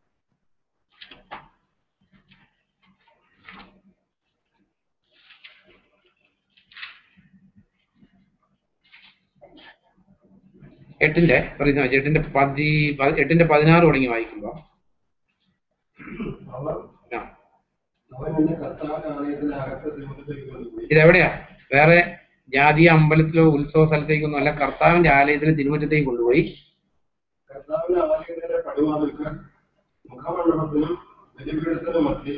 എട്ടിന്റെ 16 തുടങ്ങി വായിക്കുമ്പോ ഇതെവിടെയാ? വേറെ ജാതീയ അമ്പലത്തിലോ ഉത്സവ സ്ഥലത്തേക്കൊന്നും അല്ല, കർത്താവിന്റെ ആലയത്തിൽ തിരുമുറ്റത്തേക്ക് കൊണ്ടുപോയി കർത്താവിന്റെ ആലയത്തിന്റെ പടിവാതിൽക്ക് മുഖമണ്ഡപത്തിനും ബലിപീഠത്തിനും മധ്യേ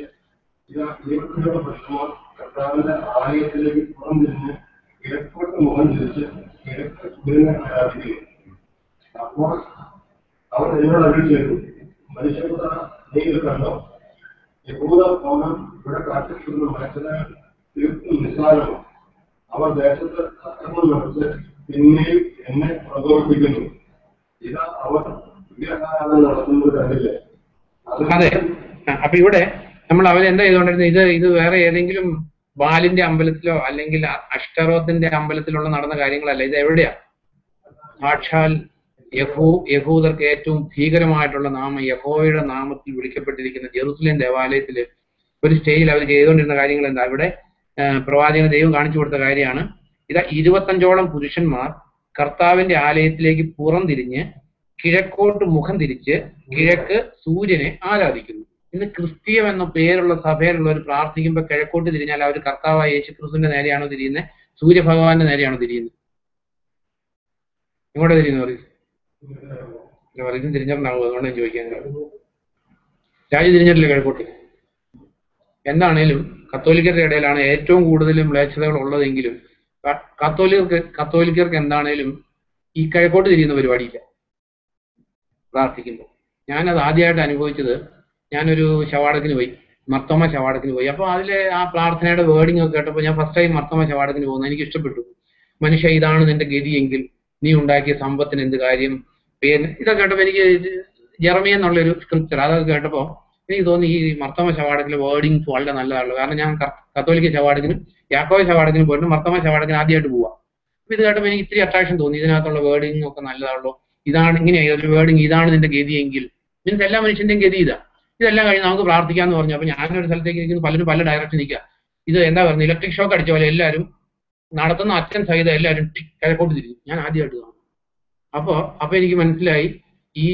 കർത്താവിന്റെ ആലയത്തിലേക്ക് പുറം തിരിഞ്ഞ് കിഴക്കോട്ട് മുഖം തിരിച്ച് കിഴക്ക് സൂര്യനെ ആരാധിക്കുന്നു. അപ്പോൾ അവർ എന്നോട് അരുളി ചെയ്തു, മനുഷ്യപുത്ര, നീ ഇത് കണ്ടോ? യഹൂദ ഭവനം ഇവിടെ കാട്ടിക്കുന്ന മനുഷ്യനാൽ തീർത്തും നിസ്സാരമാണ്. അവർ ദേശത്ത് അക്രമം നടത്തി പിന്നെയും എന്നെ പ്രകോപിപ്പിക്കുന്നു. ഇതാ അവർ വിഗ്രഹാരാധന നടത്തുന്നത് കണ്ടില്ലേ? അതെ. അപ്പൊ ഇവിടെ നമ്മൾ അവരെന്താ ചെയ്തുകൊണ്ടിരുന്നത്? ഇത് വേറെ ഏതെങ്കിലും ബാലിന്റെ അമ്പലത്തിലോ അല്ലെങ്കിൽ അഷ്ടറോത്തിന്റെ അമ്പലത്തിലുള്ള നടന്ന കാര്യങ്ങളല്ല. ഇത് എവിടെയാ? സാക്ഷാൽ യഹൂദർക്ക് ഏറ്റവും ഭീകരമായിട്ടുള്ള നാമം, യഹോവയുടെ നാമത്തിൽ വിളിക്കപ്പെട്ടിരിക്കുന്ന ജെറുസലേം ദേവാലയത്തില് ഒരു സ്റ്റേജിൽ അവർ ചെയ്തുകൊണ്ടിരുന്ന കാര്യങ്ങൾ എന്താ? ഇവിടെ പ്രവാചകന് ദൈവം കാണിച്ചു കൊടുത്ത കാര്യമാണ്. ഇതാ 25ഓളം പുരുഷന്മാർ കർത്താവിന്റെ ആലയത്തിലേക്ക് പുറം തിരിഞ്ഞ് കിഴക്കോട്ട് മുഖം തിരിച്ച് കിഴക്ക് സൂര്യനെ ആരാധിക്കുന്നു. ഇന്ന് ക്രിസ്തീയം എന്ന പേരുള്ള സഭയിലുള്ളവർ പ്രാർത്ഥിക്കുമ്പോൾ കിഴക്കോട്ട് തിരിഞ്ഞാൽ അവർ കർത്താവായ യേശുക്രിസ്തുവിന്റെ നേരെയാണോ തിരിയുന്നത്? സൂര്യഭഗവാന്റെ നേരെയാണോ തിരിയുന്നത്? ഇങ്ങോട്ട് തിരിയുന്നു പറയും. ഇതും തിരിഞ്ഞിട്ടുണ്ടാവും, അതുകൊണ്ട് ഞാൻ ചോദിക്കാൻ. രാജു തിരിഞ്ഞിട്ടില്ല കിഴക്കോട്ട്. എന്താണേലും കത്തോലിക്കരുടെ ഇടയിലാണ് ഏറ്റവും കൂടുതൽ മ്ലേച്ഛതകൾ ഉള്ളതെങ്കിലും കത്തോലിക്കർക്ക് എന്താണേലും ഈ കിഴക്കോട്ട് തിരിയുന്ന പരിപാടിയില്ല പ്രാർത്ഥിക്കുമ്പോൾ. ഞാനത് ആദ്യമായിട്ട് അനുഭവിച്ചത്, ഞാനൊരു ശവാടത്തിന് പോയി, മർത്തോമ ശവാടത്തിന് പോയി. അപ്പോൾ അതിലെ ആ പ്രാർത്ഥനയുടെ വേർഡിംഗ് ഒക്കെ കേട്ടപ്പോൾ ഞാൻ ഫസ്റ്റ് ടൈം മർത്തോമ ശവാടത്തിന് പോകുന്നത് എനിക്ക് ഇഷ്ടപ്പെട്ടു. മനുഷ്യ, ഇതാണ് നിന്റെ ഗതിയെങ്കിൽ നീ ഉണ്ടാക്കിയ സമ്പത്തിന് എന്ത് കാര്യം? പിന്നെ ഇതൊക്കെ കേട്ടപ്പോൾ എനിക്ക് ജെറമിയ എന്നുള്ളൊരു സ്ക്രിപ്ചർ അതൊക്കെ കേട്ടപ്പോൾ എനിക്ക് തോന്നി ഈ മർത്തോമ ശവാടത്തിലെ വേർഡിങ്സ് വളരെ നല്ലതാണല്ലോ. കാരണം ഞാൻ കത്തോലിക്ക ശവാടത്തിനും യാക്കോബ ശവാടത്തിനും പോയിട്ട് മർത്തോമ ശവാടത്തിന് ആദ്യമായിട്ട് പോവാം. അപ്പൊ ഇത് കേട്ടപ്പോൾ എനിക്ക് ഇത്തിരി അട്രാക്ഷൻ തോന്നി. ഇതിനകത്തുള്ള വേർഡിങ് ഒക്കെ നല്ലതാണല്ലോ. ഇതാണ് ഇങ്ങനെയായി ഒരു വേർഡിങ്, ഇതാണ് നിന്റെ ഗതിയെങ്കിൽ. മീൻസ് എല്ലാ മനുഷ്യന്റെയും ഗതി ഇതെല്ലാം കഴിഞ്ഞ് നമുക്ക് പ്രാർത്ഥിക്കാന്ന് പറഞ്ഞു. അപ്പൊ ഞാനൊരു സ്ഥലത്തേക്ക് ഇരിക്കുന്നു, പലരും പല ഡയറക്ഷൻ നിൽക്കുക. ഇത് എന്താ പറയുന്നത്, ഇലക്ട്രിക് ഷോക്ക് അടിച്ച പോലെ എല്ലാവരും നടത്തുന്ന അച്ഛൻ സഹിതം എല്ലാവരും കിഴക്കോട്ട് തിരിഞ്ഞു. ഞാൻ ആദ്യമായിട്ട് കാണും. അപ്പൊ എനിക്ക് മനസ്സിലായി ഈ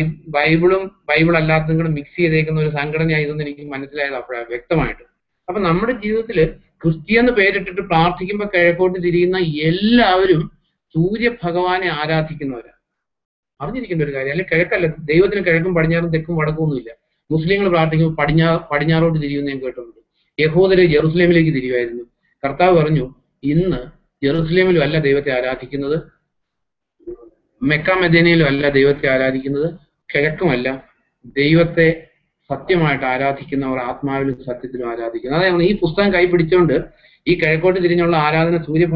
ബൈബിൾ അല്ലാത്തതും കൂടെ മിക്സ് ചെയ്തേക്കുന്ന ഒരു സംഘടനയായതെന്ന് എനിക്ക് മനസ്സിലായത് അപ്പോഴാണ് വ്യക്തമായിട്ട്. അപ്പൊ നമ്മുടെ ജീവിതത്തിൽ ക്രിസ്ത്യന്ന് പേരിട്ടിട്ട് പ്രാർത്ഥിക്കുമ്പോൾ കിഴക്കോട്ട് തിരിയുന്ന എല്ലാവരും സൂര്യഭഗവാനെ ആരാധിക്കുന്നവരാണ്. അറിഞ്ഞിരിക്കേണ്ട ഒരു കാര്യം. അല്ലെങ്കിൽ കിഴക്കല്ല, ദൈവത്തിന് കിഴക്കും പടിഞ്ഞാറും തെക്കും വടക്കൊന്നുമില്ല. മുസ്ലിങ്ങൾ പ്രാർത്ഥിക്കുമ്പോൾ പടിഞ്ഞാറോട്ട് തിരിയുന്ന ഞാൻ കേട്ടിട്ടുണ്ട്. യഹൂദര് ജെറുസലേമിലേക്ക് തിരിയുമായിരുന്നു. കർത്താവ് പറഞ്ഞു, ഇന്ന് ജെറുസലേമിലും അല്ല ദൈവത്തെ ആരാധിക്കുന്നത്, മെക്ക മെദീനയിലും അല്ല ദൈവത്തെ ആരാധിക്കുന്നത്, കിഴക്കുമല്ല. ദൈവത്തെ സത്യമായിട്ട് ആരാധിക്കുന്നവർ ആത്മാവിലും സത്യത്തിലും ആരാധിക്കുന്നു. അതായത് ഈ പുസ്തകം കൈ പിടിച്ചുകൊണ്ട് ഈ കിഴക്കോട്ട് തിരിഞ്ഞുള്ള ആരാധന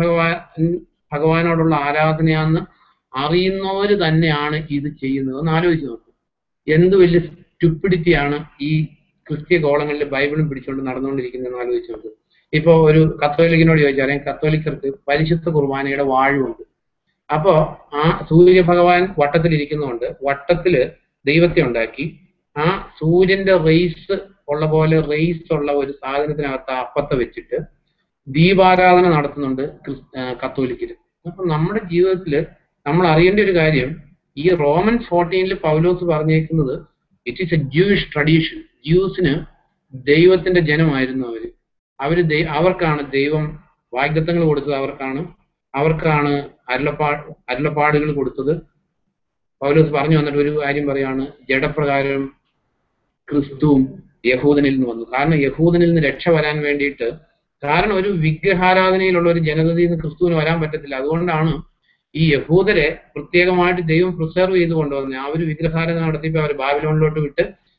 ഭഗവാനോടുള്ള ആരാധനയാന്ന് അറിയുന്നവര് തന്നെയാണ് ഇത് ചെയ്യുന്നത്. ഒന്ന് ആലോചിച്ച് നോക്കും. എന്ത് വലിയ സ്റ്റുപ്പിഡിറ്റിയാണ് ഈ ക്രിസ്ത്യ കോളങ്ങളിൽ ബൈബിളും പിടിച്ചുകൊണ്ട് നടന്നുകൊണ്ടിരിക്കുന്നതെന്ന് ആലോചിച്ച് നോക്കും. ഇപ്പൊ ഒരു കത്തോലിക്കിനോട് ചോദിച്ചാൽ കത്തോലിക്കർക്ക് പരിശുദ്ധ കുർബാനയുടെ വാഴുമുണ്ട്. അപ്പോ ആ സൂര്യഭഗവാൻ വട്ടത്തിലിരിക്കുന്നതുകൊണ്ട് വട്ടത്തില് ദൈവത്തെ ഉണ്ടാക്കി ആ സൂര്യന്റെ റേസ് ഉള്ള പോലെ റേസ് ഉള്ള ഒരു സാധനത്തിനകത്ത് അപ്പത്തെ വെച്ചിട്ട് ദീപാരാധന നടത്തുന്നുണ്ട് കത്തോലിക്കര്. അപ്പൊ നമ്മുടെ ജീവിതത്തിൽ നമ്മൾ അറിയേണ്ട ഒരു കാര്യം, ഈ റോമൻസ് 14 പൗലോസ് പറഞ്ഞേക്കുന്നത് it is a Jewish tradition. ജ്യൂസിന് ദൈവത്തിന്റെ ജനമായിരുന്നു അവർക്കാണ് ദൈവം വാഗ്ദത്തങ്ങൾ കൊടുത്തത്, അവർക്കാണ് അരുളപ്പാടുകൾ കൊടുത്തത്. പൗലോസ് പറഞ്ഞു വന്നിട്ട് ഒരു കാര്യം പറയാണ്, ജഡപ്രകാരം ക്രിസ്തുവും യഹൂദനിൽ നിന്ന് വന്നു. കാരണം യഹൂദനിൽ നിന്ന് രക്ഷ വരാൻ വേണ്ടിയിട്ട്, കാരണം ഒരു വിഗ്രഹാരാധനയിലുള്ള ഒരു ജനതയിൽ നിന്ന് ക്രിസ്തുവിന് വരാൻ പറ്റത്തില്ല. അതുകൊണ്ടാണ് ഈ യഹൂദരെ പ്രത്യേകമായിട്ട് ദൈവം പ്രിസർവ് ചെയ്ത് കൊണ്ടുവന്നത്. അവർ വിഗ്രഹാരാധന നടത്തിയപ്പോൾ അവർ ബാബിലോണിലോട്ട് വിട്ട്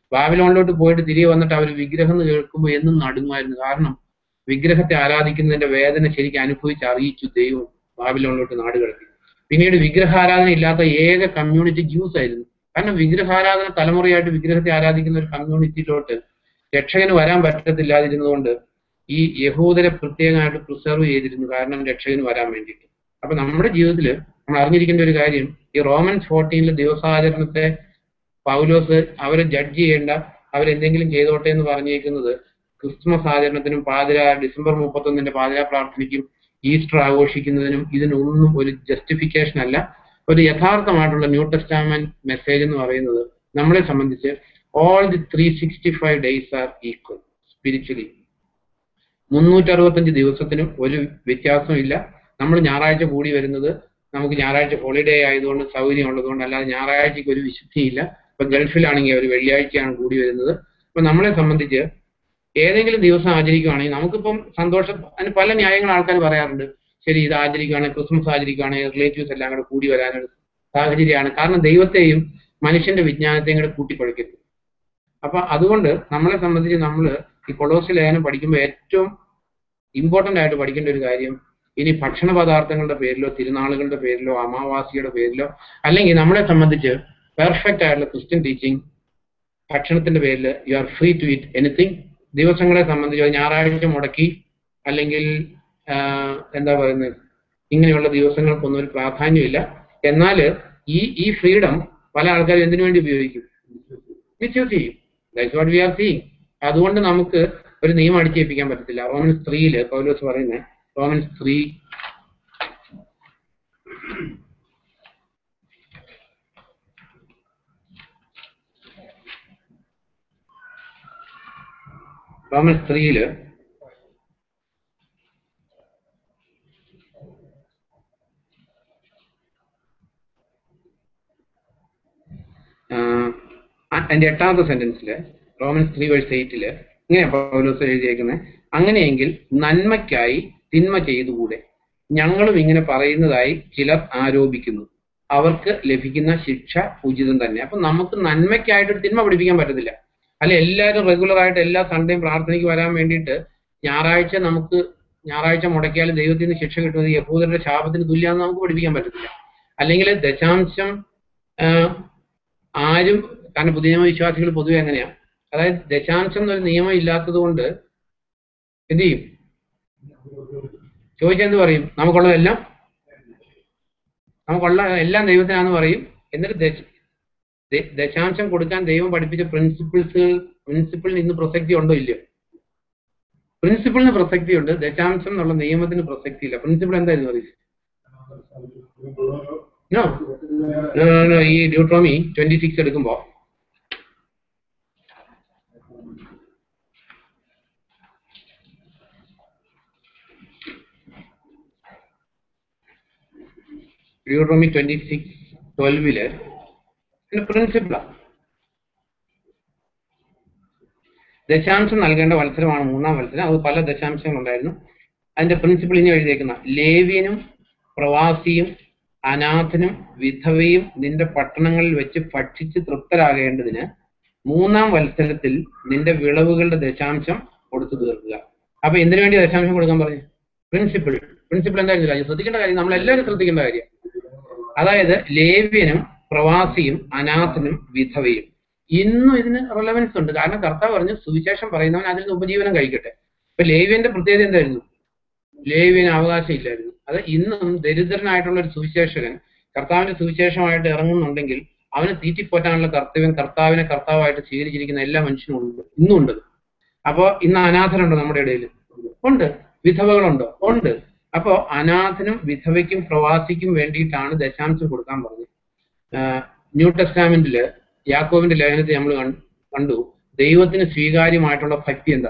ബാബിലോണിലോട്ട് പോയിട്ട് തിരികെ വന്നിട്ട് അവർ വിഗ്രഹം എന്ന് കേൾക്കുമ്പോൾ എന്നും നടുങ്ങുമായിരുന്നു. കാരണം വിഗ്രഹത്തെ ആരാധിക്കുന്നതിന്റെ വേദന ശരിക്കും അനുഭവിച്ച് അറിയിച്ചു ദൈവം ബാബിലോണിലോട്ട് നാട് കടത്തി. പിന്നീട് വിഗ്രഹാരാധന ഇല്ലാത്ത ഏക കമ്മ്യൂണിറ്റി ജ്യൂസ് ആയിരുന്നു. കാരണം വിഗ്രഹാരാധന തലമുറയായിട്ട് വിഗ്രഹത്തെ ആരാധിക്കുന്ന ഒരു കമ്മ്യൂണിറ്റിയിലോട്ട് രക്ഷകന് വരാൻ പറ്റത്തില്ലാതിരുന്നതുകൊണ്ട് ഈ യഹൂദരെ പ്രത്യേകമായിട്ട് പ്രിസർവ് ചെയ്തിരുന്നു, കാരണം രക്ഷകന് വരാൻ വേണ്ടിയിട്ട്. അപ്പൊ നമ്മുടെ ജീവിതത്തിൽ നമ്മൾ അറിഞ്ഞിരിക്കേണ്ട ഒരു കാര്യം, ഈ റോമൻസ് 14 ദിവസാചരണത്തെ പൗലോസ് അവരെ ജഡ്ജ് ചെയ്യേണ്ട, അവരെന്തെങ്കിലും ചെയ്തോട്ടെ എന്ന് പറഞ്ഞേക്കുന്നത് ക്രിസ്മസ് ആചരണത്തിനും ഡിസംബർ 31 പാതിരാ പ്രാർത്ഥനയ്ക്കും ഈസ്റ്റർ ആഘോഷിക്കുന്നതിനും ഇതിനൊന്നും ഒരു ജസ്റ്റിഫിക്കേഷൻ അല്ല. ഒരു യഥാർത്ഥമായിട്ടുള്ള ന്യൂ ടെസ്റ്റാമെന്റ് മെസ്സേജ് എന്ന് പറയുന്നത് നമ്മളെ സംബന്ധിച്ച് all the 365 days are equal spiritually. 365 ദിവസത്തിനും ഒരു വ്യത്യാസവും ഇല്ല. നമ്മൾ ഞായറാഴ്ച കൂടി വരുന്നത് നമുക്ക് ഞായറാഴ്ച ഹോളിഡേ ആയതുകൊണ്ട് സൗകര്യം ഉള്ളതുകൊണ്ട്, അല്ലാതെ ഞായറാഴ്ചയ്ക്ക് ഒരു വിശുദ്ധിയില്ല. ഇപ്പൊ ഗൾഫിലാണെങ്കിൽ അവർ വെള്ളിയാഴ്ചയാണ് കൂടി വരുന്നത്. അപ്പൊ നമ്മളെ സംബന്ധിച്ച് ഏതെങ്കിലും ദിവസം ആചരിക്കുകയാണെങ്കിൽ നമുക്കിപ്പം സന്തോഷം. അതിന് പല ന്യായങ്ങൾ ആൾക്കാർ പറയാറുണ്ട്. ശരി, ഇത് ആചരിക്കുകയാണെങ്കിൽ, ക്രിസ്മസ് ആചരിക്കുകയാണെങ്കിൽ റിലേറ്റീവ്സ് എല്ലാം കൂടെ കൂടി വരാനൊരു സാഹചര്യമാണ്. കാരണം ദൈവത്തെയും മനുഷ്യന്റെ വിജ്ഞാനത്തെയും കൂടെ കൂട്ടിപ്പഴിക്കരുത്. അപ്പൊ അതുകൊണ്ട് നമ്മളെ സംബന്ധിച്ച് നമ്മൾ ഈ കൊളോസ്യ ലേഖനം പഠിക്കുമ്പോൾ ഏറ്റവും ഇമ്പോർട്ടന്റ് ആയിട്ട് പഠിക്കേണ്ട ഒരു കാര്യം, ഇനി ഭക്ഷണ പദാർത്ഥങ്ങളുടെ പേരിലോ തിരുനാളുകളുടെ പേരിലോ അമാവാസിയുടെ പേരിലോ അല്ലെങ്കിൽ നമ്മളെ സംബന്ധിച്ച് പെർഫെക്റ്റ് ആയിട്ടുള്ള ക്രിസ്ത്യൻ ടീച്ചിങ് ഭക്ഷണത്തിന്റെ പേരിൽ you are free to eat anything. ദിവസങ്ങളെ സംബന്ധിച്ച് ഞായറാഴ്ച മുടക്കി അല്ലെങ്കിൽ എന്താ പറയുന്നത്, ഇങ്ങനെയുള്ള ദിവസങ്ങൾക്കൊന്നും ഒരു പ്രാധാന്യമില്ല. എന്നാൽ ഈ ഫ്രീഡം പല ആൾക്കാരും എന്തിനു വേണ്ടി ഉപയോഗിക്കും? മിസ്യൂസ് ചെയ്യും. That's what we are seeing. അതുകൊണ്ട് നമുക്ക് ഒരു നിയമം അടിച്ചേൽപ്പിക്കാൻ പറ്റത്തില്ല. റോമൻസ് 3 പൗലോസ് പറയുന്നത്, റോമൻസ് 3 അതിന്റെ 8ാമത്തെ സെന്റൻസിൽ റോമൻസ് 3:8 ഇങ്ങനെ പൗലോസ് എഴുതിയേക്കുന്നത്, അങ്ങനെയെങ്കിൽ നന്മയ്ക്കായി തിന്മ ചെയ്തുകൂടെ? ഞങ്ങളും ഇങ്ങനെ പറയുന്നതായി ചിലർ ആരോപിക്കുന്നു, അവർക്ക് ലഭിക്കുന്ന ശിക്ഷ ഉചിതം തന്നെ. അപ്പൊ നമുക്ക് നന്മയ്ക്കായിട്ട് തിന്മ പഠിപ്പിക്കാൻ പറ്റത്തില്ല. അല്ല, എല്ലാവരും റെഗുലർ ആയിട്ട് എല്ലാ സൺഡേയും പ്രാർത്ഥനയ്ക്ക് വരാൻ വേണ്ടിയിട്ട് ഞായറാഴ്ച മുടക്കിയാൽ ദൈവത്തിൽ നിന്ന് ശിക്ഷ കിട്ടുന്നത് യഹൂദരുടെ ശാപത്തിന് തുല്യാന്ന് നമുക്ക് പഠിപ്പിക്കാൻ പറ്റത്തില്ല. അല്ലെങ്കിൽ ദശാംശം ആരും, കാരണം പുതിയ നിയമ വിശ്വാസികൾ പൊതുവെ അങ്ങനെയാണ്. അതായത് ദശാംശം എന്നൊരു നിയമം ഇല്ലാത്തത് കൊണ്ട് എന്ത് ചെയ്യും? ചോദിച്ചെന്ത് പറയും? നമുക്കുള്ള എല്ലാം ദൈവത്തിനാന്ന് പറയും. എന്നിട്ട് ദശാംശം കൊടുക്കാൻ ദൈവം പഠിപ്പിച്ച പ്രിൻസിപ്പിളിന് ഇന്ന് പ്രസക്തി ഉണ്ടോ ഇല്ലയോ? പ്രിൻസിപ്പിളിന് പ്രസക്തിയുണ്ട്, ദശാംശം എന്നുള്ള നിയമത്തിന് പ്രസക്തിയില്ല. പ്രിൻസിപ്പിൾ എന്തായിരുന്നു പറയും? ഈ ഡ്യൂട്രോമി 26 എടുക്കുമ്പോ ഡ്യൂട്രോമി 26:12 പ്രിൻസിപ്പിളാണ്. ദശാംശം നൽകേണ്ട വത്സരമാണ് 3-ാം വത്സരം. അത് പല ദശാംശങ്ങളുണ്ടായിരുന്നു. അതിന്റെ പ്രിൻസിപ്പിൾ ഇനി എഴുതിയേക്കുന്ന, ലേവ്യനും പ്രവാസിയും അനാഥനും വിധവയും നിന്റെ പട്ടണങ്ങളിൽ വെച്ച് ഭക്ഷിച്ച് തൃപ്തരാകേണ്ടതിന് 3-ാം വത്സരത്തിൽ നിന്റെ വിളവുകളുടെ ദശാംശം കൊടുത്തു തീർക്കുക. അപ്പൊ എന്തിനു വേണ്ടി ദശാംശം കൊടുക്കാൻ പറഞ്ഞു? പ്രിൻസിപ്പിൾ എന്തായിരുന്നില്ല? ശ്രദ്ധിക്കേണ്ട കാര്യം, നമ്മളെല്ലാവരും ശ്രദ്ധിക്കേണ്ട കാര്യം. അതായത് ലേവ്യനും പ്രവാസിയും അനാഥനും വിധവയും. ഇന്നും ഇതിന് റിലവൻസ് ഉണ്ട്. കാരണം കർത്താവ് പറഞ്ഞു, സുവിശേഷം പറയുന്നവൻ അതിൽ നിന്ന് ഉപജീവനം കഴിക്കട്ടെ. ഇപ്പൊ ലേവ്യന്റെ പ്രത്യേകത എന്തായിരുന്നു? ലേവ്യന് അവകാശം ഇല്ലായിരുന്നു. അത് ഇന്നും ദരിദ്രനായിട്ടുള്ള ഒരു സുവിശേഷകൻ കർത്താവിന്റെ സുവിശേഷമായിട്ട് ഇറങ്ങുന്നുണ്ടെങ്കിൽ അവന് തീറ്റിപ്പോറ്റാനുള്ള കർത്തവ്യം കർത്താവിനെ കർത്താവായിട്ട് സ്വീകരിച്ചിരിക്കുന്ന എല്ലാ മനുഷ്യനും ഉണ്ട്, ഇന്നും ഉണ്ട്. അപ്പോ ഇന്ന് അനാഥരുണ്ടോ നമ്മുടെ ഇടയിൽ? ഉണ്ട്. വിധവകളുണ്ടോ? ഉണ്ട്. അപ്പോ അനാഥനും വിധവയ്ക്കും പ്രവാസിക്കും വേണ്ടിയിട്ടാണ് ദശാംശം കൊടുക്കാൻ പറഞ്ഞത്. ന്യൂ ടെസ്റ്റാമെന്റില് യാക്കോബിന്റെ ലേഖനത്തിൽ നമ്മൾ കണ്ടു, ദൈവത്തിന് സ്വീകാര്യമായിട്ടുള്ള ഭക്തി എന്താ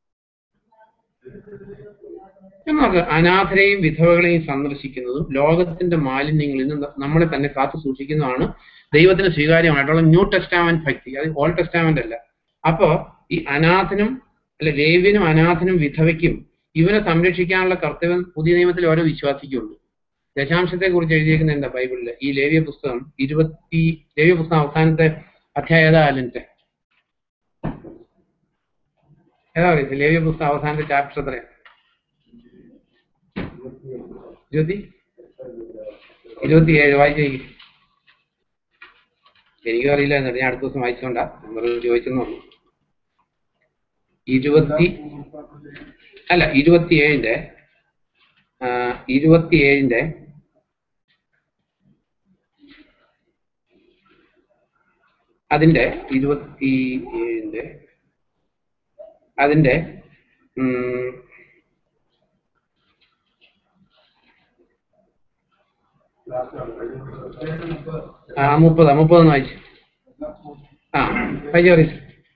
എന്നൊക്കെ, അനാഥരെയും വിധവകളെയും സന്ദർശിക്കുന്നതും ലോകത്തിന്റെ മാലിന്യങ്ങളിൽ നിന്ന് നമ്മളെ തന്നെ കാത്തു സൂക്ഷിക്കുന്നതാണ് ദൈവത്തിന് സ്വീകാര്യമായിട്ടുള്ള ന്യൂ ടെസ്റ്റാമെന്റ് ഭക്തി. അത് ഓൾഡ് ടെസ്റ്റാമെന്റ് അല്ല. അപ്പോ ഈ ലേവ്യനും അനാഥനും വിധവയ്ക്കും ഇവനെ സംരക്ഷിക്കാനുള്ള കർത്തവ്യം പുതിയ നിയമത്തിൽ ഓരോ വിശ്വാസിക്കുണ്ട്. ദശാംശത്തെ കുറിച്ച് എഴുതിയിരിക്കുന്ന എന്താ ബൈബിളില്? ഈ ലേവ്യ പുസ്തകം അവസാനത്തെ അധ്യായത ഏതാ പറയുന്നത്? ലേവ്യ പുസ്തകം അവസാനത്തെ ചാപ്റ്റർ എത്രയാ? 27 വായിച്ചു. എനിക്കും അറിയില്ല, എന്നിട്ട് ഞാൻ അടുത്ത ദിവസം വായിച്ചോണ്ടാ നമ്മൾ ചോദിച്ചെന്നു പറഞ്ഞു. 27-ന്റെ അതിന്റെ 27-ന്റെ അതിന്റെ 30 വായിച്ചു. വായിച്ചു.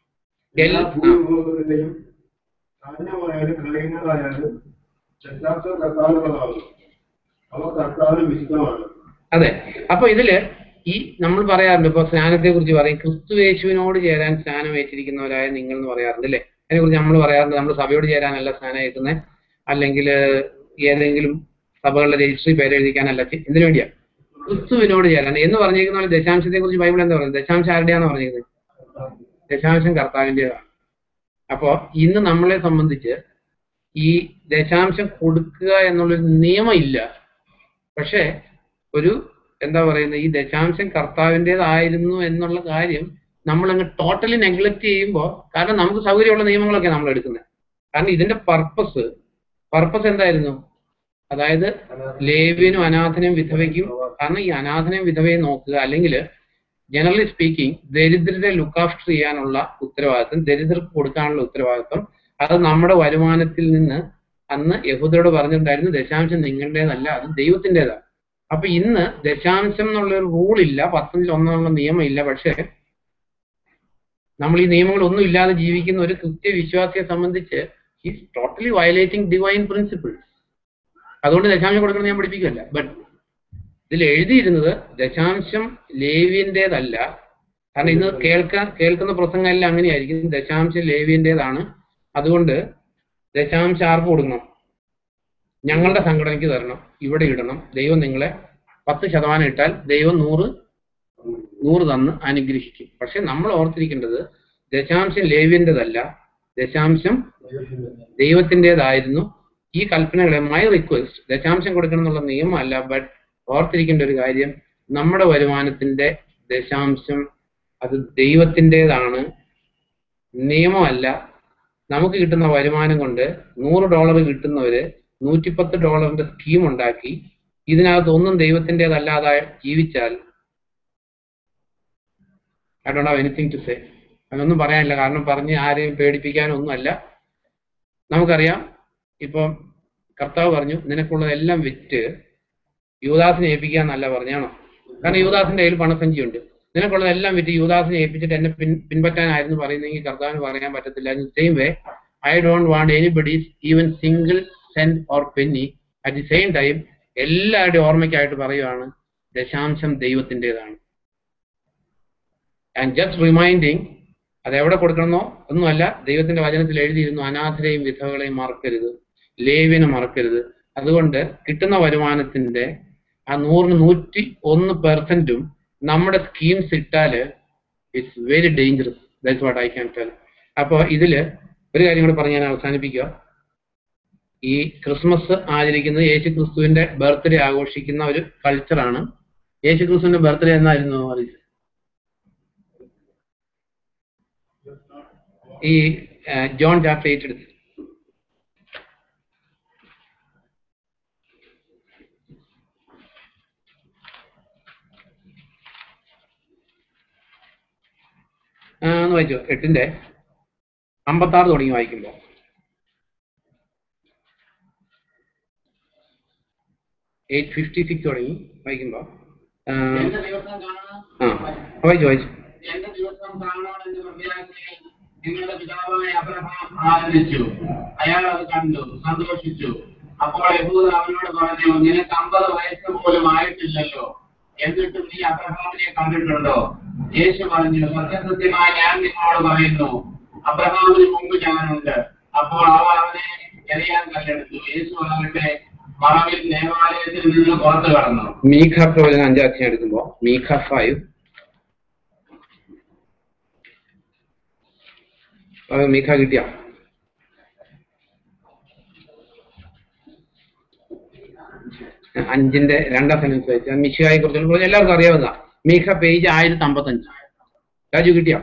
അതെ. അപ്പൊ ഇതില് ഈ നമ്മൾ പറയാറുണ്ട്, ഇപ്പൊ സ്നാനത്തെ കുറിച്ച് പറയും, ക്രിസ്തു യേശുവിനോട് ചേരാൻ സ്നാനം ഏറ്റിരിക്കുന്നവരായ നിങ്ങൾ എന്ന് പറയാറുണ്ട് അല്ലേ? അതിനെക്കുറിച്ച് നമ്മൾ പറയാറുണ്ട്, നമ്മൾ സഭയോട് ചേരാനല്ല സ്നാനം ഏൽക്കുന്നത്, അല്ലെങ്കിൽ ഏതെങ്കിലും സഭകളുടെ രജിസ്ട്രി പേരെഴുതിക്കാനല്ല. എന്തിനു വേണ്ടിയാ? ക്രിസ്തുവിനോട് ചേരാൻ എന്ന് പറഞ്ഞിരിക്കുന്ന പോലെ ദശാംശത്തെ കുറിച്ച് ബൈബിൾ എന്താ പറയുന്നത്? ദശാംശം ആരുടെയാന്ന് പറഞ്ഞിരിക്കുന്നത്? ദശാംശം കർത്താവിൻ്റെതാണ്. അപ്പോ ഇന്ന് നമ്മളെ സംബന്ധിച്ച് ഈ ദശാംശം കൊടുക്കുക എന്നുള്ളൊരു നിയമം ഇല്ല. പക്ഷെ ഒരു എന്താ പറയുന്നത്, ഈ ദശാംശം കർത്താവിൻ്റെതായിരുന്നു എന്നുള്ള കാര്യം നമ്മളങ്ങ് ടോട്ടലി നെഗ്ലക്ട് ചെയ്യുമ്പോൾ, കാരണം നമുക്ക് സൗകര്യമുള്ള നിയമങ്ങളൊക്കെ നമ്മൾ എടുക്കുന്നത്. കാരണം ഇതിന്റെ പർപ്പസ് എന്തായിരുന്നു? അതായത് ലേവ്യനും അനാഥനും വിധവയ്ക്കും, കാരണം ഈ അനാഥനും വിധവയെ നോക്കുക, അല്ലെങ്കിൽ ജനറലി സ്പീക്കിംഗ് ദരിദ്രരെ ലുക്ക് ആഫ്റ്റർ ചെയ്യാനുള്ള ഉത്തരവാദിത്വം, ദരിദ്രർക്ക് കൊടുക്കാനുള്ള ഉത്തരവാദിത്വം, അത് നമ്മുടെ വരുമാനത്തിൽ നിന്ന് അന്ന് യഹൂദരോട് പറഞ്ഞിട്ടുണ്ടായിരുന്നു, ദശാംശം നിങ്ങളുടേതല്ല, അത് ദൈവത്തിൻ്റെതാണ്. അപ്പൊ ഇന്ന് ദശാംശം എന്നുള്ളൊരു റൂളില്ല, 10-1 എന്നുള്ള നിയമം ഇല്ല. പക്ഷെ നമ്മൾ ഈ നിയമങ്ങളൊന്നും ഇല്ലാതെ ജീവിക്കുന്ന ഒരു കൃത്യവിശ്വാസിയെ സംബന്ധിച്ച് is totally violating divine principles. അതുകൊണ്ട് ദശാംശം കൊടുക്കണം ഞാൻ പഠിപ്പിക്കുകയല്ല. ബട്ട് ഇതിൽ എഴുതിയിരുന്നത് ദശാംശം ലേവ്യൻ്റെതല്ല. കാരണം ഇന്ന് കേൾക്കുന്ന പ്രസംഗമെല്ലാം അങ്ങനെയായിരിക്കും, ദശാംശം ലേവ്യൻ്റെതാണ്, അതുകൊണ്ട് ദശാംശം ആർക്ക് കൊടുക്കണം? ഞങ്ങളുടെ സംഘടനയ്ക്ക് തരണം, ഇവിടെ ഇടണം. ദൈവം നിങ്ങളെ 10% ഇട്ടാൽ ദൈവം 100 തന്ന് അനുഗ്രഹിക്കും. പക്ഷെ നമ്മൾ ഓർത്തിരിക്കേണ്ടത് ദശാംശം ലേവ്യൻ്റെതല്ല, ദശാംശം ദൈവത്തിൻ്റെതായിരുന്നു. ഈ കൽപ്പനകളെ മൈ റിക്വസ്റ്റ്, ദശാംശം കൊടുക്കണം എന്നുള്ള നിയമമല്ല. ബട്ട് ഓർത്തിരിക്കേണ്ട ഒരു കാര്യം, നമ്മുടെ വരുമാനത്തിന്റെ ദശാംശം അത് ദൈവത്തിൻ്റെതാണ്, നിയമമല്ല. നമുക്ക് കിട്ടുന്ന വരുമാനം കൊണ്ട് $100 കിട്ടുന്നവര് $110 സ്കീം ഉണ്ടാക്കി ഇതിനകത്ത് ഒന്നും ദൈവത്തിൻ്റെതല്ലാതെ ജീവിച്ചാൽ I don't have anything to say. അതൊന്നും പറയാനില്ല, കാരണം പറഞ്ഞ് ആരെയും പേടിപ്പിക്കാനൊന്നുമല്ല. നമുക്കറിയാം, ഇപ്പം കർത്താവ് പറഞ്ഞു നിനക്കുള്ളതെല്ലാം വിറ്റ് യൂദാസിനെ ഏൽപ്പിക്കാന്നല്ല പറഞ്ഞാണോ? കാരണം യൂദാസിന്റെ കയ്യിൽ പണസഞ്ചിയുണ്ട്. നിനക്കുള്ളതെല്ലാം വിറ്റ് യൂദാസിനെ ഏൽപ്പിച്ചിട്ട് എന്നെ പിൻപറ്റാനായിരുന്നു പറയുന്നെങ്കിൽ കർത്താവിന് പറയാൻ പറ്റത്തില്ല. Same way I don't want anybody's even single cent or penny. At the same time എല്ലാവരുടെയും ഓർമ്മയ്ക്കായിട്ട് പറയുവാണ്, ദശാംശം ദൈവത്തിൻ്റെതാണ്. ആൻഡ് ജസ്റ്റ് റിമൈൻഡിങ്, അതെവിടെ കൊടുക്കണമെന്നോ ഒന്നുമല്ല, ദൈവത്തിന്റെ വചനത്തിൽ എഴുതിയിരുന്നു, അനാഥരെയും വിധവകളെയും മറക്കരുത്, ലേവ്യനെ മറക്കരുത്. അതുകൊണ്ട് കിട്ടുന്ന വരുമാനത്തിന്റെ ആ 101% നമ്മുടെ സ്കീംസ് ഇട്ടാല് it's very dangerous. That's what I can tell. അപ്പോൾ ഇതില് ഒരു കാര്യം കൂടെ പറഞ്ഞ് ഞാൻ അവസാനിപ്പിക്കുക. ഈ ക്രിസ്മസ് ആചരിക്കുന്നത് യേശുക്രിസ്തുവിന്റെ ബർത്ത്ഡേ ആഘോഷിക്കുന്ന ഒരു കൾച്ചറാണ്. യേശുക്രിസ്തുവിന്റെ ബർത്ത്ഡേ എന്നായിരുന്നു അറിയില്ല? ഈ ജോൺ ചാപ്റ്റർ 8 എടുത്ത് ഒന്ന് വായിച്ചോ. 8:56 തുടങ്ങി വായിക്കുമ്പോ, തുടങ്ങി വായിക്കുമ്പോ വായിച്ചു. നിങ്ങളുടെ പിതാവായ അബ്രഹാം ആനന്ദിച്ചു, അയാൾ അത് കണ്ടു, സന്തോഷിച്ചു. അപ്പോൾ യഹൂദ അവനോട് പറഞ്ഞു, നിനക്ക് 50 വയസ്സ് പോലും ആയിട്ടില്ലല്ലോ, എന്നിട്ടും നീ അബ്രഹാമിനെ കണ്ടിട്ടുണ്ടോ? യേശു പറഞ്ഞു, സത്യസത്യമായി ഞാൻ നിങ്ങളോട് പറയുന്നു, അബ്രഹാമിന് മുമ്പ് ഞാനുണ്ട്. അപ്പോൾ അവർ അവനെ എറിയാൻ കല്ലെടുത്തു. യേശു ആകട്ടെ മറവിൽ ദേവാലയത്തിൽ നിന്ന് പുറത്തു കടന്നു. മീഖ പ്രവചനം 5 എടുക്കുമ്പോ മീഖ 5 മീഖ കിട്ടിയ 5-ന്റെ 2-ാം സെന്റൻസ് വെച്ചാൽ മിശിഹായെ കുറിച്ചുള്ള എല്ലാവർക്കും അറിയാവുന്ന മീഖ പേജ് 1055. രാജു കിട്ടിയോ?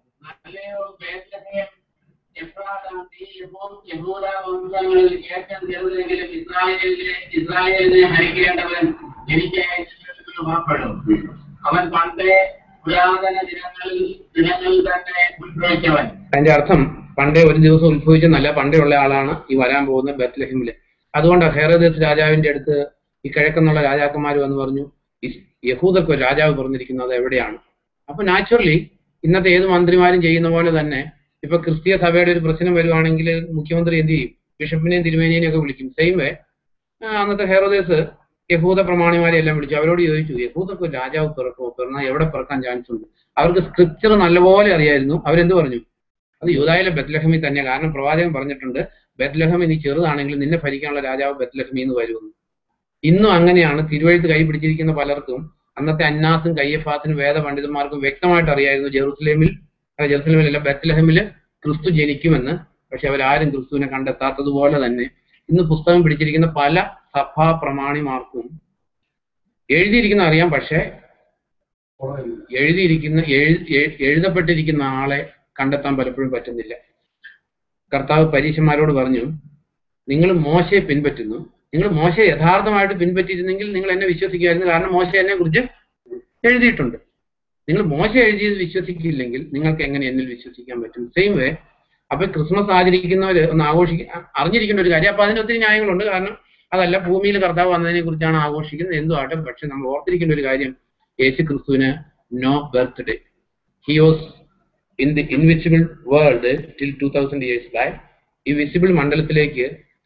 യഹൂദ വംശങ്ങളിൽ ഏറ്റവും ചെറുതെങ്കിലും ഇസ്രായേലിനെ ഭരിക്കേണ്ടവൻ എനിക്ക് പുറപ്പെടും. അവൻ പണ്ടേ പുരാതന ദിനങ്ങളിൽ തന്നെ ഉത്ഭവിച്ചവൻ. അതിന്റെ അർത്ഥം പണ്ടേ ഒരു ദിവസം ഉത്ഭവിച്ചെന്നല്ല, പണ്ടേ ഉള്ള ആളാണ് ഈ വരാൻ പോകുന്ന ബെത്ലഹേമില്. അതുകൊണ്ടാണ് ഹെറോദെസ് രാജാവിന്റെ അടുത്ത് ഈ കിഴക്കെന്നുള്ള രാജാക്കന്മാർ വന്ന് പറഞ്ഞു, യഹൂദർക്ക് ഒരു രാജാവ് പറഞ്ഞിരിക്കുന്നത് എവിടെയാണ്? അപ്പൊ നാച്ചുറലി ഇന്നത്തെ ഏത് മന്ത്രിമാരും ചെയ്യുന്ന പോലെ തന്നെ ഇപ്പൊ ക്രിസ്തീയ സഭയുടെ ഒരു പ്രശ്നം വരുവാണെങ്കിൽ മുഖ്യമന്ത്രി എന്ത് ചെയ്യും? ബിഷപ്പിനെയും തിരുമേനിയെയും ഒക്കെ വിളിക്കും. സെയിം വേ അന്നത്തെ ഹെറോദേസ് യഹൂദ പ്രമാണിമാരെ എല്ലാം വിളിച്ചു. അവരോട് ചോദിച്ചു, യഹൂദർക്ക് ഒരു രാജാവ് പിറന്നാൽ എവിടെ പിറക്കാൻ ചാൻസ് ഉണ്ട്? അവർക്ക് സ്ക്രിപ്ചർ നല്ലപോലെ അറിയായിരുന്നു. അവരെന്ത് പറഞ്ഞു? അത് യൂദായിലെ ബെത്ലഹേമിൽ തന്നെ. കാരണം പ്രവാചകൻ പറഞ്ഞിട്ടുണ്ട്, ബെത്ലഹേം ഇനി ചെറുതാണെങ്കിൽ നിന്നെ ഭരിക്കാനുള്ള രാജാവ് ബെത്ലഹേമിൽ നിന്ന് വരുമെന്ന്. ഇന്നും അങ്ങനെയാണ്. തിരുവഴുത്ത് കൈ പിടിച്ചിരിക്കുന്ന പലർക്കും അന്നത്തെ അന്നാസും കയ്യഫാസിനും വേദപണ്ഡിതന്മാർക്കും വ്യക്തമായിട്ട് അറിയായിരുന്നു ജെറുസലേമിലല്ല ബെത്ലഹേമില് ക്രിസ്തു ജനിക്കുമെന്ന്. പക്ഷെ അവരാരും ക്രിസ്തുവിനെ കണ്ടെത്താത്തതുപോലെ തന്നെ ഇന്ന് പുസ്തകം പിടിച്ചിരിക്കുന്ന പല സഭാ പ്രമാണിമാർക്കും എഴുതിയിരിക്കുന്ന അറിയാം, പക്ഷെ എഴുതപ്പെട്ടിരിക്കുന്ന ആളെ കണ്ടെത്താൻ പലപ്പോഴും പറ്റുന്നില്ല. കർത്താവ് പരീശന്മാരോട് പറഞ്ഞു, നിങ്ങൾ മോശയെ പിൻപറ്റുന്നു. നിങ്ങൾ മോശയെ യഥാർത്ഥമായിട്ട് പിൻപറ്റിയിരുന്നെങ്കിൽ നിങ്ങൾ എന്നെ വിശ്വസിക്കുമായിരുന്നു. കാരണം മോശ എന്നെ കുറിച്ച് എഴുതിയിട്ടുണ്ട്. നിങ്ങൾ മോശ എഴുതിയത് വിശ്വസിക്കില്ലെങ്കിൽ നിങ്ങൾക്ക് എങ്ങനെ എന്നിൽ വിശ്വസിക്കാൻ പറ്റും? സെയിം വേ അപ്പൊ ക്രിസ്മസ് ആചരിക്കുന്നവര് ഒന്ന് അറിഞ്ഞിരിക്കേണ്ട ഒരു കാര്യം. അപ്പൊ അതിന് ഒത്തിരി ന്യായങ്ങളുണ്ട്. കാരണം അതല്ല, ഭൂമിയിൽ കർത്താവ് വന്നതിനെ കുറിച്ചാണ് ആഘോഷിക്കുന്നത്, എന്തും ആട്ടെ. പക്ഷെ നമ്മൾ ഓർത്തിരിക്കേണ്ട ഒരു കാര്യം, യേശു ക്രിസ്തുവിന് no birthday. He was in the invisible world till 2000 years back. ഈ വിസിബിൾ മണ്ഡലത്തിലേക്ക്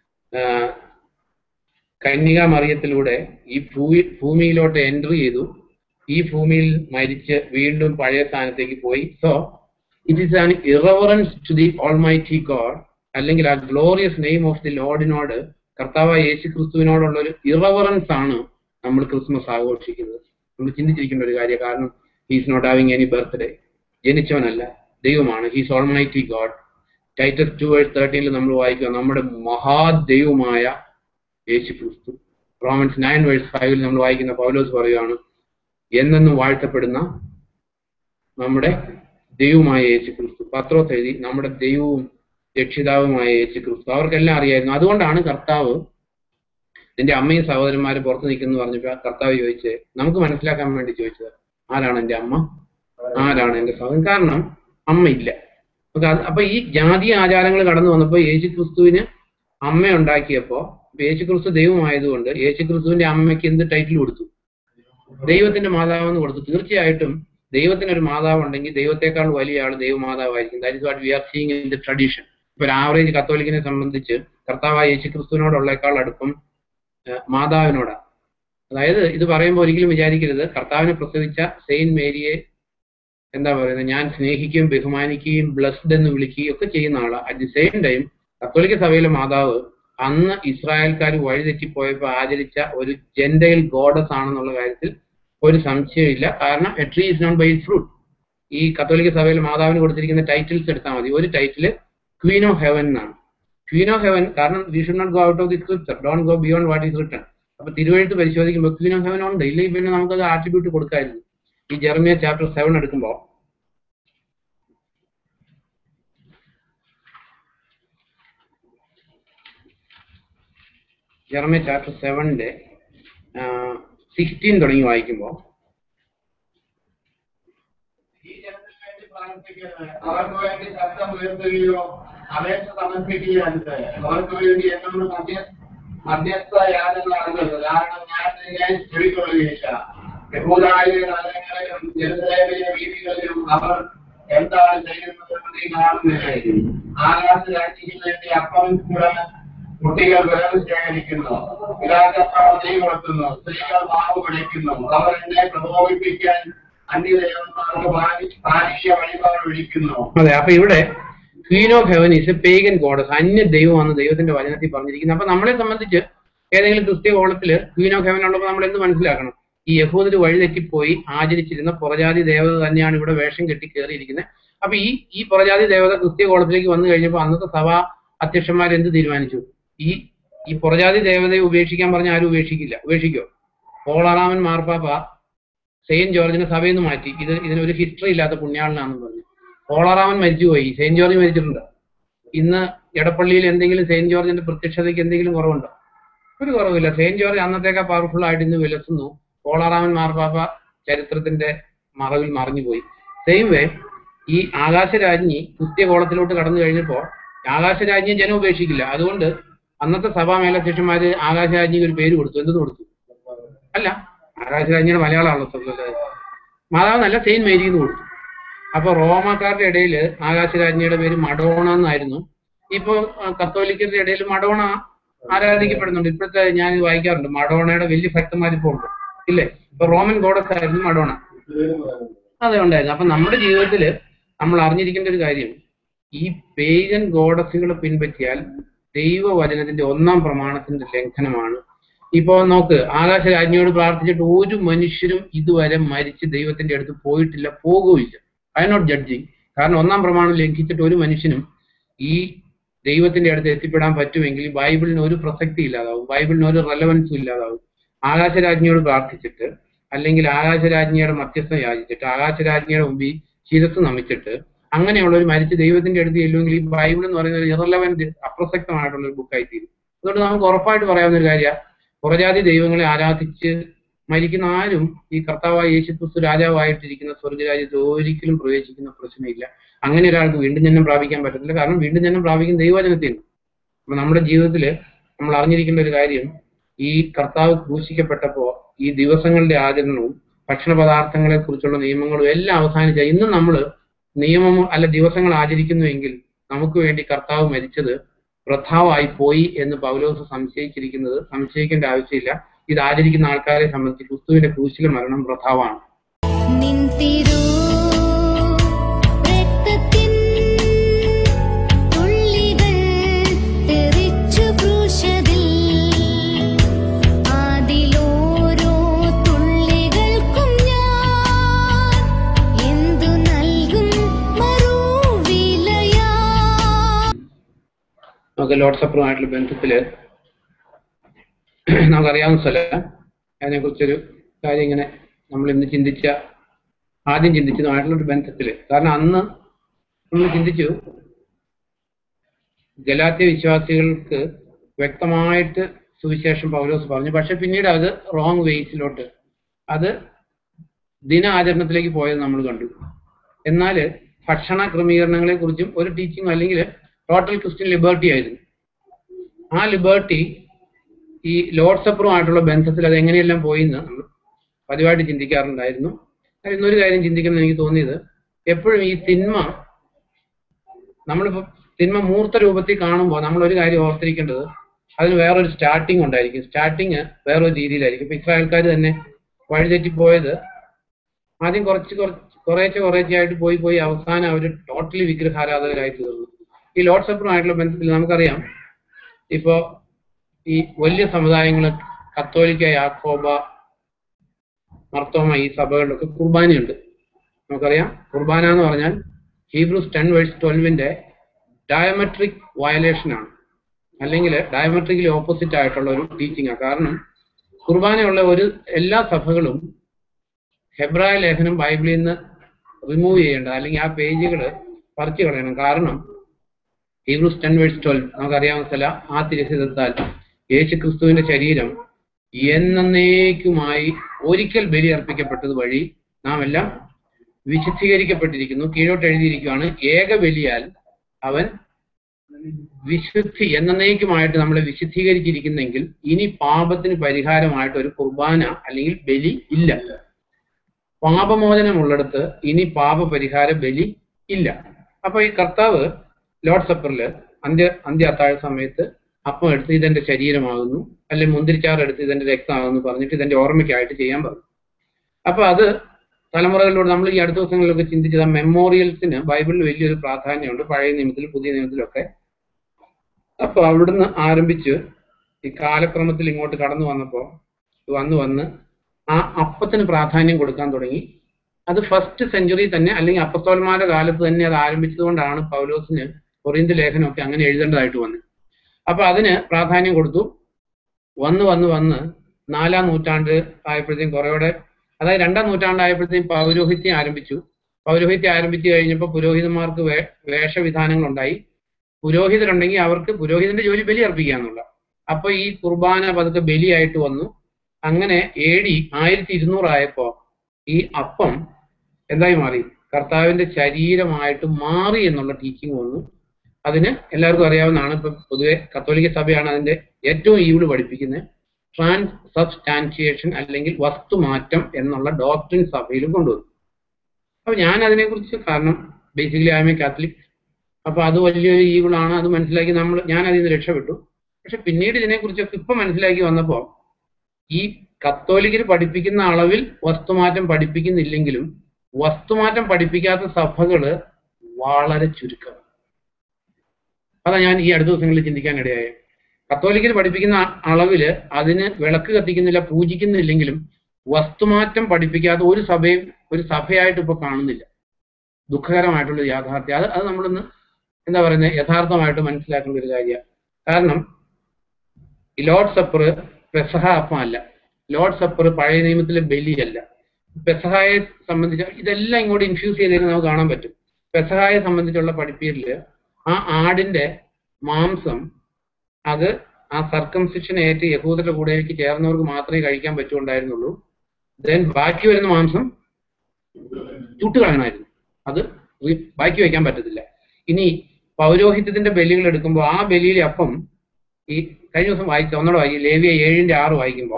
കന്യക മറിയത്തിലൂടെ ഈ ഭൂമിയിലോട്ട് എൻട്രി ചെയ്തു. ഈ ഭൂമിയിൽ മരിച്ച് വീണ്ടും പഴയ സ്ഥാനത്തേക്ക് പോയി. So it is an irreverence to the almighty God, അല്ലെങ്കിൽ ആ ഗ്ലോറിയസ് നെയിം ഓഫ് ദി ലോർഡിനോട്, കർത്താവായ യേശു ക്രിസ്തുവിനോടുള്ള ഒരു ഇറവറൻസ് ആണ് നമ്മൾ ക്രിസ്മസ് ആഘോഷിക്കുന്നത്. നമ്മൾ ചിന്തിച്ചിരിക്കേണ്ട ഒരു കാര്യം. കാരണം he's not having any birthday. ജനിച്ചവനല്ല, ദൈവമാണ്. He's almighty God. ടൈറ്റസ് 2:13 നമ്മൾ വായിക്കുക, നമ്മുടെ മഹാദൈവമായ യേശു ക്രിസ്തു. റോമൻസ് 9:5 നമ്മൾ വായിക്കുന്ന പൗലോസ് പറയുകയാണ്, എന്നെന്നും വാഴ്ത്തപ്പെടുന്ന നമ്മുടെ ദൈവമായ യേശു ക്രിസ്തു. പത്രോസ് എഴുതി, നമ്മുടെ ദൈവവും രക്ഷിതാവുമായ യേശു ക്രിസ്തു. അവർക്കെല്ലാം അറിയായിരുന്നു. അതുകൊണ്ടാണ് കർത്താവ് നിന്റെ അമ്മയും സഹോദരന്മാരും പുറത്ത് നിൽക്കുന്നു പറഞ്ഞപ്പോൾ കർത്താവ് ചോദിച്ചത്, നമുക്ക് മനസ്സിലാക്കാൻ വേണ്ടി ചോദിച്ചത്, ആരാണ് എൻ്റെ അമ്മ, ആരാണ് എൻ്റെ സഹോദരൻ? കാരണം അമ്മയില്ല. അപ്പൊ ഈ ജാതീയ ആചാരങ്ങൾ കടന്നു വന്നപ്പോൾ യേശു ക്രിസ്തുവിന് അമ്മ ഉണ്ടാക്കിയപ്പോ യേശു ക്രിസ്തു ദൈവമായതുകൊണ്ട് യേശു ക്രിസ്തുവിന്റെ അമ്മയ്ക്ക് എന്ത് ടൈറ്റിൽ കൊടുത്തു? ദൈവത്തിന്റെ മാതാവെന്ന് കൊടുത്തു. തീർച്ചയായിട്ടും ദൈവത്തിനൊരു മാതാവ് ഉണ്ടെങ്കിൽ ദൈവത്തെക്കാൾ വലിയ ആൾ ദൈവമാതാവായിരിക്കും. That is what we are seeing in the tradition. ഇപ്പൊ ഒരു ആവറേജ് കത്തോലിക്കിനെ സംബന്ധിച്ച് കർത്താവായ യേശു ക്രിസ്തുവിനോടുള്ളേക്കാൾ അടുപ്പം മാതാവിനോടാണ്. അതായത് ഇത് പറയുമ്പോൾ ഒരിക്കലും വിചാരിക്കരുത് കർത്താവിനെ പ്രസവിച്ച സെയിന്റ് മേരിയെ എന്താ പറയുന്നത്, ഞാൻ സ്നേഹിക്കുകയും ബഹുമാനിക്കുകയും ബ്ലസ്ഡ് എന്ന് വിളിക്കുകയും ഒക്കെ ചെയ്യുന്ന ആളാണ്. അറ്റ് ദി സെയിം ടൈം കത്തോലിക്ക സഭയിലെ മാതാവ് അന്ന് ഇസ്രായേൽക്കാർ വഴിതെറ്റിപ്പോയപ്പോൾ ആചരിച്ച ഒരു ജെന്റൈൽ ഗോഡസ് ആണെന്നുള്ള കാര്യത്തിൽ ഒരു സംശയമില്ല. കാരണം a tree is not by its fruit. ഈ കത്തോലിക്ക സഭയിൽ മാതാവിന് കൊടുത്തിരിക്കുന്ന ടൈറ്റിൽസ് എടുത്താൽ മതി. ഒരു ടൈറ്റില് ക്വീൻ ഓഫ് ഹെവൻ എന്നാണ്. ക്വീൻ ഓഫ് ഹെവൻ, കാരണം we should not go out of the scripture, don't go beyond what is written. അപ്പൊ തിരുവഴുത്ത് പരിശോധിക്കുമ്പോൾ ക്വീൻ ഓഫ് ഹെവൻ ഉണ്ട്, ഇല്ലെങ്കിൽ പിന്നെ നമുക്കത് ആട്രിബ്യൂട്ട് കൊടുക്കായിരുന്നു. ഈ ജെറമിയ ചാപ്റ്റർ 7 എടുക്കുമ്പോൾ ജെറമിയ ചാപ്റ്റർ 7 16 തുടങ്ങി വായിക്കുമ്പോൾ അവർക്ക് വേണ്ടി ശബ്ദം ഉയർത്തുകയോ അപേക്ഷ സമർപ്പിക്കുകയോ അരുത്. അവർക്ക് വേണ്ടി എന്നോട് മധ്യസ്ഥ യാചന നടത്തരുത്. കാരണം ഞാൻ നിന്നെ ചെവിക്കൊള്ളുകയില്ല. യഹൂദായിലെ നഗരങ്ങളിലും ജെറുസലേമിലെ വീഥികളിലും അവർ എന്താണ് ചെയ്യുന്നതെന്ന് നീ കാണുന്നില്ലേ? ആകാശ രാജ്യത്തിന് വേണ്ടി അപ്പം കുട്ടികൾ വിറവ് ശേഖരിക്കുന്നു, പിതാക്കന്മാർ തീ കൊളുത്തുന്നു, സ്ത്രീകൾ മാവ് പിടിക്കുന്നു. അവർ എന്നെ പ്രകോപിപ്പിക്കാൻ അന്യദേവന്മാർക്ക് പാനീയ വഴിപാട് ഒഴിക്കുന്നു. അതെ, അപ്പൊ ഇവിടെ queen of heaven is a pagan goddess, അന്യ ദൈവമാണ് ദൈവത്തിന്റെ വചനത്തിൽ പറഞ്ഞിരിക്കുന്നത്. അപ്പൊ നമ്മളെ സംബന്ധിച്ച് ഏതെങ്കിലും ക്രിസ്ത്യ കോളത്തില് ക്വീൻ ഓഫ് ഹെവൻ ഉള്ളപ്പോൾ നമ്മൾ എന്ത് മനസ്സിലാക്കണം? ഈ യഹൂദര് വഴിതെറ്റിപ്പോയി ആചരിച്ചിരുന്ന പുറജാതി ദേവത തന്നെയാണ് ഇവിടെ വേഷം കെട്ടി കയറിയിരിക്കുന്നത്. അപ്പൊ ഈ പുറജാതി ദേവത ക്രിസ്ത്യ കോളത്തിലേക്ക് വന്നു കഴിഞ്ഞപ്പോൾ അന്നത്തെ സഭാ അധ്യക്ഷന്മാർ എന്ത് തീരുമാനിച്ചു? ഈ ഈ പുറജാതി ദേവതയെ ഉപേക്ഷിക്കാൻ പറഞ്ഞ ആരും ഉപേക്ഷിക്കോ? പോളാറാമൻ മാർപ്പാപ്പ സെയിന്റ് ജോർജിനെ സഭയിൽ നിന്ന് മാറ്റി. ഇതിനൊരു ഹിസ്റ്ററി ഇല്ലാത്ത പുണ്യാളനാണെന്ന് പറഞ്ഞു. പോളാറാമൻ മരിച്ചുപോയി, സെയിന്റ് ജോർജ് മരിച്ചിട്ടുണ്ട്. ഇന്ന് എടപ്പള്ളിയിൽ എന്തെങ്കിലും സെയിന്റ് ജോർജിന്റെ പ്രത്യക്ഷതയ്ക്ക് എന്തെങ്കിലും കുറവുണ്ടോ? ഒരു കുറവില്ല. സെയിന്റ് ജോർജ് അന്നത്തേക്കാൾ പവർഫുൾ ആയിട്ട് ഇന്ന് വിലസുന്നു. പോളാറാമൻ മാർപ്പാപ്പ ചരിത്രത്തിന്റെ മറവിൽ മറിഞ്ഞുപോയി. സെയിം വേ ഈ ആകാശരാജ്ഞി കുത്യകോളത്തിലോട്ട് കടന്നു കഴിഞ്ഞപ്പോൾ ആകാശരാജ്ഞിയെ ജനം ഉപേക്ഷിക്കില്ല. അതുകൊണ്ട് അന്നത്തെ സഭാ മേലധ്യക്ഷന്മാര് ആകാശരാജ്ഞിക്ക് ഒരു പേര് കൊടുത്തു. എന്തെന്ന് കൊടുത്തു? അല്ല, ആകാശരാജ്ഞിയുടെ മലയാളമാണല്ലോ, മാതാവ് നല്ല സെയിന്റ് മേരി എന്ന് കൊടുത്തു. അപ്പൊ റോമാക്കാരുടെ ഇടയിൽ ആകാശരാജ്ഞിയുടെ പേര് മഡോണ എന്നായിരുന്നു. ഇപ്പൊ കത്തോലിക്കരുടെ ഇടയിൽ മഡോണ ആരാധിക്കപ്പെടുന്നുണ്ട്. ഇപ്പോഴത്തെ ഞാൻ വായിക്കാറുണ്ട്, മഡോണയുടെ വലിയ ഭക്തന്മാരിപ്പോ ഉണ്ട്, ഇല്ലേ? ഇപ്പൊ റോമൻ ഗോഡസ് ആയിരുന്നു മഡോണ. അതെ, ഉണ്ടായിരുന്നു. അപ്പൊ നമ്മുടെ ജീവിതത്തിൽ നമ്മൾ അറിഞ്ഞിരിക്കേണ്ട ഒരു കാര്യം, ഈ പേഗൻ ഗോഡസുകളെ പിൻപറ്റിയാൽ ദൈവവചനത്തിന്റെ 1-ാം പ്രമാണത്തിന്റെ ലംഘനമാണ്. ഇപ്പോ നോക്ക്, ആകാശരാജ്ഞിയോട് പ്രാർത്ഥിച്ചിട്ട് ഒരു മനുഷ്യരും ഇതുവരെ മരിച്ച് ദൈവത്തിന്റെ അടുത്ത് പോയിട്ടില്ല, പോകുകയില്ല. I not judging. കാരണം 1-ാം പ്രമാണം ലംഘിച്ചിട്ട് ഒരു മനുഷ്യനും ഈ ദൈവത്തിന്റെ അടുത്ത് എത്തിപ്പെടാൻ പറ്റുമെങ്കിൽ ബൈബിളിന് ഒരു പ്രസക്തി ഇല്ലാതാവും, ബൈബിളിന് ഒരു റെലവൻസും ഇല്ലാതാവും. ആകാശരാജ്ഞിയോട് പ്രാർത്ഥിച്ചിട്ട്, അല്ലെങ്കിൽ ആകാശരാജ്ഞിയുടെ മധ്യസ്ഥം യാചിച്ചിട്ട്, ആകാശരാജ്ഞിയുടെ മുമ്പിൽ ശിരസ് നമിച്ചിട്ട് അങ്ങനെയുള്ള ഒരു മരിച്ച് ദൈവത്തിന്റെ അടുത്ത് ചെല്ലുമെങ്കിൽ ഈ ബൈബിൾ എന്ന് പറയുന്നത് ഇറലവന്റ്, അപ്രസക്തമായിട്ടുള്ള ഒരു ബുക്കായി തീരും. അതുകൊണ്ട് നമുക്ക് ഉറപ്പായിട്ട് പറയാവുന്ന ഒരു കാര്യമാണ്, പുറജാതി ദൈവങ്ങളെ ആരാധിച്ച് മരിക്കുന്ന ആരും ഈ കർത്താവായ യേശുക്രിസ്തു രാജാവായിട്ടിരിക്കുന്ന സ്വർഗരാജ്യത്ത് ഒരിക്കലും പ്രവേശിക്കുന്ന പ്രശ്നമില്ല. അങ്ങനെ ഒരാൾക്ക് വീണ്ടും ജന്മം പ്രാപിക്കാൻ പറ്റത്തില്ല. കാരണം വീണ്ടും ജന്മം പ്രാപിക്കുന്ന ദൈവവചനത്തിൽ. അപ്പൊ നമ്മുടെ ജീവിതത്തിൽ നമ്മൾ അറിഞ്ഞിരിക്കേണ്ട ഒരു കാര്യം, ഈ കർത്താവ് ക്രൂശിക്കപ്പെട്ടപ്പോ ഈ ദിവസങ്ങളുടെ ആചരണവും ഭക്ഷണ പദാർത്ഥങ്ങളെ കുറിച്ചുള്ള നിയമങ്ങളും എല്ലാം അവസാനിച്ച ഇന്ന് നമ്മൾ നിയമമോ അല്ല ദിവസങ്ങൾ ആചരിക്കുന്നുവെങ്കിൽ നമുക്ക് വേണ്ടി കർത്താവ് മരിച്ചത് വൃഥാവായി പോയി എന്ന് പൗലോസ് സംശയിക്കേണ്ട ആവശ്യമില്ല. ഇത് ആചരിക്കുന്ന ആൾക്കാരെ സംബന്ധിച്ച് ക്രിസ്തുവിന്റെ ക്രൂശിലെ മരണം വൃഥാവാണ്. നമുക്ക് ലോർഡ് സപ്പറുമായിട്ടുള്ള ബന്ധത്തില് നമുക്കറിയാവുന്ന സ്ഥലം, അതിനെക്കുറിച്ചൊരു കാര്യം ഇങ്ങനെ നമ്മൾ ഇന്ന് ആദ്യം ചിന്തിച്ചതുമായിട്ടുള്ളൊരു ബന്ധത്തില്. കാരണം അന്ന് നമ്മൾ ചിന്തിച്ചു, ഗലാത്യ വിശ്വാസികൾക്ക് വ്യക്തമായിട്ട് സുവിശേഷം പൗലോസ് പറഞ്ഞു. പക്ഷെ പിന്നീട് അത് റോങ് വേസിലോട്ട്, അത് ദിനാചരണത്തിലേക്ക് പോയത് നമ്മൾ കണ്ടു. എന്നാൽ ഭക്ഷണ ക്രമീകരണങ്ങളെ കുറിച്ചും ഒരു ടീച്ചിങ്, അല്ലെങ്കിൽ ടോട്ടൽ ക്രിസ്ത്യൻ ലിബർട്ടി ആയിരുന്നു. ആ ലിബർട്ടി ഈ ലോർഡ് സപ്പറുമായിട്ടുള്ള ബന്ധത്തിൽ അത് എങ്ങനെയെല്ലാം പോയി എന്ന് നമ്മൾ പതിവായിട്ട് ചിന്തിക്കാറുണ്ടായിരുന്നു. ഇന്നൊരു കാര്യം ചിന്തിക്കണം എനിക്ക് തോന്നിയത്, എപ്പോഴും ഈ നമ്മളിപ്പോൾ തിന്മ മൂർത്ത രൂപത്തിൽ കാണുമ്പോൾ നമ്മളൊരു കാര്യം ഓർത്തിരിക്കേണ്ടത്, അതിന് വേറൊരു സ്റ്റാർട്ടിങ് ഉണ്ടായിരിക്കും. സ്റ്റാർട്ടിങ് വേറൊരു രീതിയിലായിരിക്കും. ഇപ്പൊ ഇസ്രായേൽക്കാർ തന്നെ വഴിതെറ്റിപ്പോയത് ആദ്യം കുറേശ്ശെയായിട്ട് പോയി അവസാനം അവർ ടോട്ടലി വിഗ്രഹാരാധകരായി തീർന്നു. ഈ ലോർഡ് സപ്പറുമായിട്ടുള്ള ബന്ധത്തിൽ നമുക്കറിയാം, ഇപ്പോ ഈ വലിയ സമുദായങ്ങൾ കത്തോലിക്ക, യാക്കോബ, മർത്തോമ, ഈ സഭകളിലൊക്കെ കുർബാനയുണ്ട്. നമുക്കറിയാം, കുർബാന എന്ന് പറഞ്ഞാൽ ഹീബ്രൂസ് 10:12 ഡയമെട്രിക് വയലേഷനാണ്, അല്ലെങ്കിൽ ഡയമെട്രിക്കലി ഓപ്പോസിറ്റ് ആയിട്ടുള്ള ഒരു ടീച്ചിങ്ങാണ്. കാരണം കുർബാനയുള്ള എല്ലാ സഭകളും ഹെബ്രായ ലേഖനം ബൈബിളിൽ നിന്ന് റിമൂവ് ചെയ്യേണ്ടത്, അല്ലെങ്കിൽ ആ പേജുകൾ പറിച്ചു കളയണം. കാരണം ഹീബ്രൂസ് 10:12 നമുക്കറിയാവുന്ന സ്ഥലം, ആ തിരുഹിതത്താൽ യേശുക്രിസ്തുവിന്റെ ശരീരം എന്നേക്കുമായി ഒരിക്കൽ ബലി അർപ്പിക്കപ്പെട്ടത് വഴി നാം എല്ലാം വിശുദ്ധീകരിക്കപ്പെട്ടിരിക്കുന്നു. കീഴോട്ട് എഴുതിയിരിക്കുകയാണ്, ഏക ബലിയാൽ അവൻ എന്നേക്കുമായിട്ട് നമ്മളെ വിശുദ്ധീകരിച്ചിരിക്കുന്നെങ്കിൽ ഇനി പാപത്തിന് പരിഹാരമായിട്ട് ഒരു കുർബാന അല്ലെങ്കിൽ ബലി ഇല്ല. പാപമോചനമുള്ളിടത്ത് ഇനി പാപപരിഹാര ബലി ഇല്ല. അപ്പൊ ഈ കർത്താവ് ലോർഡ് സപ്പറില് അന്ത്യ അത്താഴ സമയത്ത് അപ്പം എടുത്ത് ഇതെന്റെ ശരീരമാകുന്നു, അല്ലെങ്കിൽ മുന്തിരിച്ചാറ് എടുത്ത് ഇതെന്റെ രക്തമാകുന്നു പറഞ്ഞിട്ട് ഇതെന്റെ ഓർമ്മയ്ക്കായിട്ട് ചെയ്യാൻ പറഞ്ഞു. അപ്പൊ അത് തലമുറകളിലൂടെ നമ്മൾ ഈ അടുത്ത ദിവസങ്ങളിലൊക്കെ ചിന്തിച്ചത്, ആ മെമ്മോറിയൽസിന് ബൈബിളിൽ വലിയൊരു പ്രാധാന്യമുണ്ട്, പഴയ നിയമത്തിലും പുതിയ നിയമത്തിലൊക്കെ. അപ്പൊ അവിടുന്ന് ആരംഭിച്ച് ഈ കാലക്രമത്തിൽ ഇങ്ങോട്ട് കടന്നു വന്നപ്പോൾ വന്ന് ആ അപ്പത്തിന് പ്രാധാന്യം കൊടുക്കാൻ തുടങ്ങി. അത് ഫസ്റ്റ് സെഞ്ചുറി തന്നെ, അല്ലെങ്കിൽ അപ്പസ്തോലന്മാരുടെ കാലത്ത് തന്നെ അത് ആരംഭിച്ചതുകൊണ്ടാണ് പൗലോസിന് കൊറിന്ത് ലേഖനമൊക്കെ അങ്ങനെ എഴുതേണ്ടതായിട്ട് വന്നത്. അപ്പൊ അതിന് പ്രാധാന്യം കൊടുത്തു. വന്ന് 4-ാം നൂറ്റാണ്ട് ആയപ്പോഴത്തേക്കും കുറേയൂടെ, അതായത് 2-ാം നൂറ്റാണ്ടായപ്പോഴത്തേക്കും പൗരോഹിത്യം ആരംഭിച്ചു. പൗരോഹിത്യം ആരംഭിച്ചു കഴിഞ്ഞപ്പോൾ പുരോഹിതന്മാർക്ക് വേഷവിധാനങ്ങൾ ഉണ്ടായി. പുരോഹിതരുണ്ടെങ്കിൽ അവർക്ക് പുരോഹിതന്റെ ജോലി ബലി അർപ്പിക്കുക എന്നുള്ള. അപ്പൊ ഈ കുർബാന പതുക്കെ ബലിയായിട്ട് വന്നു. അങ്ങനെ AD 1200 ആയപ്പോ ഈ അപ്പം എന്തായി മാറി? കർത്താവിന്റെ ശരീരമായിട്ട് മാറി എന്നുള്ള ടീച്ചിങ് വന്നു. അതിന് എല്ലാവർക്കും അറിയാവുന്നതാണ്. ഇപ്പൊ പൊതുവെ കത്തോലിക്ക സഭയാണ് അതിന്റെ ഏറ്റവും ഈവിള് പഠിപ്പിക്കുന്നത്. ട്രാൻസ്സബ്സ്റ്റാൻഷിയേഷൻ അല്ലെങ്കിൽ വസ്തുമാറ്റം എന്നുള്ള ഡോക്ട്രിൻ സഭയിലും കൊണ്ടുവന്നു. അപ്പൊ ഞാൻ അതിനെക്കുറിച്ച്, കാരണം basically I am a Catholic, അപ്പൊ അത് വലിയൊരു ഈവിളാണ്, അത് മനസ്സിലാക്കി ഞാൻ അതിൽ നിന്ന് രക്ഷപ്പെട്ടു. പക്ഷെ പിന്നീട് ഇതിനെക്കുറിച്ചൊക്കെ ഇപ്പൊ മനസ്സിലാക്കി വന്നപ്പോ ഈ കത്തോലിക്കർ പഠിപ്പിക്കുന്ന അളവിൽ വസ്തുമാറ്റം പഠിപ്പിക്കുന്നില്ലെങ്കിലും വസ്തുമാറ്റം പഠിപ്പിക്കാത്ത സഭകള് വളരെ ചുരുക്കം. അതാ ഞാൻ ഈ അടുത്ത ദിവസങ്ങളിൽ ചിന്തിക്കാനിടയായത്. കത്തോലിക്കർ പഠിപ്പിക്കുന്ന അളവില് അതിന് വിളക്ക് കത്തിക്കുന്നില്ല, പൂജിക്കുന്നില്ലെങ്കിലും വസ്തുമാറ്റം പഠിപ്പിക്കാത്ത ഒരു സഭയും ഒരു സഭയായിട്ട് ഇപ്പൊ കാണുന്നില്ല. ദുഃഖകരമായിട്ടുള്ള യാഥാർത്ഥ്യം. അത് നമ്മളൊന്ന് എന്താ പറയുന്നത്, യഥാർത്ഥമായിട്ട് മനസ്സിലാക്കേണ്ട ഒരു കാര്യമാണ്. കാരണം ഈ ലോർഡ് സപ്പർ പെസഹ അപ്പമല്ല, ലോർഡ് സപ്പർ പഴയ നിയമത്തിലെ ബലിയല്ല. പെസഹായെ സംബന്ധിച്ച് ഇതെല്ലാം ഇങ്ങോട്ട് ഇൻഫ്യൂസ് ചെയ്തേക്ക് നമുക്ക് കാണാൻ പറ്റും. പെസഹായെ സംബന്ധിച്ചുള്ള പഠിപ്പീരില് ആ ആടിന്റെ മാംസം അത് ആ സർക്കംസിഷൻ ഏറ്റ് യഹൂദരുടെ കൂടെയൊക്കെ ചേർന്നവർക്ക് മാത്രമേ കഴിക്കാൻ പറ്റുണ്ടായിരുന്നുള്ളൂ. ദെൻ ബാക്കി വരുന്ന മാംസം ചുട്ടുകളയണമായിരുന്നു. അത് ബാക്കി വയ്ക്കാൻ പറ്റത്തില്ല. ഇനി പൗരോഹിത്യത്തിന്റെ ബലികൾ എടുക്കുമ്പോൾ ആ ബലിയിലെ അപ്പം ഈ കഴിഞ്ഞ ദിവസം ഒന്നോടെ വായിക്കും, ലേവ്യ 7:6 വായിക്കുമ്പോ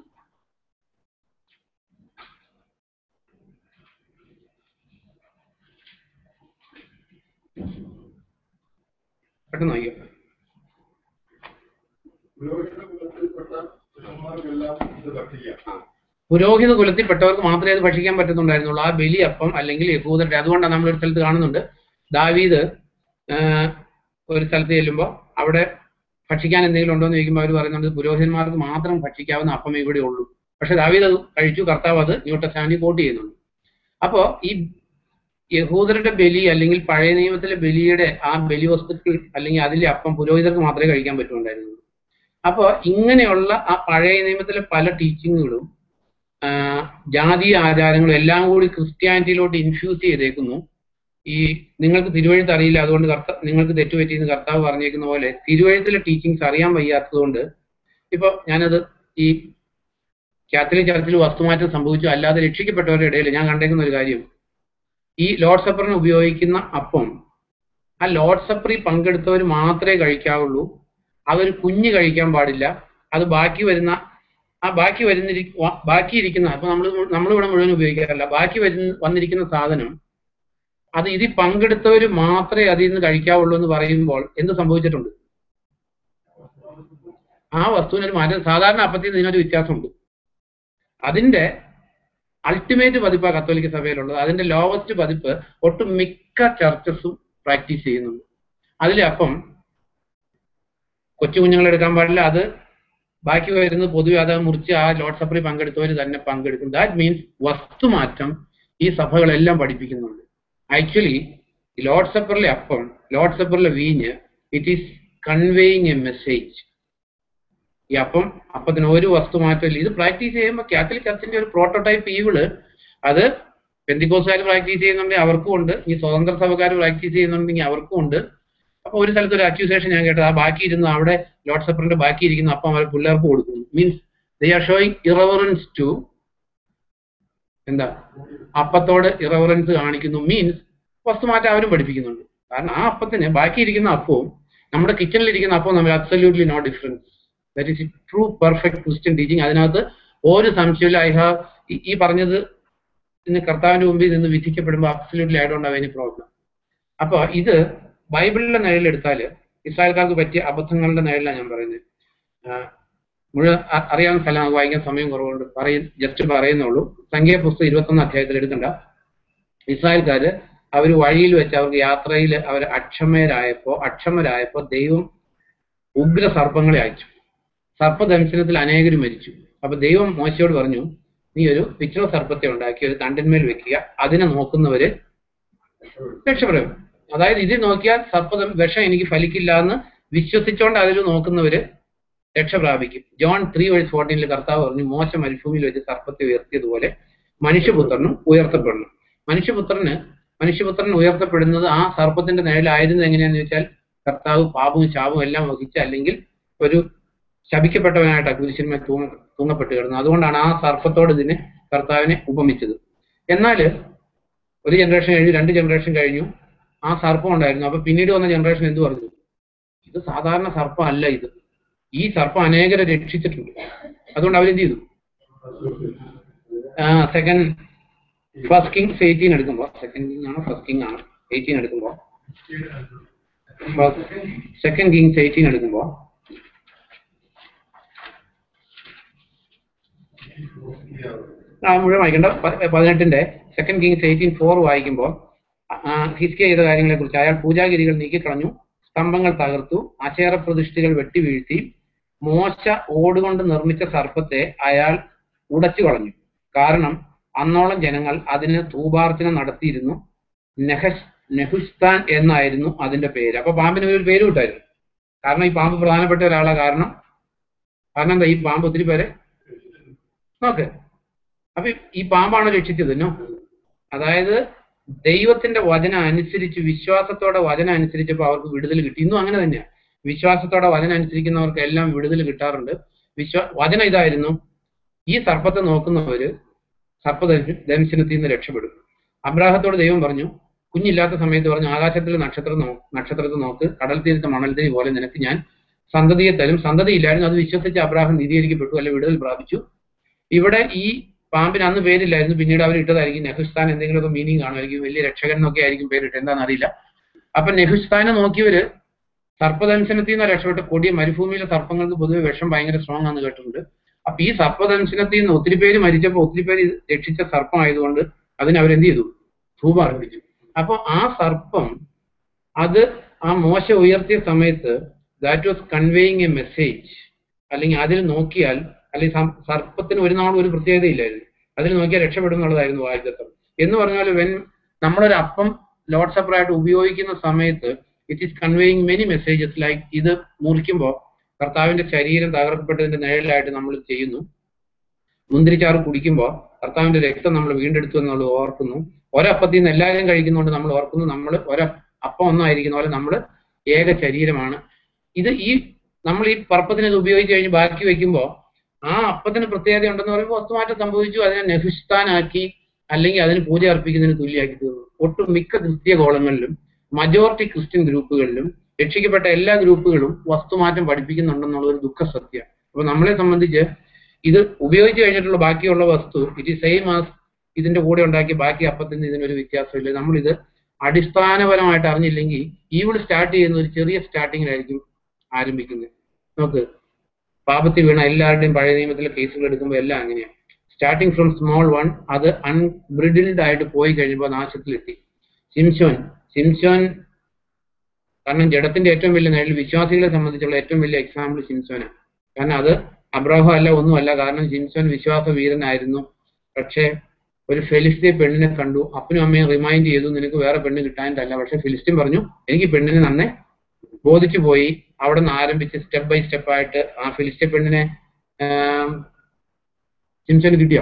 പെട്ടെന്ന് വായിക്കും. പുരോഹിത കുലത്തിൽപ്പെട്ടവർക്ക് മാത്രമേ അത് ഭക്ഷിക്കാൻ പറ്റുന്നുണ്ടായിരുന്നുള്ളൂ, ആ ബലി അപ്പം അല്ലെങ്കിൽ യഹൂദരുടെ. അതുകൊണ്ടാണ് നമ്മൾ ഒരു സ്ഥലത്ത് കാണുന്നുണ്ട്, ദാവീദ് ഒരു സ്ഥലത്ത് ചെല്ലുമ്പോൾ അവിടെ ഭക്ഷിക്കാൻ എന്തെങ്കിലും ഉണ്ടോ എന്ന് ചോദിക്കുമ്പോൾ അവർ പറയുന്നുണ്ട് പുരോഹിതന്മാർക്ക് മാത്രം ഭക്ഷിക്കാവുന്ന അപ്പം ഇവിടെ ഉള്ളൂ. പക്ഷെ ദാവീദ് അത് കഴിച്ചു, കർത്താവ് അത് ന്യൂ ടെസ്റ്റമെന്റിൽ കോട്ട് ചെയ്യുന്നുണ്ട്. അപ്പോ ഈ യഹൂദരുടെ ബലി അല്ലെങ്കിൽ പഴയ നിയമത്തിലെ ബലിയുടെ ആ ബലി വസ്തുക്കൾ അല്ലെങ്കിൽ അതിലെ അപ്പം പുരോഹിതർക്ക് മാത്രമേ കഴിക്കാൻ പറ്റുന്നുണ്ടായിരുന്നുള്ളൂ. അപ്പോ ഇങ്ങനെയുള്ള ആ പഴയ നിയമത്തിലെ പല ടീച്ചിങ്ങുകളും ജാതീയ ആചാരങ്ങളും എല്ലാം കൂടി ക്രിസ്ത്യാനിറ്റിയിലോട്ട് ഇൻഫ്യൂസ് ചെയ്തേക്കുന്നു. ഈ നിങ്ങൾക്ക് തിരുവഴുത്ത് അറിയില്ല, അതുകൊണ്ട് നിങ്ങൾക്ക് തെറ്റുപറ്റിയെന്ന് കർത്താവ് പറഞ്ഞേക്കുന്ന പോലെ തിരുവഴുത്തിലെ ടീച്ചിങ്സ് അറിയാൻ വയ്യാത്തതുകൊണ്ട് ഇപ്പൊ ഞാനത് ഈ കാത്തലിക് ചർച്ചിൽ വസ്തുമാറ്റം സംഭവിച്ചു അല്ലാതെ രക്ഷിക്കപ്പെട്ടവരുടെ ഇടയിൽ ഞാൻ കണ്ടേക്കുന്ന ഒരു കാര്യം, ഈ ലോർഡ് സപ്പറിന് ഉപയോഗിക്കുന്ന അപ്പം ആ ലോർഡ് സപ്പറിൽ പങ്കെടുത്തവർ മാത്രമേ കഴിക്കാവുള്ളൂ. അവർ കുഞ്ഞ് കഴിക്കാൻ പാടില്ല. അത് ബാക്കിയിരിക്കുന്ന അപ്പൊ നമ്മളിവിടെ മുഴുവൻ ഉപയോഗിക്കാറില്ല. വന്നിരിക്കുന്ന സാധനം അത് ഇതിൽ പങ്കെടുത്തവർ മാത്രമേ അതിൽ നിന്ന് കഴിക്കാവുള്ളൂ എന്ന് പറയുമ്പോൾ എന്ത് സംഭവിച്ചിട്ടുണ്ട്? ആ വസ്തുവിനൊരു മാറ്റം. സാധാരണ അപ്പത്തിൽ നിന്ന് ഇതിനൊരു വ്യത്യാസമുണ്ട്. അതിന്റെ അൾട്ടിമേറ്റ് പതിപ്പാണ് കത്തോലിക്ക സഭയിലുള്ളത്. അതിന്റെ ലോവസ്റ്റ് പതിപ്പ് ഒട്ടുമിക്ക ചർച്ചസും പ്രാക്ടീസ് ചെയ്യുന്നുണ്ട്. അതിലെ അപ്പം കൊച്ചു കുഞ്ഞുങ്ങൾ എടുക്കാൻ പാടില്ല. അത് ബാക്കി വരുന്നത് പൊതുവെ അത് മുറിച്ച് ആ ലോർഡ് സപ്പറിൽ പങ്കെടുത്തവർ തന്നെ പങ്കെടുക്കും. ദാറ്റ് മീൻസ് വസ്തുമാറ്റം ഈ സഭകളെല്ലാം പഠിപ്പിക്കുന്നുണ്ട്. ആക്ച്വലി ലോർഡ് സപ്പറിലെ അപ്പം, ലോർഡ് സപ്പറിലെ വീഞ്ഞ്, it is conveying a message. ഈ അപ്പത്തിന് ഒരു വസ്തുമാറ്റമില്ല. ഇത് പ്രാക്ടീസ് ചെയ്യുമ്പോൾ കാത്തലിക് ചർച്ചിന്റെ ഒരു പ്രോട്ടോടൈപ്പ് ഈവിള് അത് പെന്തിക്കോസ്തുകാർ പ്രാക്ടീസ് ചെയ്യുന്നുണ്ടെങ്കിൽ അവർക്കും ഉണ്ട്, ഈ സ്വതന്ത്ര സഭക്കാർ പ്രാക്ടീസ് ചെയ്യുന്നുണ്ടെങ്കിൽ അവർക്കും ഉണ്ട്. അപ്പൊ ഒരു സ്ഥലത്ത് ഒരു അക്യൂസേഷൻ ഞാൻ കേട്ടത്, ആ ബാക്കിയിരുന്ന അവിടെ ലോർഡ് സപ്പറിന്റെ ബാക്കിയിരിക്കുന്ന അപ്പം അവർ പിള്ളേർക്ക് കൊടുക്കുന്നു. Means they are showing irreverence to എന്താ അപ്പത്തോട് ഇറവറൻസ് കാണിക്കുന്നു. മീൻസ് വസ്തുമാറ്റം അവരും പഠിപ്പിക്കുന്നുണ്ട്. കാരണം ആ അപ്പത്തിന് ബാക്കിയിരിക്കുന്ന അപ്പവും നമ്മുടെ കിച്ചണിലിരിക്കുന്ന അപ്പവും തമ്മിൽ absolutely no difference. That is true perfect Christian teaching. അതിനകത്ത് ഒരു സംശയമില്ല. ഐ ഹാവ് ഈ പറഞ്ഞത് ഇന്ന് കർത്താവിന്റെ മുമ്പിൽ നിന്ന് വിധിക്കപ്പെടുമ്പോൾ absolutely I don't have any problem. അപ്പൊ ഇത് ബൈബിളിന്റെ നിഴലെടുത്താൽ ഇസ്രായേൽക്കാർക്ക് പറ്റിയ അബദ്ധങ്ങളുടെ നിഴലാണ് ഞാൻ പറയുന്നത്. മുഴുവൻ അറിയാവുന്ന സ്ഥലം നമുക്ക് വായിക്കാൻ സമയം കുറവുണ്ട്, ജസ്റ്റ് പറയുന്നുള്ളൂ. സംഖ്യാപുസ്തകം 21 അധ്യായത്തിൽ എടുക്കണ്ട. ഇസ്രായേൽക്കാര് അവർ വഴിയിൽ വെച്ച് അവർക്ക് യാത്രയിൽ അവർ അക്ഷമരായപ്പോ ദൈവം ഉഗ്ര സർപ്പങ്ങളെ അയച്ചു. സർപ്പദംശനത്തിൽ അനേകരും മരിച്ചു. അപ്പൊ ദൈവം മോശയോട് പറഞ്ഞു, നീ ഒരു പിച്ചള സർപ്പത്തെ ഉണ്ടാക്കി ഒരു തണ്ടിന്മേൽ വെക്കുക, അതിനെ നോക്കുന്നവര് രക്ഷപ്പെടും. അതായത് ഇതിൽ നോക്കിയാൽ വിഷം എനിക്ക് ഫലിക്കില്ല എന്ന് വിശ്വസിച്ചുകൊണ്ട് അതിൽ നോക്കുന്നവര് രക്ഷ പ്രാപിക്കും. ജോൺ 3:14 കർത്താവ് പറഞ്ഞു, മോശ മരുഭൂമിയിൽ വെച്ച് സർപ്പത്തെ ഉയർത്തിയതുപോലെ മനുഷ്യപുത്രനും ഉയർത്തപ്പെടണം. മനുഷ്യപുത്രൻ ഉയർത്തപ്പെടുന്നത് ആ സർപ്പത്തിന്റെ നിഴലായിരുന്നത് എങ്ങനെയാന്ന് ചോദിച്ചാൽ കർത്താവ് പാപവും ശാപവും എല്ലാം വഹിച്ച, അല്ലെങ്കിൽ ഒരു ശപിക്കപ്പെട്ടവനായിട്ട് കുരിശിന്മേൽ തൂങ്ങപ്പെട്ട് കിടന്നു. അതുകൊണ്ടാണ് ആ സർപ്പത്തോട് ഇതിനെ കർത്താവിനെ ഉപമിച്ചത്. എന്നാൽ ഒരു ജനറേഷൻ കഴിഞ്ഞു, 2 ജനറേഷൻ കഴിഞ്ഞു, ആ സർപ്പം ഉണ്ടായിരുന്നു. അപ്പൊ പിന്നീട് വന്ന ജനറേഷൻ എന്ത് പറഞ്ഞു? ഇത് സാധാരണ സർപ്പം അല്ല, ഈ സർപ്പം അനേകരെ രക്ഷിച്ചിട്ടുണ്ട്. അതുകൊണ്ട് അവരെന്ത് ചെയ്തു? ഫസ്റ്റ് കിങ്സ് 18 എടുക്കുമ്പോൾ, സെക്കൻഡ് കിങ് ആണോ ഫസ്റ്റ് കിങ് ആണോ 18 എടുക്കുമ്പോൾ, സെക്കൻഡ് കിങ്സ് 18 എടുക്കുമ്പോൾ മുഴുവൻ വായിക്കേണ്ട, 18 സെക്കൻഡ് കിങ്സ് 18:4 വായിക്കുമ്പോൾ ഹിസ്കിയ ചെയ്ത കാര്യങ്ങളെ കുറിച്ച്, അയാൾ പൂജാഗിരികൾ നീക്കിക്കളഞ്ഞു, സ്തംഭങ്ങൾ തകർത്തു, അശേറ പ്രതിഷ്ഠികൾ വെട്ടിവീഴ്ത്തി, മോശ ഓടുകൊണ്ട് നിർമ്മിച്ച സർപ്പത്തെ അയാൾ ഉടച്ചു കളഞ്ഞു. കാരണം അന്നോളം ജനങ്ങൾ അതിന് ധൂപാർച്ചന നടത്തിയിരുന്നു. നെഹുസ്താൻ എന്നായിരുന്നു അതിന്റെ പേര്. അപ്പൊ പാമ്പിന് ഒരു പേര് കിട്ടായിരുന്നു. കാരണം ഈ പാമ്പ് പ്രധാനപ്പെട്ട ഒരാളാ. കാരണം എന്താ? ഈ പാമ്പ് ഒത്തിരി പേരെ നോക്ക്. അപ്പൊ ഈ പാമ്പാണ് രക്ഷിച്ചതെന്നോ? അതായത് ദൈവത്തിന്റെ വചനം അനുസരിച്ച്, വിശ്വാസത്തോടെ വചനം അനുസരിച്ചപ്പോൾ അവർക്ക് വിടുതൽ കിട്ടി. ഇന്നും അങ്ങനെ തന്നെയാണ്. വിശ്വാസത്തോടെ വചനം അനുസരിക്കുന്നവർക്ക് എല്ലാം വിടുതൽ കിട്ടാറുണ്ട്. വചനം ഇതായിരുന്നു, ഈ സർപ്പത്തെ നോക്കുന്നവര് സർപ്പദംശനത്തിൽ നിന്ന് രക്ഷപ്പെടും. അബ്രാഹത്തോട് ദൈവം പറഞ്ഞു, കുഞ്ഞില്ലാത്ത സമയത്ത് പറഞ്ഞു, ആകാശത്തിലെ നക്ഷത്രത്തെ നോക്ക്, കടൽ തീരത്തെ മണൽത്തിരി പോലെ നിനക്ക് ഞാൻ സന്തതിയെ തരും. സന്തതിയില്ലായിരുന്നു. അത് വിശ്വസിച്ച് അബ്രാഹം നീതീകരിക്കപ്പെട്ടു, അല്ലെ വിടുതൽ പ്രാപിച്ചു. ഇവിടെ ഈ പാമ്പിന് അന്ന് പേരില്ലായിരുന്നു. പിന്നീട് അവർ ഇട്ടതായിരിക്കും നെഹുസ്താൻ. എന്തെങ്കിലുമൊക്കെ മീനിങ് കാണുമായിരിക്കും. വലിയ രക്ഷകൻ എന്നൊക്കെ ആയിരിക്കും പേരിട്ട്, എന്താണെന്ന് അറിയില്ല. അപ്പൊ നെഹുസ്താനെ നോക്കിയവര് സർപ്പദംശനത്തിൽ നിന്ന് രക്ഷപ്പെട്ട. കൊടിയ മരുഭൂമിയിലെ സർപ്പങ്ങൾക്ക് പൊതുവെ വിഷം ഭയങ്കര സ്ട്രോങ് ആണെന്ന് കേട്ടിട്ടുണ്ട്. അപ്പൊ ഈ സർപ്പദംശനത്തിൽ നിന്ന് ഒത്തിരി പേര് മരിച്ചപ്പോൾ ഒത്തിരി പേര് രക്ഷിച്ച സർപ്പം ആയതുകൊണ്ട് അതിന് അവരെന്ത് ചെയ്തു? ധൂപം അർപ്പിച്ചു. അപ്പൊ ആ സർപ്പം അത് ആ മോശ ഉയർത്തിയ സമയത്ത് that was conveying a message. അല്ലെങ്കിൽ അതിൽ നോക്കിയാൽ, അല്ലെങ്കിൽ സർപ്പത്തിന് ഒരു നാളും ഒരു പ്രത്യേകതയില്ലായിരുന്നു. അതിൽ നോക്കിയാൽ രക്ഷപ്പെടും എന്നുള്ളതായിരുന്നു വാഗ്ദത്തം. എന്ന് പറഞ്ഞാൽ നമ്മളൊരു അപ്പം ലോർഡ് സപ്പർ ആയിട്ട് ഉപയോഗിക്കുന്ന സമയത്ത് it is conveying many messages. Like ഇത് മുറിക്കുമ്പോൾ കർത്താവിന്റെ ശരീരം തകർക്കപ്പെട്ടതിന്റെ നിഴലായിട്ട് നമ്മൾ ചെയ്യുന്നു. മുന്തിരിച്ചാറ് കുടിക്കുമ്പോൾ കർത്താവിന്റെ രക്തം നമ്മൾ വീണ്ടെടുത്തു എന്നുള്ളത് ഓർക്കുന്നു. ഒരപ്പത്തിൽ നിന്ന് എല്ലാവരും കഴിക്കുന്നതുകൊണ്ട് നമ്മൾ ഓർക്കുന്നു, നമ്മൾ ഒരപ്പം ഒന്നായിരിക്കുന്ന പോലെ നമ്മൾ ഏക ശരീരമാണ്. നമ്മൾ ഈ പർപ്പത്തിന് ഇത് ഉപയോഗിച്ച് കഴിഞ്ഞ് ബാക്കി വെക്കുമ്പോൾ ആ അപ്പത്തിന് പ്രത്യേകത ഉണ്ടെന്ന് പറയുമ്പോൾ വസ്തുമാറ്റം സംഭവിച്ചു. അതിനെ നെഹുസ്താനാക്കി, അല്ലെങ്കിൽ അതിന് പൂജ അർപ്പിക്കുന്നതിന് തുല്യമാക്കി തീർന്നു. ഒട്ടുമിക്ക ക്രിസ്തീയ കോളങ്ങളിലും മജോറിറ്റി ക്രിസ്ത്യൻ ഗ്രൂപ്പുകളിലും രക്ഷിക്കപ്പെട്ട എല്ലാ ഗ്രൂപ്പുകളും വസ്തുമാറ്റം പഠിപ്പിക്കുന്നുണ്ടെന്നുള്ള ഒരു ദുഃഖ സത്യമാണ്. അപ്പൊ നമ്മളെ സംബന്ധിച്ച് ഇത് ഉപയോഗിച്ച് കഴിഞ്ഞിട്ടുള്ള ബാക്കിയുള്ള വസ്തു ഇറ്റ് ഈസ് സെയിം ആസ് ഇതിന്റെ കൂടെ ഉണ്ടാക്കിയ ബാക്കി അപ്പത്തിന് ഇതിനൊരു വ്യത്യാസമില്ല. നമ്മളിത് അടിസ്ഥാനപരമായിട്ട് അറിഞ്ഞില്ലെങ്കിൽ ഈവിൾ സ്റ്റാർട്ട് ചെയ്യുന്ന ഒരു ചെറിയ സ്റ്റാർട്ടിങ്ങിലായിരിക്കും ആരംഭിക്കുന്നത്. നമുക്ക് പാപത്തിൽ വീണ എല്ലാവരുടെയും പഴയ നിയമത്തിലെ കേസുകൾ എടുക്കുമ്പോൾ എല്ലാം അങ്ങനെയാണ്. സ്റ്റാർട്ടിങ് ഫ്രം സ്മോൾ വൺ, അത് അൺബ്രിഡിൽഡ് ആയിട്ട് പോയി കഴിയുമ്പോൾ നാശത്തിലെത്തി. സിംസോൻ കാരണം ജഡത്തിന്റെ ഏറ്റവും വലിയ നേടിൽ വിശ്വാസികളെ സംബന്ധിച്ചുള്ള ഏറ്റവും വലിയ എക്സാമ്പിൾ സിംസോനാണ്. കാരണം അത് അബ്രാഹം അല്ല, ഒന്നുമല്ല. കാരണം സിംസോൻ വിശ്വാസ വീരനായിരുന്നു. പക്ഷേ ഒരു ഫെലിസ്തീൻ പെണ്ണിനെ കണ്ടു. അപ്പനും അമ്മയും റിമൈൻഡ് ചെയ്തു, നിനക്ക് വേറെ പെണ്ണ് കിട്ടാനിട്ടല്ല. പക്ഷെ ഫിലിസ്തീൻ പറഞ്ഞു, എനിക്ക് പെണ്ണിനെ നന്നെ ബോധിച്ചു പോയി. അവിടെ നിന്ന് ആരംഭിച്ച് സ്റ്റെപ്പ് ബൈ സ്റ്റെപ്പ് ആയിട്ട് ആ ഫിലിസ്തീൻ പെണ്ണിനെ സിംസോന് കിട്ടിയോ?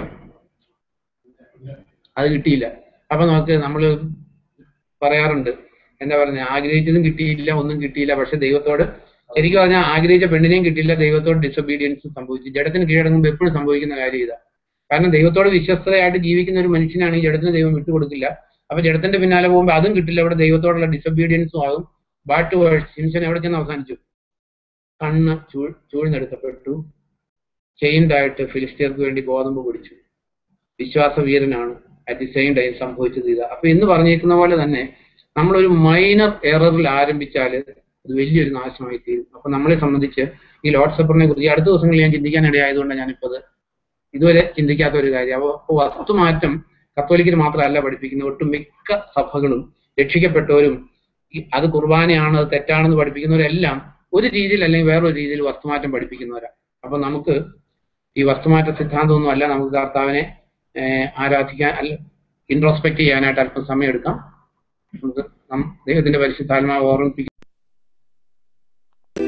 അത് കിട്ടിയില്ല. അപ്പൊ നമ്മൾ പറയാറുണ്ട്, എന്താ പറഞ്ഞ, ആഗ്രഹിച്ചതും കിട്ടിയില്ല, ഒന്നും കിട്ടിയില്ല. പക്ഷെ ദൈവത്തോട് ശരിക്കും പറഞ്ഞാൽ ആഗ്രഹിച്ച പെണ്ണിനെയും കിട്ടിയില്ല, ദൈവത്തോട് ഡിസൊബീഡിയൻസ് സംഭവിച്ചു. ജഡത്തിന് കീഴടങ്ങുമ്പോൾ എപ്പോഴും സംഭവിക്കുന്ന കാര്യം ഇതാ. കാരണം ദൈവത്തോട് വിശ്വസ്തതയായിട്ട് ജീവിക്കുന്ന ഒരു മനുഷ്യനാണ് ഈ ജഡത്തിന് ദൈവം വിട്ടുകൊടുക്കില്ല. അപ്പൊ ജഡത്തിന്റെ പിന്നാലെ പോകുമ്പോൾ അതും കിട്ടില്ല, ഇവിടെ ദൈവത്തോടുള്ള ഡിസൊബീഡിയൻസും ആകും. Bat two verse. സിംസൺ എവിടെ ചെന്ന് അവസാനിച്ചു? കണ്ണ് ചൂഴ്ന്നെടുക്കപ്പെട്ടു. ചെയിൻഡായിട്ട് ഫിലിസ്തീർക്ക് വേണ്ടി ഗോതമ്പ് പൊടിച്ചു. വിശ്വാസ വീരനാണ്. അറ്റ് ദി സെയിം ടൈം സംഭവിച്ചത് ഇതാ. അപ്പൊ ഇന്ന് പറഞ്ഞിരിക്കുന്ന പോലെ തന്നെ നമ്മളൊരു മൈനർ എററിൽ ആരംഭിച്ചാൽ അത് വലിയൊരു നാശമായി തീരും. അപ്പൊ നമ്മളെ സംബന്ധിച്ച് ഈ ലോർഡ് സപ്പറിനെ കുറിച്ച് അടുത്ത ദിവസങ്ങളിൽ ഞാൻ ചിന്തിക്കാൻ ഇടയായതുകൊണ്ടാണ് ഞാനിപ്പോൾ ഇതുവരെ ചിന്തിക്കാത്ത ഒരു കാര്യം. അപ്പോൾ വസ്തുമാറ്റം കത്തോലിക്കര് മാത്രമല്ല പഠിപ്പിക്കുന്നത്. ഒട്ടുമിക്ക സഭകളും രക്ഷിക്കപ്പെട്ടവരും അത് കുർബാനയാണ്, അത് തെറ്റാണെന്ന് പഠിപ്പിക്കുന്നവരെല്ലാം ഒരു രീതിയിൽ അല്ലെങ്കിൽ വേറൊരു രീതിയിൽ വസ്തുമാറ്റം പഠിപ്പിക്കുന്നവരാണ്. അപ്പൊ നമുക്ക് ഈ വസ്തുമാറ്റ സിദ്ധാന്തമൊന്നും അല്ല, നമുക്ക് കർത്താവിനെ ആരാധിക്കാൻ അല്ല ഇൻട്രോസ്പെക്ട് ചെയ്യാനായിട്ട് അല്പം സമയം എടുക്കാം. നമുക്ക് ദൈവത്തിന്റെ പരിശുദ്ധാത്മാവ് ഓർമ്മിപ്പിക്കും.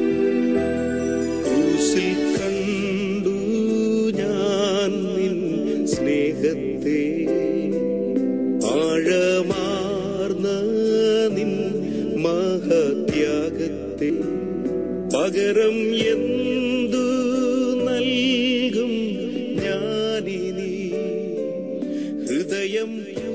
നിൻ മഹാത്യാഗത്തെ പകരം എന്തു നൽകും ഞാനിനി ഹൃദയം